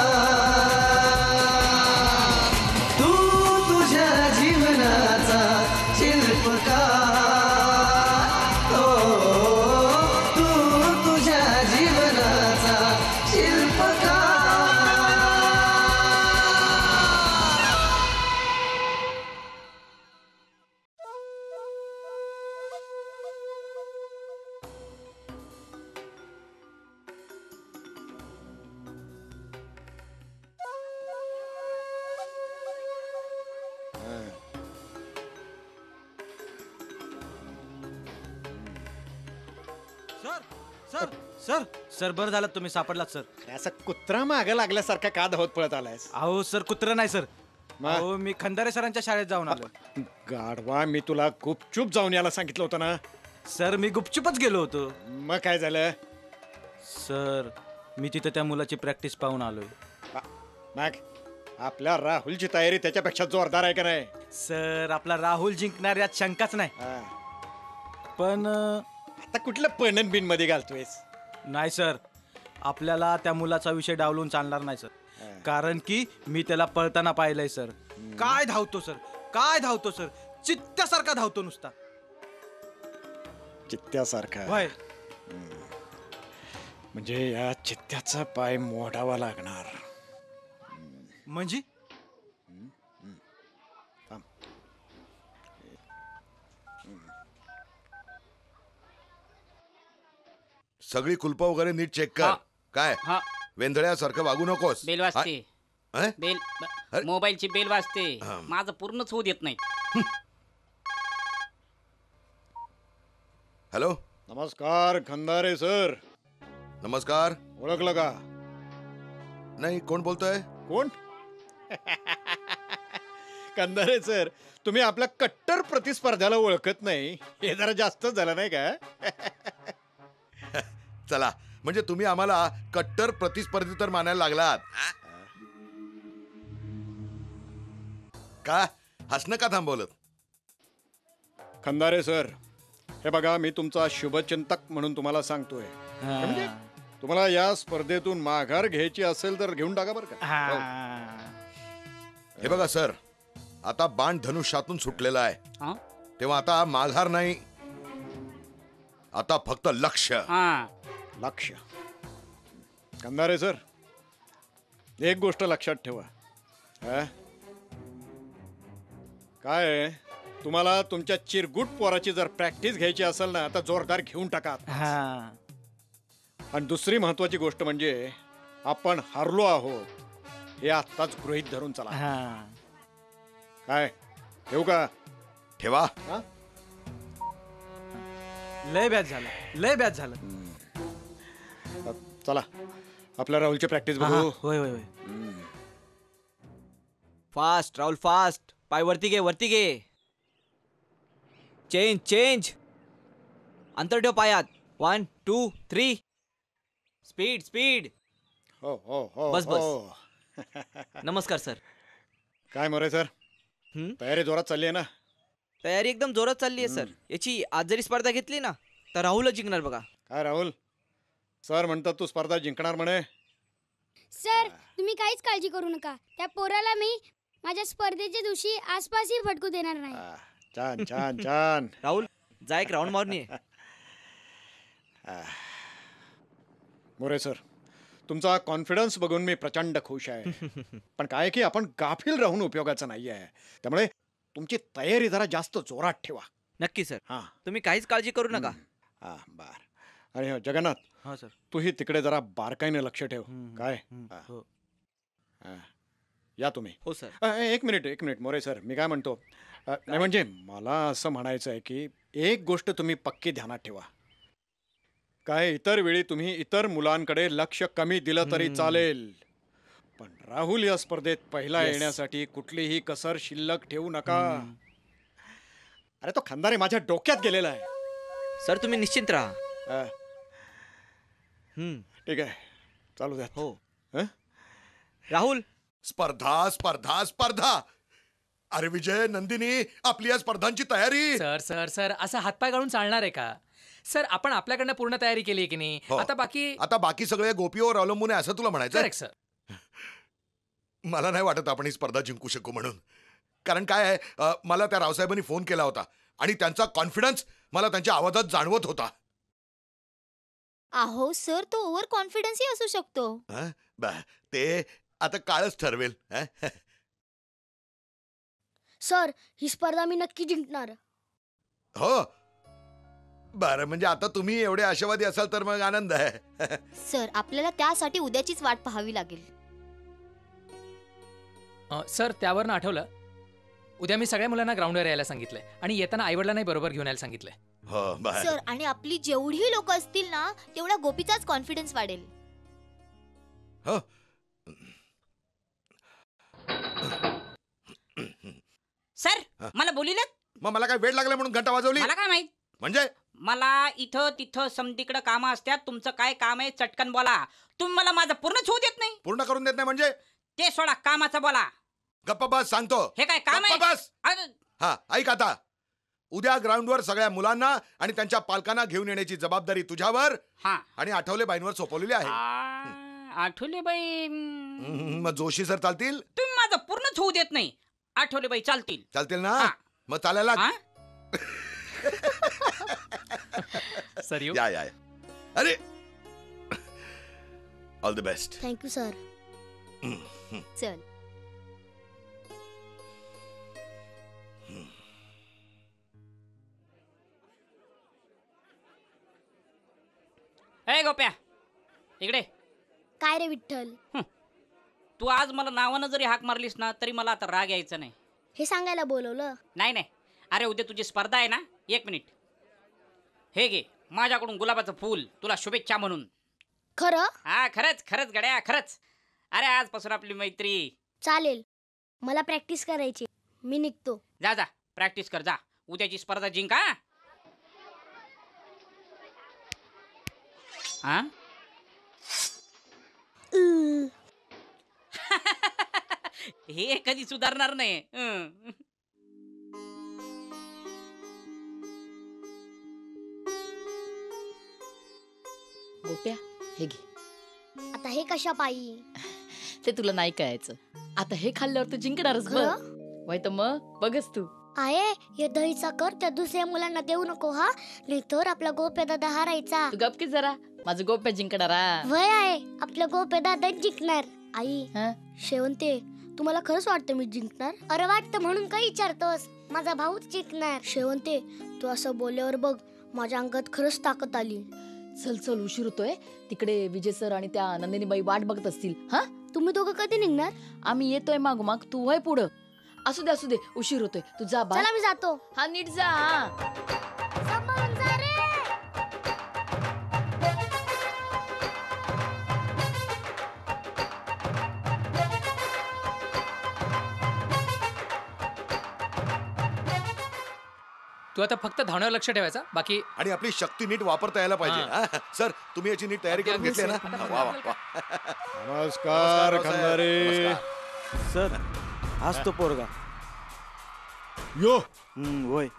[SPEAKER 12] सर सर सर बरं झालं तुम्ही सापडलात सर.
[SPEAKER 20] असं कुत्रा मागे लागल्यासारखा का धावत पळत आलायस?
[SPEAKER 12] अहो सर कुत्रा नाही सर. अहो मी खंदारे सरांच्या शाळेत जाऊन आलो.
[SPEAKER 20] गाढवा मी तुला गुपचूप जाऊन यायला सांगितलं होतं ना.
[SPEAKER 12] सर मी गुपचूपच गेलो होतो.
[SPEAKER 20] मग काय झालं?
[SPEAKER 12] सर मी तिथं त्या मुलाची प्रॅक्टिस पाहून आलोय.
[SPEAKER 20] मग आपल्या राहुलची तयारी त्याच्यापेक्षा जोरदार आहे का नाही?
[SPEAKER 12] सर आपला राहुल जिंकणार यात शंकाच नाही. पण
[SPEAKER 20] आता कुठलं पणन बिन मध्ये घालतोयस?
[SPEAKER 12] नाही सर आपल्याला त्या मुलाचा विषय डावलून चालणार नाही सर. कारण की मी त्याला पळताना पाहिलंय सर. काय धावतो सर, काय धावतो सर, चित्त्यासारखा धावतो नुसता.
[SPEAKER 20] चित्त्यासारखा?
[SPEAKER 12] होय.
[SPEAKER 20] म्हणजे या चित्त्याचा पाय मोडावा लागणार.
[SPEAKER 12] म्हणजे
[SPEAKER 8] सगळी कुलप वगैरे नीट चेक कर. काय वेंधळ्यासारखं वागू नकोस.
[SPEAKER 2] बेल वाजते. बेल मोबाईलची बेल वाजते. माझं पूर्णच होऊ देत नाही.
[SPEAKER 8] हॅलो
[SPEAKER 20] नमस्कार खंदारे सर.
[SPEAKER 8] नमस्कार.
[SPEAKER 20] ओळखलं का?
[SPEAKER 8] नाही कोण बोलतोय?
[SPEAKER 20] कोण? खंदारे सर तुम्ही आपल्या कट्टर प्रतिस्पर्ध्याला ओळखत नाही हे जरा जास्त झालं नाही का?
[SPEAKER 8] चला म्हणजे तुम्ही आम्हाला कट्टर प्रतिस्पर्धी तर मानायला लागलात. का हसणं का थांबवलं?
[SPEAKER 20] खंदारे सर हे बघा मी तुमचा शुभचिंतक म्हणून तुम्हाला सांगतोय. म्हणजे तुम्हाला या स्पर्धेतून माघार घ्यायची असेल तर घेऊन टाका बरं का.
[SPEAKER 8] हे बघा सर आता बाण धनुष्यातून सुटलेला आहे तेव्हा आता माघार नाही. आता फक्त लक्ष.
[SPEAKER 20] लक्ष. खंदारे सर एक गोष्ट लक्षात ठेवा. काय तुम्हाला तुमच्या चिरगुट पोराची जर प्रॅक्टिस घ्यायची असेल ना तर जोरदार घेऊन टाका. आणि दुसरी महत्वाची गोष्ट म्हणजे आपण हारलो आहोत हे आत्ताच गृहीत धरून चला. काय ठेवू का?
[SPEAKER 8] ठेवा.
[SPEAKER 12] लय बॅच झालं, लय बॅच झालं.
[SPEAKER 20] चला आपल्या राहुलची प्रॅक्टिस बघू.
[SPEAKER 12] होय होय होय.
[SPEAKER 1] Fast Rahul fast. पाय वरती घे वरती घे. Change change. अंतर ठेव पायात. One two three. Speed speed.
[SPEAKER 20] हो हो हो
[SPEAKER 1] बस
[SPEAKER 20] हो.
[SPEAKER 1] बस. नमस्कार सर.
[SPEAKER 20] काय मोरे सर, तयारी जोरात चालली आहे ना?
[SPEAKER 1] तयारी एकदम जोरात चालली आहे सर. याची आज जरी स्पर्धा घेतली ना तर राहुलच जिंकणार बघा.
[SPEAKER 20] काय राहुल, सर म्हणतात तू स्पर्धा जिंकणार म्हणे.
[SPEAKER 4] सर तुम्ही काहीच काळजी करू नका. त्या पोराला मी माझ्या स्पर्धेच्या दिवशी आसपासही फटकू देणार नाही.
[SPEAKER 20] छान छान छान.
[SPEAKER 1] राहुल जा एक राऊंड मारून ये.
[SPEAKER 20] मोरे सर, तुमचा कॉन्फिडन्स बघून मी प्रचंड खुश आहे. पण काय की आपण गाफील राहून उपयोगाचं नाही आहे. त्यामुळे तुमची तयारी जरा जास्त जोरात ठेवा.
[SPEAKER 1] नक्की सर.
[SPEAKER 20] हां
[SPEAKER 1] तुम्ही काहीच काळजी करू नका.
[SPEAKER 20] हां बर. आणि हो, जगन्नाथ.
[SPEAKER 1] हां सर.
[SPEAKER 20] तूही तिकडे जरा बारकाईने लक्ष ठेव. काय
[SPEAKER 1] हो.
[SPEAKER 20] हां. या तुम्ही.
[SPEAKER 1] हो सर.
[SPEAKER 20] अ, एक मिनिट एक मिनिट मोरे सर, मी काय म्हणतो अ, नाही म्हणजे मला असं म्हणायचं आहे की एक गोष्ट तुम्ही पक्की ध्यानात ठेवा. काय इतर वेळी तुम्ही इतर मुलांकडे लक्ष कमी दिलं तरी चालेल, पण राहुल या स्पर्धेत पहिला
[SPEAKER 1] Yes.
[SPEAKER 20] येण्यासाठी कुठलीही कसर शिल्लक ठेवू नका. अरे तो खंदारे माझ्या डोक्यात गेलेला आहे.
[SPEAKER 1] सर तुम्ही निश्चिंत राहा.
[SPEAKER 20] ठीक आहे, चालू द्या.
[SPEAKER 1] हो.
[SPEAKER 8] राहुल. स्पर्धा स्पर्धा स्पर्धा. अरे विजय, नंदिनी, आपली या स्पर्धांची तयारी.
[SPEAKER 9] सर सर सर असं हातपाय गाळून चालणार आहे का सर? आपण आपल्याकडनं पूर्ण तयारी केली आहे की नाही?
[SPEAKER 8] हो.
[SPEAKER 9] आता बाकी
[SPEAKER 8] आता बाकी सगळे गोपीवर अवलंबून आहे असं तुला म्हणायचं?
[SPEAKER 9] Correct sir.
[SPEAKER 8] मला नाही वाटत आपण ही स्पर्धा जिंकू शकू म्हणून. कारण काय आहे, अ, मला त्या रावसाहेबांनी फोन केला होता आणि त्यांचा कॉन्फिडन्स मला त्यांच्या आवाजात जाणवत होता.
[SPEAKER 17] अहो सर, तो ओव्हर कॉन्फिडन्सही असू शकतो.
[SPEAKER 8] हं? बा, ते आता काळच ठरवेल. हं?
[SPEAKER 4] सर ही स्पर्धा मी नक्की जिंकणार.
[SPEAKER 8] हो बरं, म्हणजे आता तुम्ही एवढे आशावादी असाल तर मग आनंद आहे.
[SPEAKER 17] सर आपल्याला त्यासाठी उद्याचीच वाट पाहावी लागेल.
[SPEAKER 9] अ, सर त्यावरनं आठवलं, उद्या मी सगळ्या मुलांना ग्राउंडवर यायला सांगितलंय आणि येताना आईवडिलांनाही बरोबर घेऊन यायला सांगितलंय.
[SPEAKER 8] हो बाय.
[SPEAKER 17] सर आणि आपली जेवढी लोक असतील ना तेवढा गोपीचाच कॉन्फिडन्स वाढेल.
[SPEAKER 8] हो.
[SPEAKER 2] सर मला बोलिलं.
[SPEAKER 8] मग मला काय वेळ लागला म्हणून घंटा वाजवली?
[SPEAKER 2] मला काय माहित.
[SPEAKER 8] म्हणजे
[SPEAKER 2] मला इथं तिथं समतीकडे कामं असतात. तुमचं काय काम आहे चटकन बोला. तुम्ही मला माझं पूर्णच होऊ देत नाही.
[SPEAKER 8] पूर्ण करून देत नाही म्हणजे?
[SPEAKER 2] ते सोडा, कामाचं बोला.
[SPEAKER 8] गप्पा बस, सांगतो.
[SPEAKER 2] हे काय काम आहे?
[SPEAKER 8] गप्पा बस. हा ऐक आता, उद्या ग्राउंडवर सगळ्या मुलांना आणि त्यांच्या पालकांना घेऊन येण्याची जबाबदारी तुझ्यावर आणि आठवले बाईंवर सोपवलेली आहे.
[SPEAKER 2] आठवले बाई.
[SPEAKER 8] हम्म, मग जोशी सर चालतील?
[SPEAKER 2] तुम्ही माझं पूर्णच होऊ देत नाही. आठवले बाई चालतील.
[SPEAKER 8] चालतील ना? मग चालायला
[SPEAKER 9] सर यू.
[SPEAKER 8] या या या. अरे all the best.
[SPEAKER 4] Thank you sir.
[SPEAKER 17] चल.
[SPEAKER 2] ए गोप्या इकडे.
[SPEAKER 4] काय रे विठ्ठल?
[SPEAKER 2] तू आज मला नावानं जरी हाक मारलीस ना तरी मला आता राग यायचा नाही.
[SPEAKER 4] हे सांगायला बोलवलं?
[SPEAKER 2] नाही नाही. अरे उद्या तुझी स्पर्धा आहे ना. एक मिनिट. हे घे माझ्याकडून गुलाबाचं फूल तुला शुभेच्छा म्हणून.
[SPEAKER 4] खरं?
[SPEAKER 2] हा खरंच खरंच गड्या खरंच. अरे आजपासून आपली मैत्री.
[SPEAKER 4] चालेल, मला प्रॅक्टिस करायची. मी निघतो.
[SPEAKER 2] जा जा प्रॅक्टिस कर जा. उद्याची स्पर्धा जिंका. हा हे कधी सुधारणार नाही. हं.
[SPEAKER 3] गोप्या हे घे.
[SPEAKER 4] आता हे कशा पायी?
[SPEAKER 3] ते तुला नाही कळायचं. आता हे खाल्ल्यावर तू जिंकणारच बघ. वाय तर मग बघच तू.
[SPEAKER 4] आहे हे दहीचा कर त्या दुसऱ्या मुलांना देऊ नको हा, नाही तर आपला गोप्या दादा हारायचा.
[SPEAKER 3] तू गप की जरा. माझं गोप्या जिंकणार.
[SPEAKER 4] वय आहे आपला गोप्या दादा जिंकणार. आई शेवंते, तुम्हाला खरंच वाटतं मी जिंकणार? अरे वाटतं म्हणून काही विचारतोस? माझा भाऊच जिंकणार. शेवंते तू असं बोलल्यावर बघ माझ्या अंगात खरंच ताकद आली.
[SPEAKER 3] चल चल उशीर होतोय. तिकडे विजय सर आणि त्या नंदिनीबाई वाट बघत असतील. हा
[SPEAKER 4] तुम्ही दोघं कधी निघणार?
[SPEAKER 3] आम्ही येतोय मागोमाग. तू वय पुढं. असू दे असू दे उशीर होतोय. तू जा बा.
[SPEAKER 4] चला मी जातो.
[SPEAKER 3] हा नीट जा.
[SPEAKER 4] सांभाळून जा रे.
[SPEAKER 9] तू आता फक्त धावण्यावर लक्ष ठेवायचा, बाकी
[SPEAKER 8] आणि आपली शक्ती नीट वापरता यायला पाहिजे. हा? सर तुम्ही याची नीट तयारी करून घेतली ना. वा वा वा.
[SPEAKER 20] नमस्कार खंदारे.
[SPEAKER 12] सर आज तो पोरगा
[SPEAKER 20] यो
[SPEAKER 12] होय.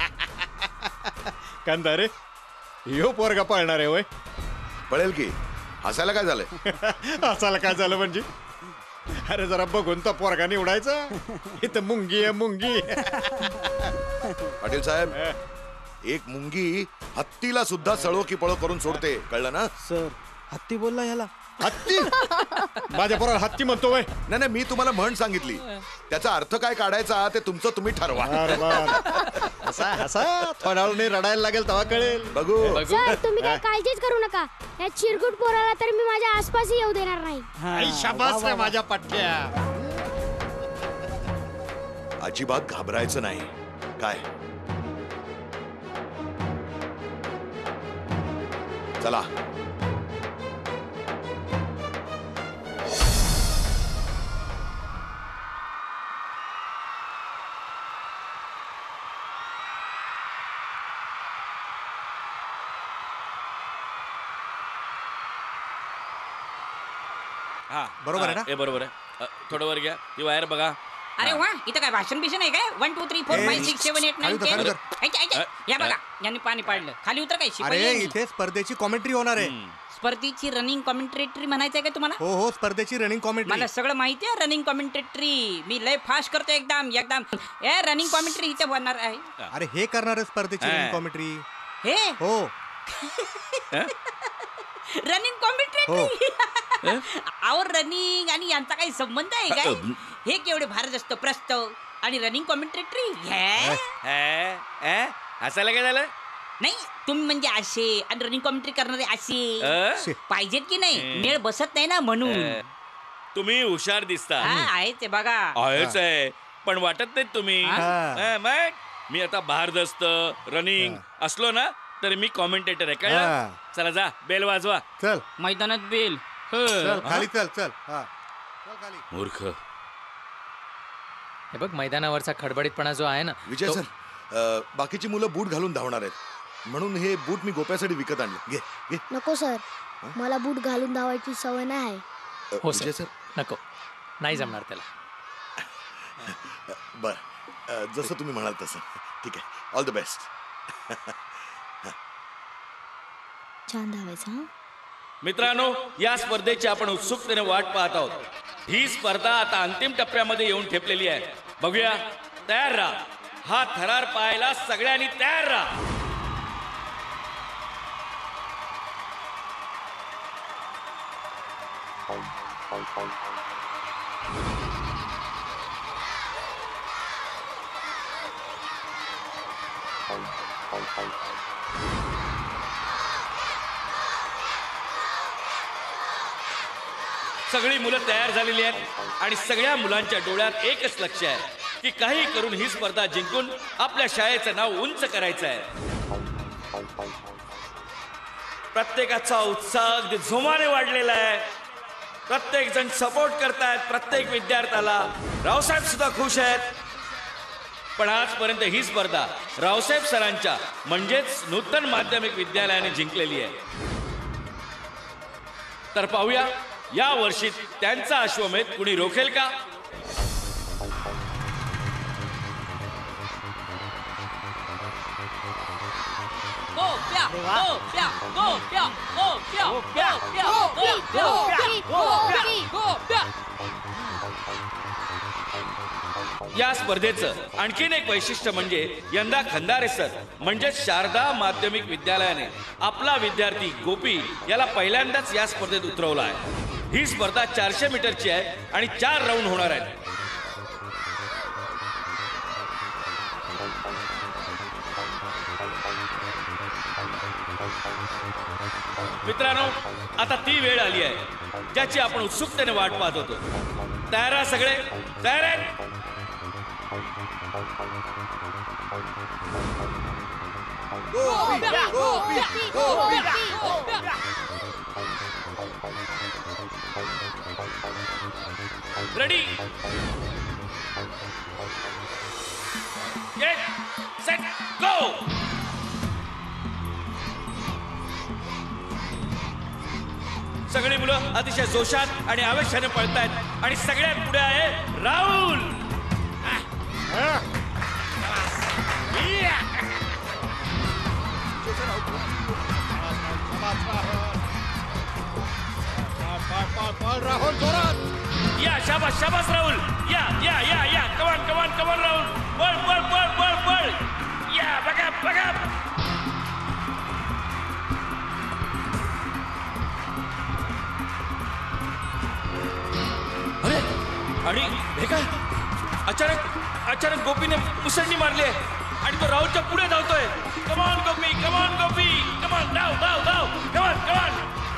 [SPEAKER 20] खंदारे यो पोरगा पळणार आहे होय.
[SPEAKER 8] पळेल की. हसायला काय झालंय?
[SPEAKER 20] हसायला काय झालं म्हणजे? अरे जरा बघून तर पोरगा निवडायचा. इथं मुंगी आहे मुंगी.
[SPEAKER 8] पाटील साहेब, एक मुंगी हत्तीला सुद्धा सळो की पळो करून सोडते, कळलं ना?
[SPEAKER 12] सर हत्ती बोलला ह्याला.
[SPEAKER 20] हत्ती? माझ्या पोराला हत्ती म्हणतोय?
[SPEAKER 8] नाही नाही, मी तुम्हाला म्हण सांगितली. त्याचा अर्थ काय काढायचा ते तुमचं तुम्ही ठरवा.
[SPEAKER 20] हसा हसा, थोड्या वेळाने रडायला लागेल तेव्हा कळेल.
[SPEAKER 8] बघू.
[SPEAKER 4] सर तुम्ही काय काळजीच करू नका. या चिरकुट पोराला तर मी माझ्या आसपासही येऊ देणार नाही.
[SPEAKER 20] आई शाबास रे माझ्या पठ्ठ्या.
[SPEAKER 8] अजिबात घाबरायचं नाही. काय चला.
[SPEAKER 7] हा
[SPEAKER 21] बरोबर आहे ना?
[SPEAKER 7] हे बरोबर आहे. अ, थोडं वर घ्या. ती वायर बघा.
[SPEAKER 2] अरे वा, इथं काय भाषण बिषण आहे काय? वन टू थ्री फोर
[SPEAKER 21] ए,
[SPEAKER 2] five six seven eight nine
[SPEAKER 21] खाली उतर,
[SPEAKER 2] टेन.
[SPEAKER 21] खाली
[SPEAKER 2] या बघा, यांनी पाणी पाडलं. खाली उतर काय शिपाई
[SPEAKER 21] अरे
[SPEAKER 2] आहे मी.
[SPEAKER 21] इथे स्पर्धेची कॉमेंट्री होणार आहे.
[SPEAKER 2] स्पर्धेची रनिंग कॉमेंट्रेटरी म्हणायचंय का तुम्हाला?
[SPEAKER 21] हो हो, स्पर्धेची रनिंग कॉमेंट्री.
[SPEAKER 2] मला सगळं माहिती आहे रनिंग कॉमेंट्रेटरी. मी लय फास्ट करतो एकदम एकदम. ए रनिंग कॉमेंट्री इथे बनणार आहे.
[SPEAKER 21] अरे हे करणार आहे स्पर्धेची
[SPEAKER 2] हा.
[SPEAKER 21] Running commentary.
[SPEAKER 2] हे
[SPEAKER 21] हो
[SPEAKER 2] रनिंग कॉमेंट्रेटरी. आवर रनिंग आणि यांचा काही संबंध आहे काय? हे केवढे भारत असतं प्रस्त आणि रनिंग कॉमेंट्रेटरी.
[SPEAKER 7] हसायला काय झालं?
[SPEAKER 2] नाही तुम्ही म्हणजे असे आणि रनिंग कॉमेंट्री करणारे असे पाहिजेत की नाही? मेळ बसत नाही ना म्हणून.
[SPEAKER 7] तुम्ही हुशार दिसता.
[SPEAKER 2] हा आहे ते बघा.
[SPEAKER 7] आहेच आहे, पण वाटत नाही तुम्ही.
[SPEAKER 2] हा.
[SPEAKER 7] हा, मग मी आता भारदस्त रनिंग असलो ना तर मी कॉमेंटेटर आहे, कळलं?
[SPEAKER 21] हा.
[SPEAKER 7] चला जा, बेल वाजवा.
[SPEAKER 21] चल
[SPEAKER 2] मैदानात बेल.
[SPEAKER 21] चल खाली चल चल. हा
[SPEAKER 7] मूर्ख.
[SPEAKER 9] हे बघ मैदानावरचा खडबडीतपणा जो आहे ना.
[SPEAKER 8] विजय
[SPEAKER 9] तो-
[SPEAKER 8] सर, अ, बाकीची मुलं बूट घालून धावणार आहेत म्हणून हे बूट मी गोप्यासाठी विकत आणले. घे घे.
[SPEAKER 4] नको सर, मला बूट घालून धावायची सवय नाही आहे.
[SPEAKER 8] अ,
[SPEAKER 9] हो
[SPEAKER 8] विजय
[SPEAKER 9] सर,
[SPEAKER 8] सर,
[SPEAKER 9] नको, नाही जमणार त्याला.
[SPEAKER 8] बर, अ, जसं तुम्ही म्हणाल तसं. ठीक आहे, ऑल द बेस्ट.
[SPEAKER 17] छान धावायचं हा.
[SPEAKER 7] मित्रांनो, या स्पर्धेची आपण उत्सुकतेने वाट पाहत आहोत. ही स्पर्धा आता अंतिम टप्प्यामध्ये येऊन ठेपलेली आहे. बघूया, तयार राहा. हा थरार पाहायला सगळ्यांनी तयार राहा. सगळी मुलं तयार झालेली आहेत आणि सगळ्या मुलांच्या डोळ्यात एकच लक्ष आहे की काही करून ही स्पर्धा जिंकून आपल्या शाळेचं नाव उंच करायचं आहे. प्रत्येकाचा उत्साह अगदी जोमाने वाढलेला आहे. प्रत्येक जण सपोर्ट करतायत प्रत्येक विद्यार्थ्याला. रावसाहेब सुद्धा खुश आहेत. पण आजपर्यंत ही स्पर्धा रावसाहेब सरांच्या म्हणजेच नूतन माध्यमिक विद्यालयाने जिंकलेली आहे. तर पाहूया या वर्षी त्यांचा अश्वमेध कुणी रोखेल का?
[SPEAKER 2] गोप्या गोप्या गोप्या गोप्या गोप्या गोप्या गोप्या गोप्या.
[SPEAKER 7] या स्पर्धेचं आणखीन एक वैशिष्ट्य म्हणजे यंदा खंदारे सर म्हणजे शारदा माध्यमिक विद्यालयाने आपला विद्यार्थी गोपी याला पहिल्यांदाच या स्पर्धेत उतरवला आहे. ही स्पर्धा चारशे मीटरची आहे आणि चार राऊंड होणार आहेत. मित्रांनो, आता ती वेळ आली आहे ज्याची आपण उत्सुकतेने वाट पाहत होतो. तयार आहे सगळे? तयार आहे? Ready, get set go.
[SPEAKER 10] सगळी मुलं अतिशय जोशात आणि आवेशाने पळतायत आणि सगळ्यात पुढे आहे राहुल.
[SPEAKER 20] राहुल जोरात.
[SPEAKER 10] या शाबास शाबास राहुल. या या या या कमान कमान कमान राहुल. पळ पळ पळ पळ पळ. या बघा बघा. अरे आणि हे काय अचानक अचानक गोपीने मुसंडी मारली आहे आणि तो राहुलच्या पुढे धावतोय. कमान गोपी कमान गोपी कमान धाव धाव धाव कमान कमान.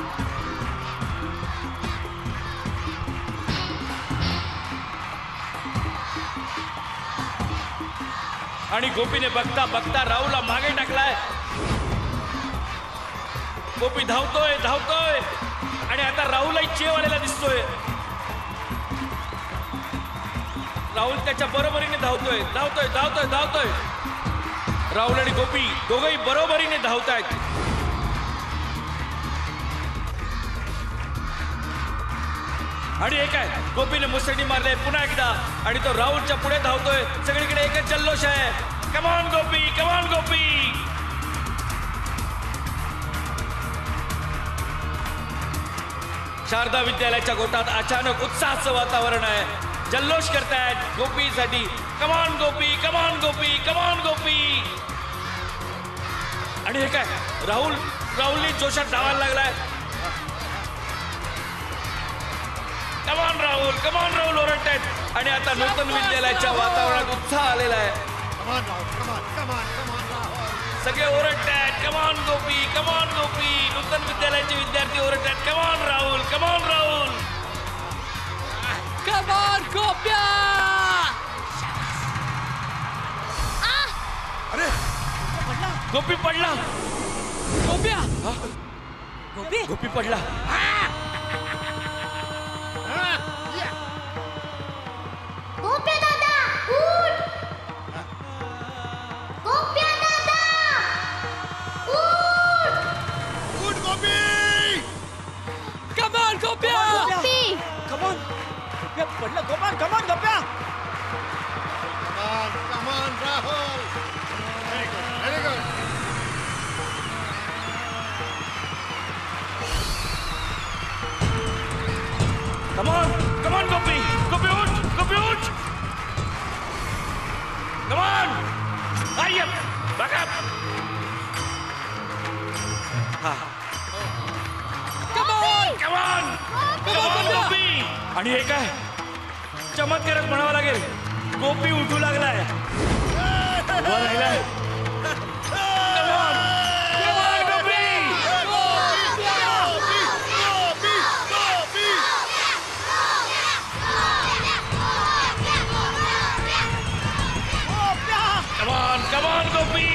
[SPEAKER 10] आणि गोपीने बघता बघता राहुलला मागे टाकलाय. गोपी धावतोय धावतोय आणि आता राहुलही चेव आलेला दिसतोय. राहुल त्याच्या बरोबरीने धावतोय धावतोय धावतोय धावतोय. राहुल आणि गोपी दोघंही बरोबरीने धावतायत. आणि हे काय गोपीने मुसंडी मारले पुन्हा एकदा आणि तो राहुलच्या पुढे धावतोय. सगळीकडे एकच जल्लोष आहे. कमान गोपी कमान गोपी. शारदा विद्यालयाच्या गोटात अचानक उत्साहाचं वातावरण आहे. जल्लोष करतायत गोपीसाठी. कमान गोपी कमान गोपी कमान गोपी. आणि हे काय राहुल राहुलनी जोशात धावायला लागलाय. कमान राहुल कमान राहुल ओरडतायत आणि आता नूतन विद्यालयाच्या वातावरणात उत्साह आलेला आहे. सगळे ओरडतायत कमान गोपी कमान गोपी. नूतन विद्यालयाचे विद्यार्थी ओरडतायत कमान राहुल कमान राहुल.
[SPEAKER 9] कमान गोप्या.
[SPEAKER 10] अरे गोपी पडला.
[SPEAKER 9] गोप्या
[SPEAKER 10] गोपी गोपी पडला.
[SPEAKER 4] गोप्या दादा उठ. गोप्या दादा उठ.
[SPEAKER 20] उठ गोपी.
[SPEAKER 9] कमान गोप्या.
[SPEAKER 3] गोपी
[SPEAKER 7] कमान गोप्या पडला. कमान कमान Gopya.
[SPEAKER 20] Come on come on Rahul. Very good very good.
[SPEAKER 10] Come on come on गोपी गोपी उठ गोपी उठ. कमान आय बघा. कमान कमान कमान गोपी. आणि हे काय चमत्कारच म्हणावं लागेल. गोपी उठू लागलाय. उभा राहिलाय. कमान कमान गोपी. कमान कमान गोपी.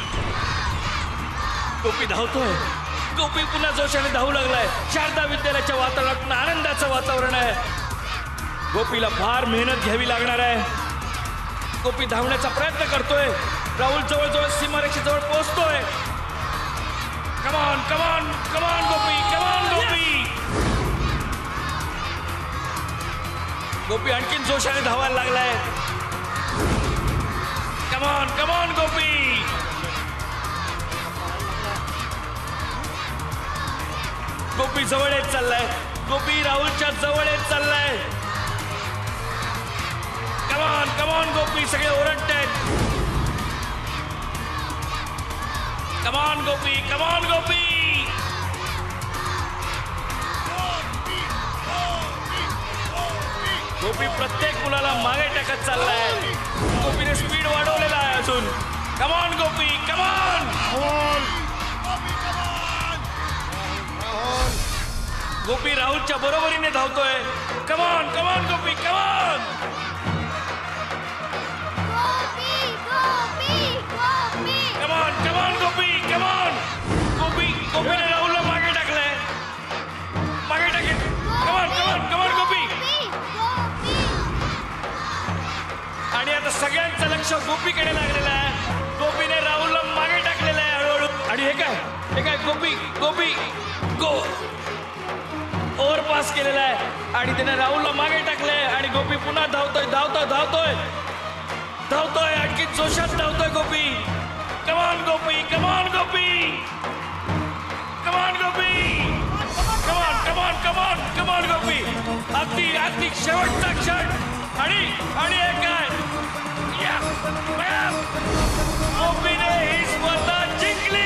[SPEAKER 10] गोपी धावतोय. गोपी पुन्हा जोशाने धावू लागलाय. शारदा विद्यालयाच्या वातावरणात आनंदाचं वातावरण आहे. गोपीला फार मेहनत घ्यावी लागणार आहे. गोपी धावण्याचा प्रयत्न करतोय. राहुल जवळजवळ सीमारेषेजवळ पोहोचतोय. कमान कमान कमान गोपी कमान गोपी. गोपी आणखीन जोशाने धावायला लागलाय. कमान कमान गोपी. गोपी जवळ येत चाललाय. गोपी राहुलच्या जवळ येत चाललाय. कमान कमान गोपी. सगळे ओरडतायत. कमान गोपी कमान गोपी. गोपी प्रत्येक मुलाला मागे टाकत चाललाय. गोपीने स्पीड वाढवलेला आहे अजून. कमान गोपी कमान. गोपी राहुलच्या बरोबरीने धावतोय. कमान कमान गोपी कमान. कमान कमान गोपी कमान. गोपी गोपीने राहुलला मागे टाकलंय. मागे टाकेल. कमान कमान कमान गोपी. आणि आता सगळ्यांचं लक्ष गोपीकडे लागलेलं आहे. गोपीने राहुलला मागे टाकलेलं आहे हळूहळू. आणि हे काय हे काय गोपी गोपी गो केलेला आहे आणि त्याने राहुलला मागे टाकले आणि गोपी पुन्हा धावतोय धावतोय धावतोय धावतोय आणखी जोशात धावतोय गोपी. कमान गोपी, कमान गोपी, कमान गोपी, कमान कमान कमान कमान गोपी. अगदी अगदी शेवटचा क्षण आणि आणि हे काय या, या. गोपीने ही स्पर्धा जिंकली.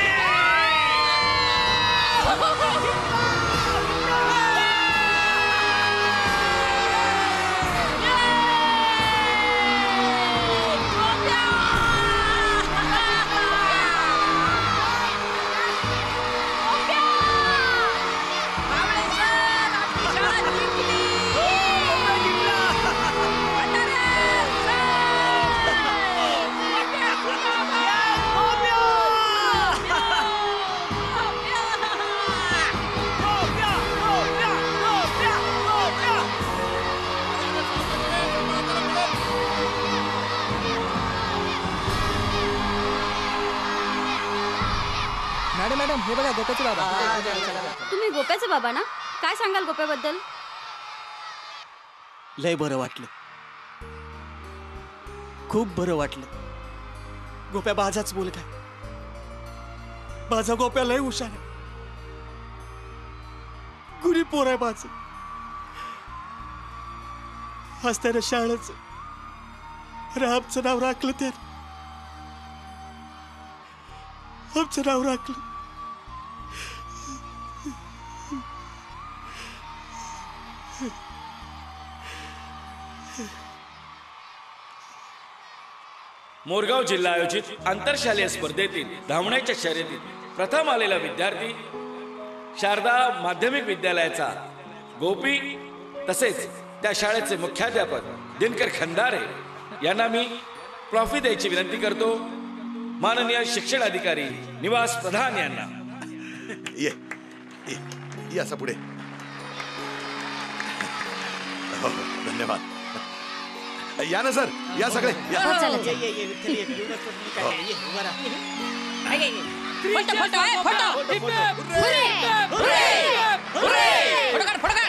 [SPEAKER 3] मॅडम मॅडम हे बघा गोप्याचे बाबा.
[SPEAKER 11] तुम्ही गोप्याचे बाबा ना? काय सांगाल गोप्याबद्दल?
[SPEAKER 7] लय बरं वाटलं, खूप बरं वाटलं. गोप्या बाजाच बोल काय, माझा गोप्या लय हुशार आहे, गुरी पोर आहे माझं. हसत्यानं शाळेच आमचं नाव राखलं, त्यानं आमचं नाव राखलं.
[SPEAKER 10] मोरगाव जिल्हा आयोजित आंतरशालेय स्पर्धेतील धावण्याच्या शर्यतीत प्रथम आलेला विद्यार्थी शारदा माध्यमिक विद्यालयाचा गोपी तसेच त्या शाळेचे मुख्याध्यापक दिनकर खंदारे यांना मी ट्रॉफी द्यायची विनंती करतो. माननीय शिक्षण अधिकारी निवास प्रधान यांना.
[SPEAKER 8] ये ये, ये असं पुढे. हो, धन्यवाद. या ना सर, या सगळे या.
[SPEAKER 11] हो, चला,
[SPEAKER 7] ये, ये, ये, विठ्ठल, ये, येऊनच तर तुम्ही काय, ये, उभा राहा.
[SPEAKER 2] फोटो फोटो आहे, photo. Hurray! Hurray! Hurray! Photo काढ, फोटो काढ.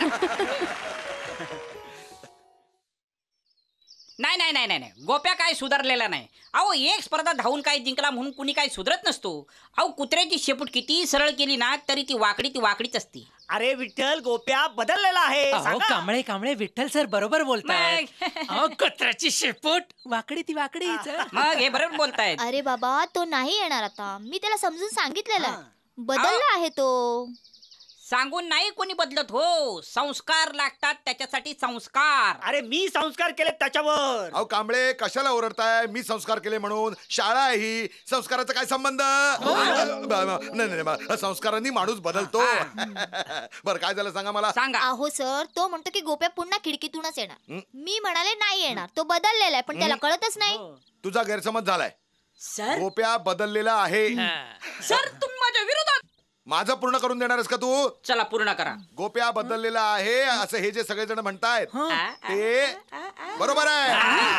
[SPEAKER 2] नाही नाही नाही नाही गोप्या काय सुधारलेला नाही. अहो एक स्पर्धा धावून काय जिंकला म्हणून कुणी काय सुधरत नसतो. अहो कुत्र्याची शेपूट किती सरळ केली ना तरी ती वाकडी ती वाकडीच असते.
[SPEAKER 7] अरे विठ्ठल, गोप्या बदललेला आहे.
[SPEAKER 9] अहो
[SPEAKER 7] सांगा.
[SPEAKER 9] कांबळे कांबळे विठ्ठल सर बरोबर बोलताय. अहो कुत्र्याची शेपूट वाकडी ती वाकडी.
[SPEAKER 2] मग हे बरोबर बोलतायत.
[SPEAKER 17] अरे बाबा तो नाही येणार आता, मी त्याला समजून सांगितलेलं, बदलला आहे तो.
[SPEAKER 2] सांगून नाही कोणी बदलत हो, संस्कार लागतात त्याच्यासाठी संस्कार.
[SPEAKER 7] अरे मी संस्कार केले त्याच्यावर.
[SPEAKER 8] अहो कांबळे कशाला ओरडताय? मी संस्कार केले म्हणून. शाळा आहे ही, संस्काराचा काय संबंध? नाही नाही, संस्कारांनी माणूस बदलतो. बरं काय झालं सांगा मला.
[SPEAKER 2] सांगा.
[SPEAKER 17] अहो सर, तो म्हणतो की गोप्या पुन्हा खिडकीतूनच येणार. मी म्हणाले नाही येणार, तो बदललेला आहे पण त्याला कळतच नाही.
[SPEAKER 8] तुझा गैरसमज झालाय.
[SPEAKER 2] सर
[SPEAKER 8] गोप्या बदललेला आहे.
[SPEAKER 2] सर तुम्ही माझ्या विरोधात.
[SPEAKER 8] माझं पूर्ण करून देणारस का तू?
[SPEAKER 2] चला पूर्ण करा.
[SPEAKER 8] गोप्या बदललेला आहे असं हे जे सगळेजण म्हणतायत ते बरोबर आहे.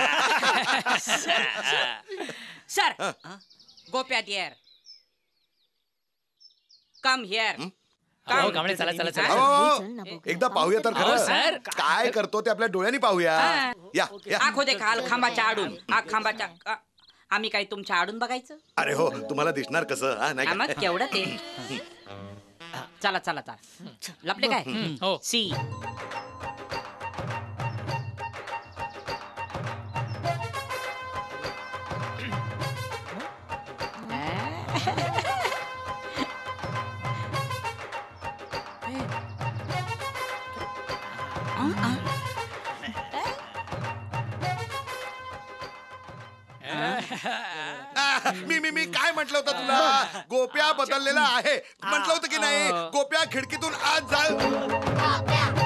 [SPEAKER 2] Sir Gopya here, come here.
[SPEAKER 9] Kamble चला चला चला.
[SPEAKER 8] अहो, एकदा पाहूया तर
[SPEAKER 9] अहो,
[SPEAKER 8] खरं
[SPEAKER 9] सर.
[SPEAKER 8] काय करतो ते आपल्या डोळ्यांनी पाहूया. या या.
[SPEAKER 2] आखो दे खाल खांबाच्या आडून. आ खांबाच्या आ- आम्ही काय तुमच्या आडून बघायचं?
[SPEAKER 8] अरे हो, तुम्हाला दिसणार कसं? हा, नाही
[SPEAKER 2] हा,
[SPEAKER 8] का?
[SPEAKER 2] मग केवढं ते. चला चला चला लपले काय.
[SPEAKER 9] हो
[SPEAKER 2] सी
[SPEAKER 8] मी मी मी काय म्हटलं होतं तुला? गोप्या बदललेला आहे म्हटलं होतं की नाही? गोप्या खिडकीतून आज जा.